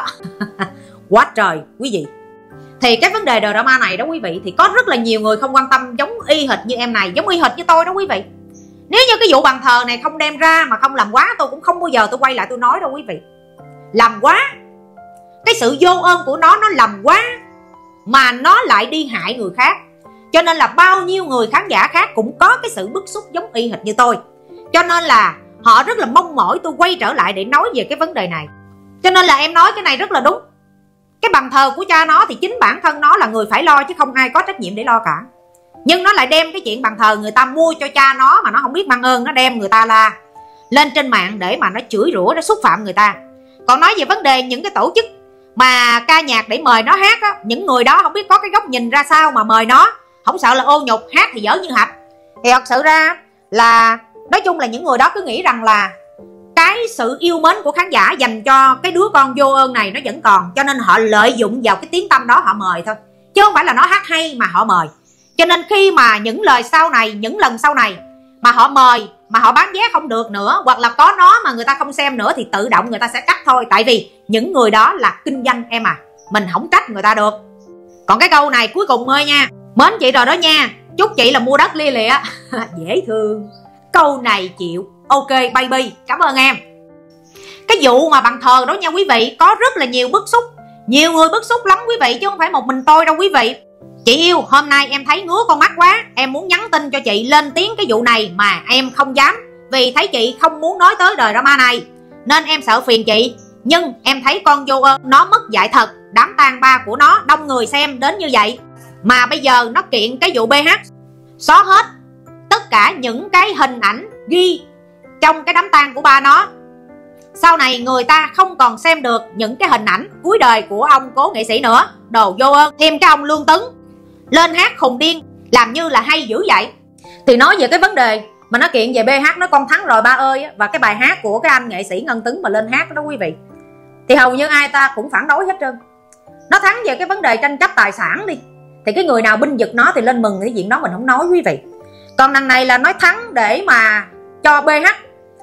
B: Quá trời quý vị. Thì cái vấn đề drama này đó quý vị, thì có rất là nhiều người không quan tâm, giống y hệt như em này, giống y hệt như tôi đó quý vị. Nếu như cái vụ bàn thờ này không đem ra mà không làm quá, tôi cũng không bao giờ tôi quay lại tôi nói đâu quý vị. Làm quá, cái sự vô ơn của nó nó làm quá, mà nó lại đi hại người khác. Cho nên là bao nhiêu người khán giả khác cũng có cái sự bức xúc giống y hệt như tôi. Cho nên là họ rất là mong mỏi tôi quay trở lại để nói về cái vấn đề này. Cho nên là em nói cái này rất là đúng. Cái bàn thờ của cha nó thì chính bản thân nó là người phải lo, chứ không ai có trách nhiệm để lo cả. Nhưng nó lại đem cái chuyện bàn thờ người ta mua cho cha nó mà nó không biết mang ơn, nó đem người ta la lên trên mạng để mà nó chửi rủa, nó xúc phạm người ta. Còn nói về vấn đề những cái tổ chức mà ca nhạc để mời nó hát á, những người đó không biết có cái góc nhìn ra sao mà mời nó, không sợ là ô nhục, hát thì dở như hạch. Thì thật sự ra là nói chung là những người đó cứ nghĩ rằng là cái sự yêu mến của khán giả dành cho cái đứa con vô ơn này nó vẫn còn, cho nên họ lợi dụng vào cái tiếng tăm đó họ mời thôi, chứ không phải là nó hát hay mà họ mời. Cho nên khi mà những lời sau này, những lần sau này mà họ mời mà họ bán vé không được nữa, hoặc là có nó mà người ta không xem nữa, thì tự động người ta sẽ cắt thôi. Tại vì những người đó là kinh doanh em à, mình không trách người ta được. Còn cái câu này cuối cùng ơi nha, mến chị rồi đó nha, chúc chị là mua đất lia lịa. Dễ thương. Câu này chịu. Ok baby, cảm ơn em. Cái vụ mà bàn thờ đó nha quý vị, có rất là nhiều bức xúc. Nhiều người bức xúc lắm quý vị, chứ không phải một mình tôi đâu quý vị. Chị yêu, hôm nay em thấy ngứa con mắt quá, em muốn nhắn tin cho chị lên tiếng cái vụ này mà em không dám, vì thấy chị không muốn nói tới đời drama này nên em sợ phiền chị. Nhưng em thấy con vô ơn nó mất dạy thật, đám tang ba của nó đông người xem đến như vậy mà bây giờ nó kiện cái vụ bê hát xóa hết tất cả những cái hình ảnh ghi trong cái đám tang của ba nó. Sau này người ta không còn xem được những cái hình ảnh cuối đời của ông cố nghệ sĩ nữa. Đồ vô ơn. Thêm cái ông Lương Tấn lên hát khùng điên, làm như là hay dữ vậy. Thì nói về cái vấn đề mà nó kiện về bê hát, nó con thắng rồi ba ơi, và cái bài hát của cái anh nghệ sĩ Ngân Tấn mà lên hát đó quý vị, thì hầu như ai ta cũng phản đối hết trơn. Nó thắng về cái vấn đề tranh chấp tài sản đi, thì cái người nào binh vực nó thì lên mừng, cái chuyện đó mình không nói quý vị. Còn đằng này là nói thắng để mà cho bê hát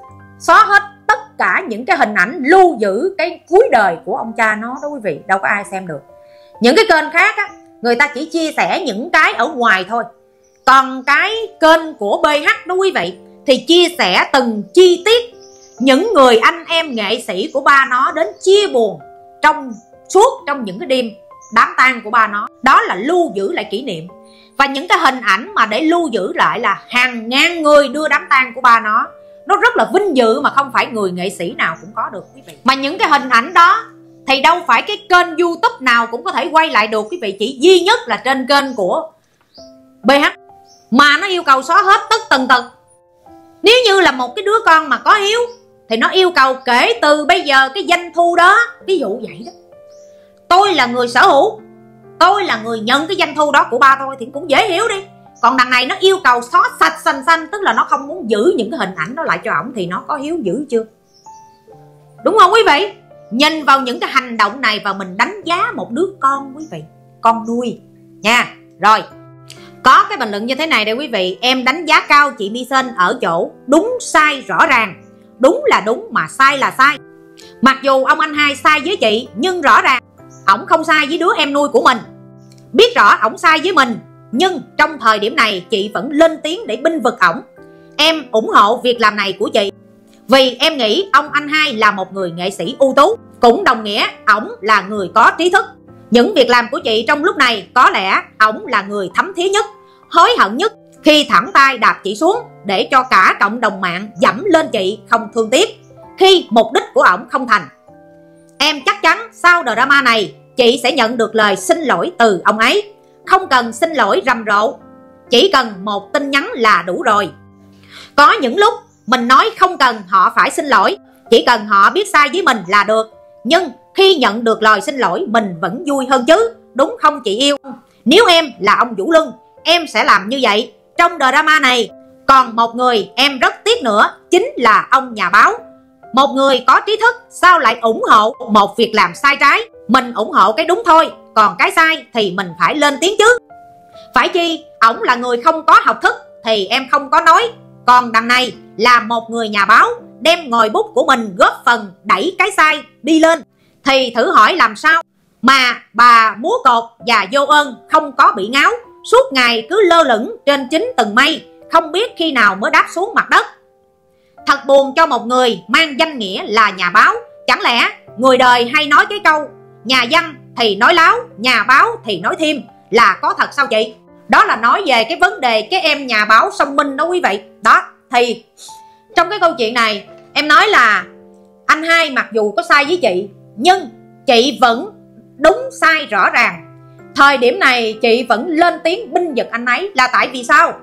B: xóa hết tất cả những cái hình ảnh lưu giữ cái cuối đời của ông cha nó đó quý vị, đâu có ai xem được. Những cái kênh khác á, người ta chỉ chia sẻ những cái ở ngoài thôi. Còn cái kênh của bê hát đó quý vị thì chia sẻ từng chi tiết những người anh em nghệ sĩ của ba nó đến chia buồn trong suốt trong những cái đêm đám tang của ba nó. Đó là lưu giữ lại kỷ niệm. Và những cái hình ảnh mà để lưu giữ lại là hàng ngàn người đưa đám tang của ba nó. Nó rất là vinh dự mà không phải người nghệ sĩ nào cũng có được quý vị. Mà những cái hình ảnh đó thì đâu phải cái kênh YouTube nào cũng có thể quay lại được quý vị. Chỉ duy nhất là trên kênh của bê hát mà nó yêu cầu xóa hết tất tần tật. Nếu như là một cái đứa con mà có hiếu thì nó yêu cầu kể từ bây giờ cái doanh thu đó, ví dụ vậy đó, tôi là người sở hữu, tôi là người nhận cái doanh thu đó của ba tôi thì cũng dễ hiểu đi. Còn đằng này nó yêu cầu xóa sạch xanh xanh, tức là nó không muốn giữ những cái hình ảnh đó lại cho ổng, thì nó có hiếu dữ chưa? Đúng không quý vị? nhìn vào những cái hành động này và mình đánh giá một đứa con quý vị, con nuôi nha. Rồi, có cái bình luận như thế này đây quý vị: em đánh giá cao chị Missen ở chỗ đúng sai rõ ràng. Đúng là đúng mà sai là sai. Mặc dù ông anh hai sai với chị, nhưng rõ ràng ổng không sai với đứa em nuôi của mình. Biết rõ ổng sai với mình, nhưng trong thời điểm này chị vẫn lên tiếng để binh vực ổng. Em ủng hộ việc làm này của chị, vì em nghĩ ông anh hai là một người nghệ sĩ ưu tú, cũng đồng nghĩa ổng là người có trí thức. Những việc làm của chị trong lúc này có lẽ ổng là người thấm thía nhất, hối hận nhất khi thẳng tay đạp chị xuống để cho cả cộng đồng mạng dẫm lên chị không thương tiếc, khi mục đích của ổng không thành. Em chắc chắn sau drama này chị sẽ nhận được lời xin lỗi từ ông ấy. Không cần xin lỗi rầm rộ, chỉ cần một tin nhắn là đủ rồi. Có những lúc mình nói không cần họ phải xin lỗi, chỉ cần họ biết sai với mình là được. Nhưng khi nhận được lời xin lỗi mình vẫn vui hơn chứ, đúng không chị yêu? Nếu em là ông Vũ Luân, em sẽ làm như vậy trong drama này. Còn một người em rất tiếc nữa, chính là ông nhà báo. Một người có trí thức sao lại ủng hộ một việc làm sai trái? Mình ủng hộ cái đúng thôi, còn cái sai thì mình phải lên tiếng chứ. Phải chi ổng là người không có học thức thì em không có nói. Còn đằng này là một người nhà báo đem ngòi bút của mình góp phần đẩy cái sai đi lên, thì thử hỏi làm sao mà bà múa cột và Vô Ơn không có bị ngáo, suốt ngày cứ lơ lửng trên chín tầng mây, không biết khi nào mới đáp xuống mặt đất. Thật buồn cho một người mang danh nghĩa là nhà báo. Chẳng lẽ người đời hay nói cái câu nhà văn thì nói láo, nhà báo thì nói thêm là có thật sao chị? Đó là nói về cái vấn đề cái em nhà báo Song Minh đó quý vị. Đó, thì trong cái câu chuyện này em nói là anh hai mặc dù có sai với chị, nhưng chị vẫn đúng sai rõ ràng. Thời điểm này chị vẫn lên tiếng binh vực anh ấy là tại vì sao?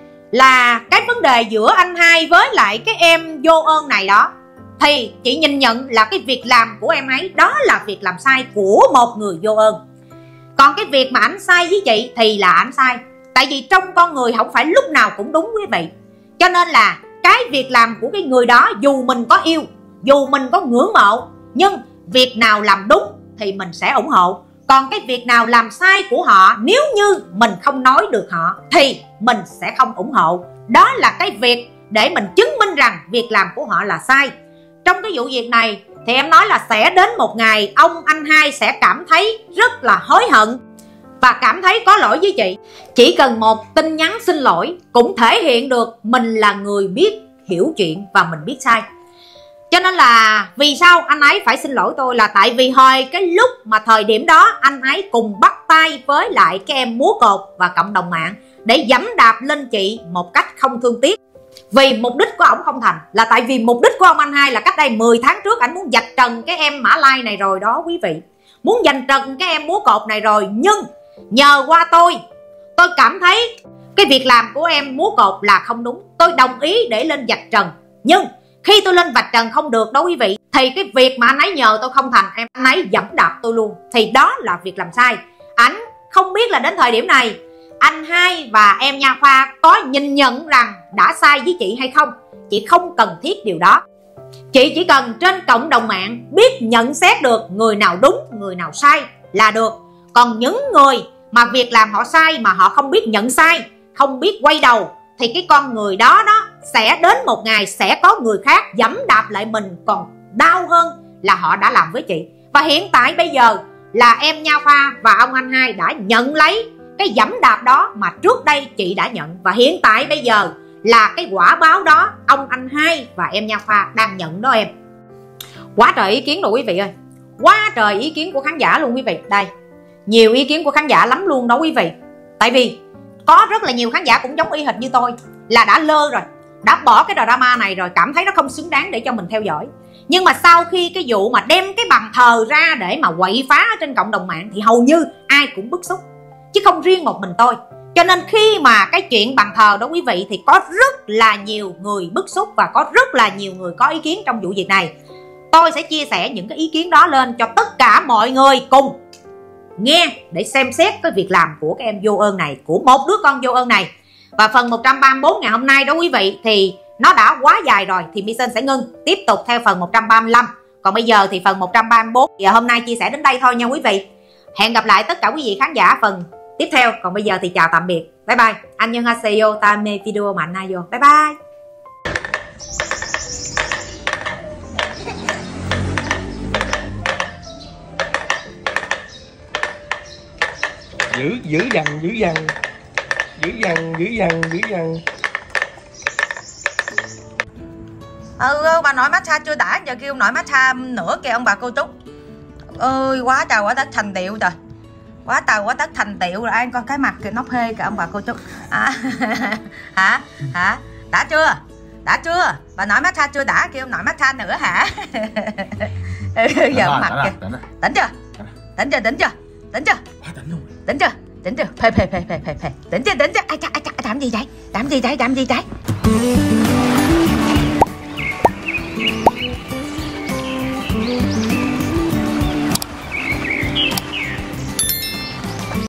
B: Là cái vấn đề giữa anh hai với lại cái em Vô Ơn này đó, thì chị nhìn nhận là cái việc làm của em ấy đó là việc làm sai của một người vô ơn. Còn cái việc mà ảnh sai với chị thì là ảnh sai. Tại vì trong con người không phải lúc nào cũng đúng quý vị. Cho nên là cái việc làm của cái người đó, dù mình có yêu, dù mình có ngưỡng mộ, nhưng việc nào làm đúng thì mình sẽ ủng hộ. Còn cái việc nào làm sai của họ, nếu như mình không nói được họ thì mình sẽ không ủng hộ. Đó là cái việc để mình chứng minh rằng việc làm của họ là sai. Trong cái vụ việc này thì em nói là sẽ đến một ngày ông anh hai sẽ cảm thấy rất là hối hận và cảm thấy có lỗi với chị. Chỉ cần một tin nhắn xin lỗi cũng thể hiện được mình là người biết hiểu chuyện và mình biết sai. Cho nên là vì sao anh ấy phải xin lỗi tôi là tại vì hồi cái lúc mà thời điểm đó anh ấy cùng bắt tay với lại cái em múa cột và cộng đồng mạng để giẫm đạp lên chị một cách không thương tiếc. Vì mục đích của ổng không thành, là tại vì mục đích của ông anh hai là cách đây mười tháng trước ảnh muốn vạch trần cái em Mã Lai này rồi đó quý vị. Muốn vạch trần cái em múa cột này rồi, nhưng nhờ qua tôi, tôi cảm thấy cái việc làm của em múa cột là không đúng. Tôi đồng ý để lên vạch trần, nhưng khi tôi lên vạch trần không được đó quý vị, thì cái việc mà anh ấy nhờ tôi không thành, em anh ấy giẫm đạp tôi luôn. Thì đó là việc làm sai. Ảnh không biết là đến thời điểm này anh hai và em Nha Khoa có nhìn nhận rằng đã sai với chị hay không. Chị không cần thiết điều đó. Chị chỉ cần trên cộng đồng mạng biết nhận xét được người nào đúng, người nào sai là được. Còn những người mà việc làm họ sai mà họ không biết nhận sai, không biết quay đầu, thì cái con người đó đó sẽ đến một ngày sẽ có người khác giẫm đạp lại mình còn đau hơn là họ đã làm với chị. Và hiện tại bây giờ là em Nha Khoa và ông anh hai đã nhận lấy cái giẫm đạp đó mà trước đây chị đã nhận. Và hiện tại bây giờ là cái quả báo đó ông anh hai và em Nha Khoa đang nhận đó em. Quá trời ý kiến rồi quý vị ơi, quá trời ý kiến của khán giả luôn quý vị. Đây, nhiều ý kiến của khán giả lắm luôn đó quý vị. Tại vì có rất là nhiều khán giả cũng giống y hệt như tôi, là đã lơ rồi, đã bỏ cái drama này rồi, cảm thấy nó không xứng đáng để cho mình theo dõi. Nhưng mà sau khi cái vụ mà đem cái bàn thờ ra để mà quậy phá ở trên cộng đồng mạng thì hầu như ai cũng bức xúc, chứ không riêng một mình tôi. Cho nên khi mà cái chuyện bàn thờ đó quý vị, thì có rất là nhiều người bức xúc và có rất là nhiều người có ý kiến trong vụ việc này. Tôi sẽ chia sẻ những cái ý kiến đó lên cho tất cả mọi người cùng nghe để xem xét cái việc làm của các em vô ơn này, của một đứa con vô ơn này. Và phần một trăm ba mươi bốn ngày hôm nay đó quý vị thì nó đã quá dài rồi, thì Missen sẽ ngưng, tiếp tục theo phần một trăm ba mươi lăm. Còn bây giờ thì phần một trăm ba mươi mốt giờ hôm nay chia sẻ đến đây thôi nha quý vị. Hẹn gặp lại tất cả quý vị khán giả phần tiếp theo. Còn bây giờ thì chào tạm biệt. Bye bye. 안녕하세요. 다음에 video 만나요. Bye bye.
H: Giữ giữ dằn giữ dằn giữ dằn giữ dằn giữ dằn.
B: Ừ, bà nội massage chưa đã, giờ kêu ông nội massage nữa kìa ông bà cô Trúc ơi. Quá trời quá đất thành tiệu trời, quá trời quá đất thành tiệu rồi. Ai coi cái mặt kìa, nó phê kìa ông bà cô Trúc à, hả hả đã chưa đã chưa bà nội massage chưa đã, kêu ông nội massage nữa hả? Giờ mặt kìa, tỉnh chưa tỉnh chưa tỉnh chưa tỉnh chưa tỉnh chưa tỉnh chưa phê phê phê phê phê tỉnh chưa tỉnh chưa. Ai cha ai cha làm gì vậy làm gì vậy làm gì vậy?